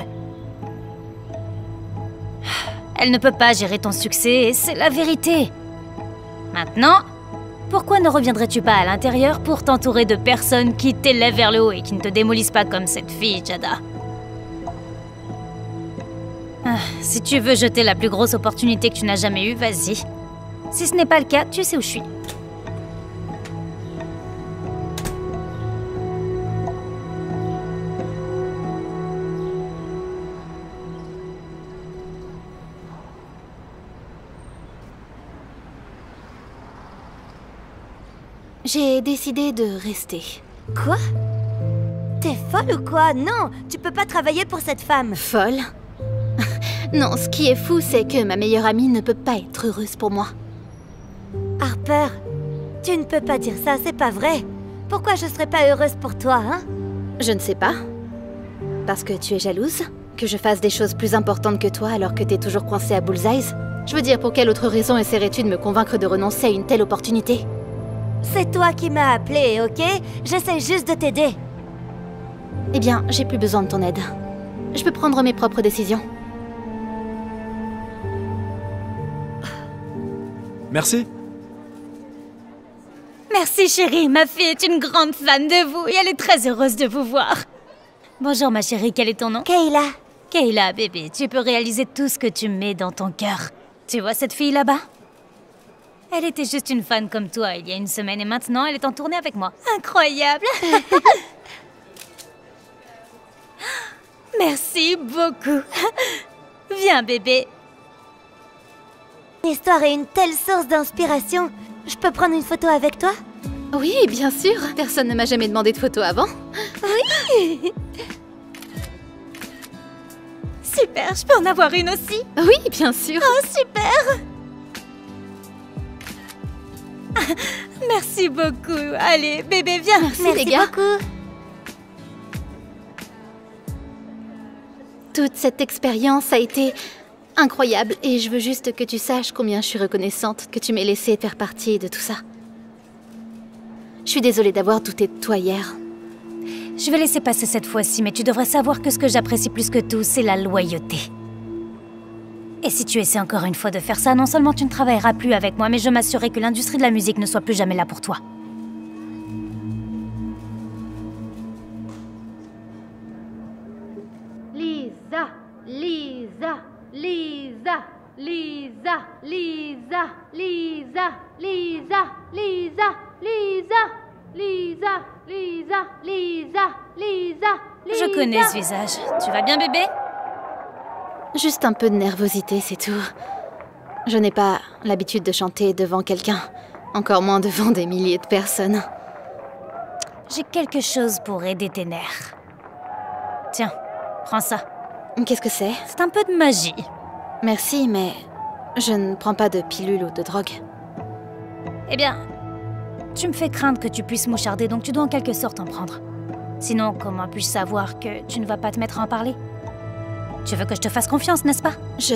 Elle ne peut pas gérer ton succès et c'est la vérité. Maintenant, pourquoi ne reviendrais-tu pas à l'intérieur pour t'entourer de personnes qui t'élèvent vers le haut et qui ne te démolissent pas comme cette fille, Jada? Ah, si tu veux jeter la plus grosse opportunité que tu n'as jamais eue, vas-y. Si ce n'est pas le cas, tu sais où je suis. J'ai décidé de rester. Quoi? T'es folle ou quoi? Non, tu peux pas travailler pour cette femme. Folle? Non, ce qui est fou, c'est que ma meilleure amie ne peut pas être heureuse pour moi. Harper, tu ne peux pas dire ça, c'est pas vrai. Pourquoi je serais pas heureuse pour toi, hein? Je ne sais pas. Parce que tu es jalouse? Que je fasse des choses plus importantes que toi alors que t'es toujours coincée à Bullseyes? Je veux dire, pour quelle autre raison essaierais-tu de me convaincre de renoncer à une telle opportunité? C'est toi qui m'as appelé, ok? J'essaie juste de t'aider. Eh bien, j'ai plus besoin de ton aide. Je peux prendre mes propres décisions. Merci. Merci chérie, ma fille est une grande fan de vous et elle est très heureuse de vous voir. Bonjour ma chérie, quel est ton nom? Kayla. Kayla, bébé, tu peux réaliser tout ce que tu mets dans ton cœur. Tu vois cette fille là-bas? Elle était juste une fan comme toi il y a une semaine et maintenant elle est en tournée avec moi. Incroyable. Merci beaucoup. Viens bébé. L'histoire est une telle source d'inspiration. Je peux prendre une photo avec toi? Oui, bien sûr. Personne ne m'a jamais demandé de photo avant. Oui. Super, je peux en avoir une aussi? Oui, bien sûr. Oh, super. Merci beaucoup. Allez, bébé, viens. Merci, Merci les gars. beaucoup. Toute cette expérience a été incroyable et je veux juste que tu saches combien je suis reconnaissante que tu m'aies laissé faire partie de tout ça. Je suis désolée d'avoir douté de toi hier. Je vais laisser passer cette fois-ci, mais tu devrais savoir que ce que j'apprécie plus que tout, c'est la loyauté. Et si tu essaies encore une fois de faire ça, non seulement tu ne travailleras plus avec moi, mais je m'assurerai que l'industrie de la musique ne soit plus jamais là pour toi. Lisa, Lisa, Lisa, Lisa, Lisa, Lisa, Lisa, Lisa, Lisa, Lisa, Lisa, Lisa, Lisa, Lisa. Je connais ce visage. Tu vas bien, bébé? Juste un peu de nervosité, c'est tout. Je n'ai pas l'habitude de chanter devant quelqu'un, encore moins devant des milliers de personnes. J'ai quelque chose pour aider tes nerfs. Tiens, prends ça. Qu'est-ce que c'est? C'est un peu de magie. Merci, mais je ne prends pas de pilule ou de drogue. Eh bien, tu me fais craindre que tu puisses moucharder, donc tu dois en quelque sorte en prendre. Sinon, comment puis-je savoir que tu ne vas pas te mettre à en parler? Tu veux que je te fasse confiance, n'est-ce pas? Je...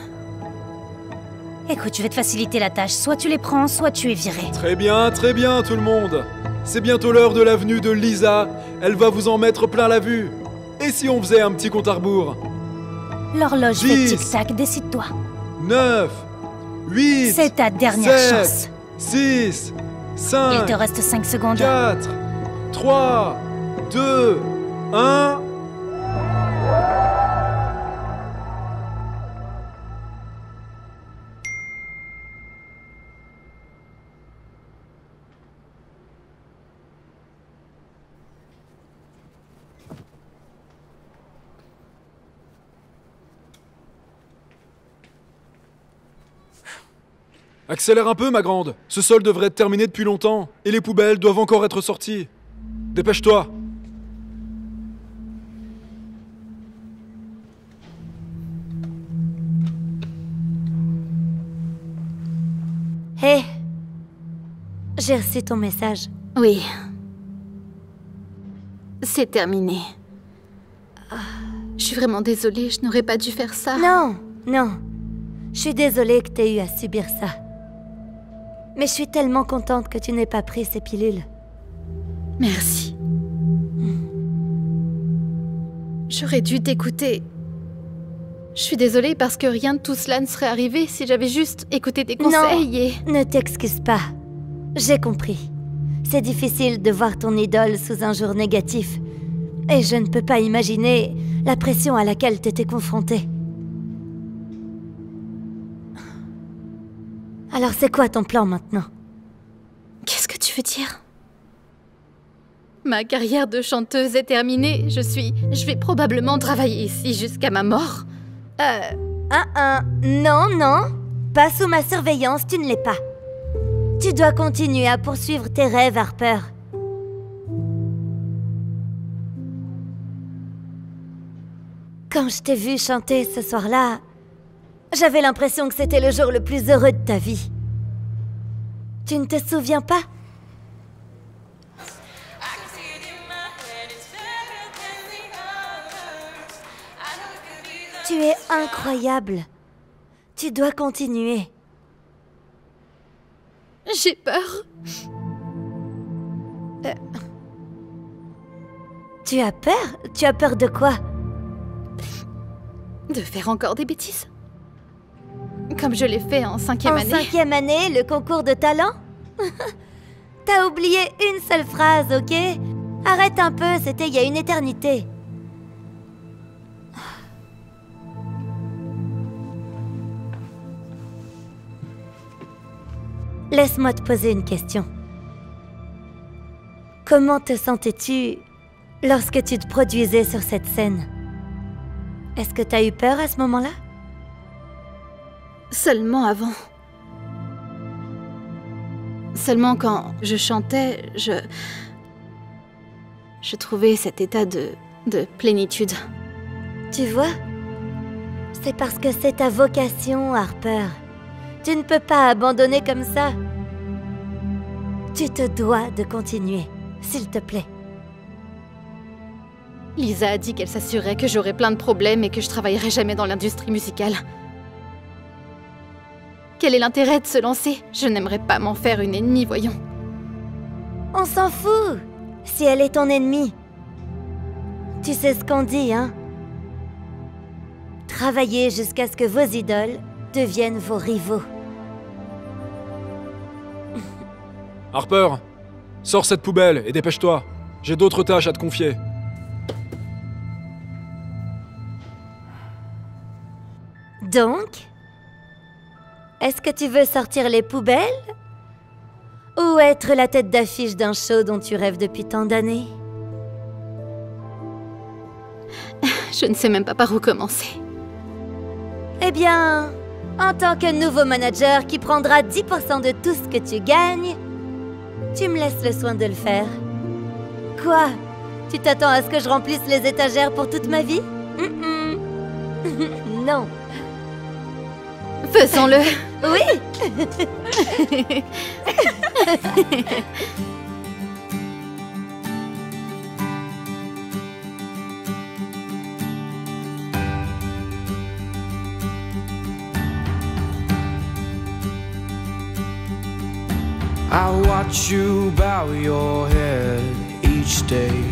Écoute, je vais te faciliter la tâche. Soit tu les prends, soit tu es viré. Très bien, très bien tout le monde. C'est bientôt l'heure de la venue de Lisa. Elle va vous en mettre plein la vue. Et si on faisait un petit compte à rebours? L'horloge fait tic-tac, décide-toi. neuf, huit, C'est ta dernière sept, chance. six, cinq, Il te reste cinq secondes. quatre, trois, deux, un... Accélère un peu, ma grande. Ce sol devrait être terminé depuis longtemps. Et les poubelles doivent encore être sorties. Dépêche-toi. Hé, hey, j'ai reçu ton message. Oui. C'est terminé. Je suis vraiment désolée, je n'aurais pas dû faire ça. Non, non. Je suis désolée que tu aies eu à subir ça. Mais je suis tellement contente que tu n'aies pas pris ces pilules. Merci. J'aurais dû t'écouter. Je suis désolée parce que rien de tout cela ne serait arrivé si j'avais juste écouté tes conseils non, et... ne t'excuse pas. J'ai compris. C'est difficile de voir ton idole sous un jour négatif. Et je ne peux pas imaginer la pression à laquelle t'étais confrontée. Alors c'est quoi ton plan maintenant? Qu'est-ce que tu veux dire? Ma carrière de chanteuse est terminée. Je suis... Je vais probablement travailler ici jusqu'à ma mort. Euh... Un, un... Non, non. Pas sous ma surveillance, tu ne l'es pas. Tu dois continuer à poursuivre tes rêves, Harper. Quand je t'ai vu chanter ce soir-là, j'avais l'impression que c'était le jour le plus heureux de ta vie. Tu ne te souviens pas? Tu es incroyable. Tu dois continuer. J'ai peur. Euh... Tu as peur? Tu as peur de quoi? De faire encore des bêtises? Comme je l'ai fait en cinquième en année. En cinquième année, le concours de talent? T'as oublié une seule phrase, ok? Arrête un peu, c'était il y a une éternité. Laisse-moi te poser une question. Comment te sentais-tu lorsque tu te produisais sur cette scène? Est-ce que t'as eu peur à ce moment-là? Seulement avant. Seulement quand je chantais, je... Je trouvais cet état de... de plénitude. Tu vois? C'est parce que c'est ta vocation, Harper. Tu ne peux pas abandonner comme ça. Tu te dois de continuer, s'il te plaît. Lisa a dit qu'elle s'assurait que j'aurais plein de problèmes et que je travaillerais jamais dans l'industrie musicale. Quel est l'intérêt de se lancer? Je n'aimerais pas m'en faire une ennemie, voyons. On s'en fout, si elle est ton ennemie. Tu sais ce qu'on dit, hein? Travaillez jusqu'à ce que vos idoles deviennent vos rivaux. Harper, sors cette poubelle et dépêche-toi. J'ai d'autres tâches à te confier. Donc, est-ce que tu veux sortir les poubelles? Ou être la tête d'affiche d'un show dont tu rêves depuis tant d'années? Je ne sais même pas par où commencer. Eh bien, en tant que nouveau manager qui prendra dix pour cent de tout ce que tu gagnes, tu me laisses le soin de le faire. Quoi? Tu t'attends à ce que je remplisse les étagères pour toute ma vie? Mm-mm. Non. Faisons-le. Oui. I watch you bow your head each day.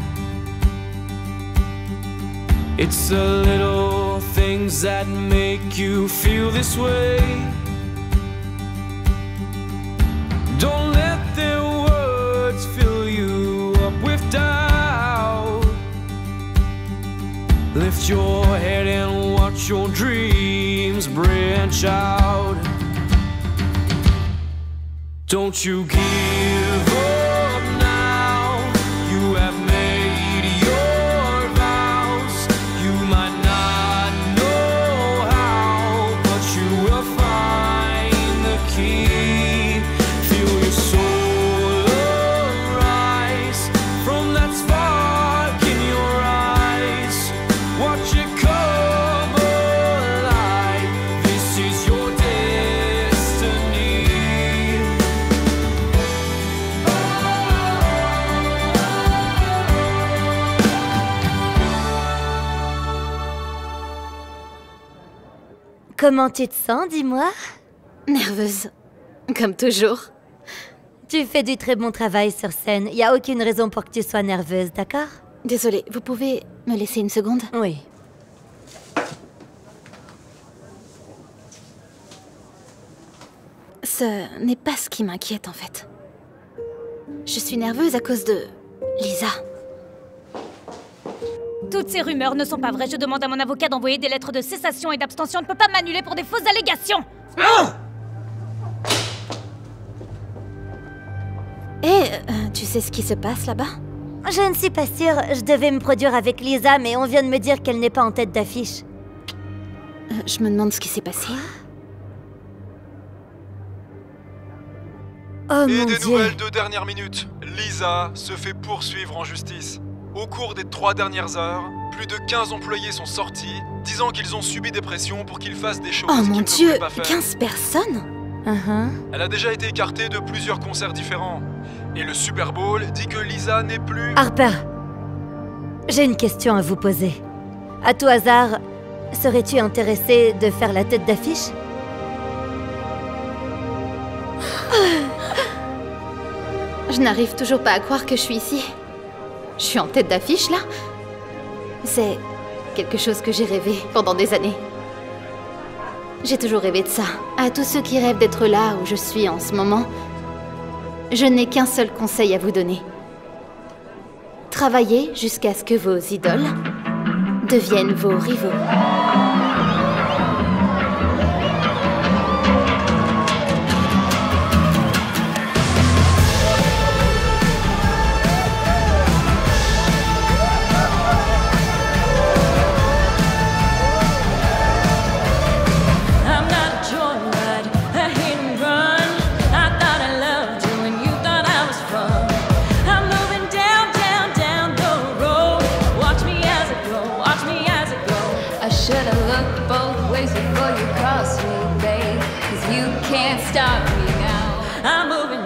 It's the little things that make you feel this way. Don't let their words fill you up with doubt. Lift your head and watch your dreams branch out. Don't you give up now. You have made your vows. You might not know how, but you will find the key. Feel your soul arise from that spark in your eyes. Watch it come alive. This is your destiny. Comment tu te sens, dis-moi? Nerveuse, comme toujours. Tu fais du très bon travail sur scène. Il n'y a aucune raison pour que tu sois nerveuse, d'accord? Désolée, vous pouvez me laisser une seconde? Oui. Ce n'est pas ce qui m'inquiète, en fait. Je suis nerveuse à cause de... Lisa. Toutes ces rumeurs ne sont pas vraies. Je demande à mon avocat d'envoyer des lettres de cessation et d'abstention. On ne peut pas m'annuler pour des fausses allégations. Ah! Et euh, tu sais ce qui se passe là-bas? Je ne suis pas sûre. Je devais me produire avec Lisa, mais on vient de me dire qu'elle n'est pas en tête d'affiche. Euh, je me demande ce qui s'est passé. Oh Et mon des Dieu. nouvelles de dernière minute. Lisa se fait poursuivre en justice. Au cours des trois dernières heures, plus de quinze employés sont sortis, disant qu'ils ont subi des pressions pour qu'ils fassent des choses Oh qu'ils mon ne Dieu, voulaient pas faire. quinze personnes? Uh-huh. Elle a déjà été écartée de plusieurs concerts différents. Et le Super Bowl dit que Lisa n'est plus... Harper, j'ai une question à vous poser. À tout hasard, serais-tu intéressée de faire la tête d'affiche? Je n'arrive toujours pas à croire que je suis ici. Je suis en tête d'affiche, là? C'est... Quelque chose que j'ai rêvé pendant des années. J'ai toujours rêvé de ça. À tous ceux qui rêvent d'être là où je suis en ce moment, je n'ai qu'un seul conseil à vous donner. Travaillez jusqu'à ce que vos idoles deviennent vos rivaux. Stop me now. I'm moving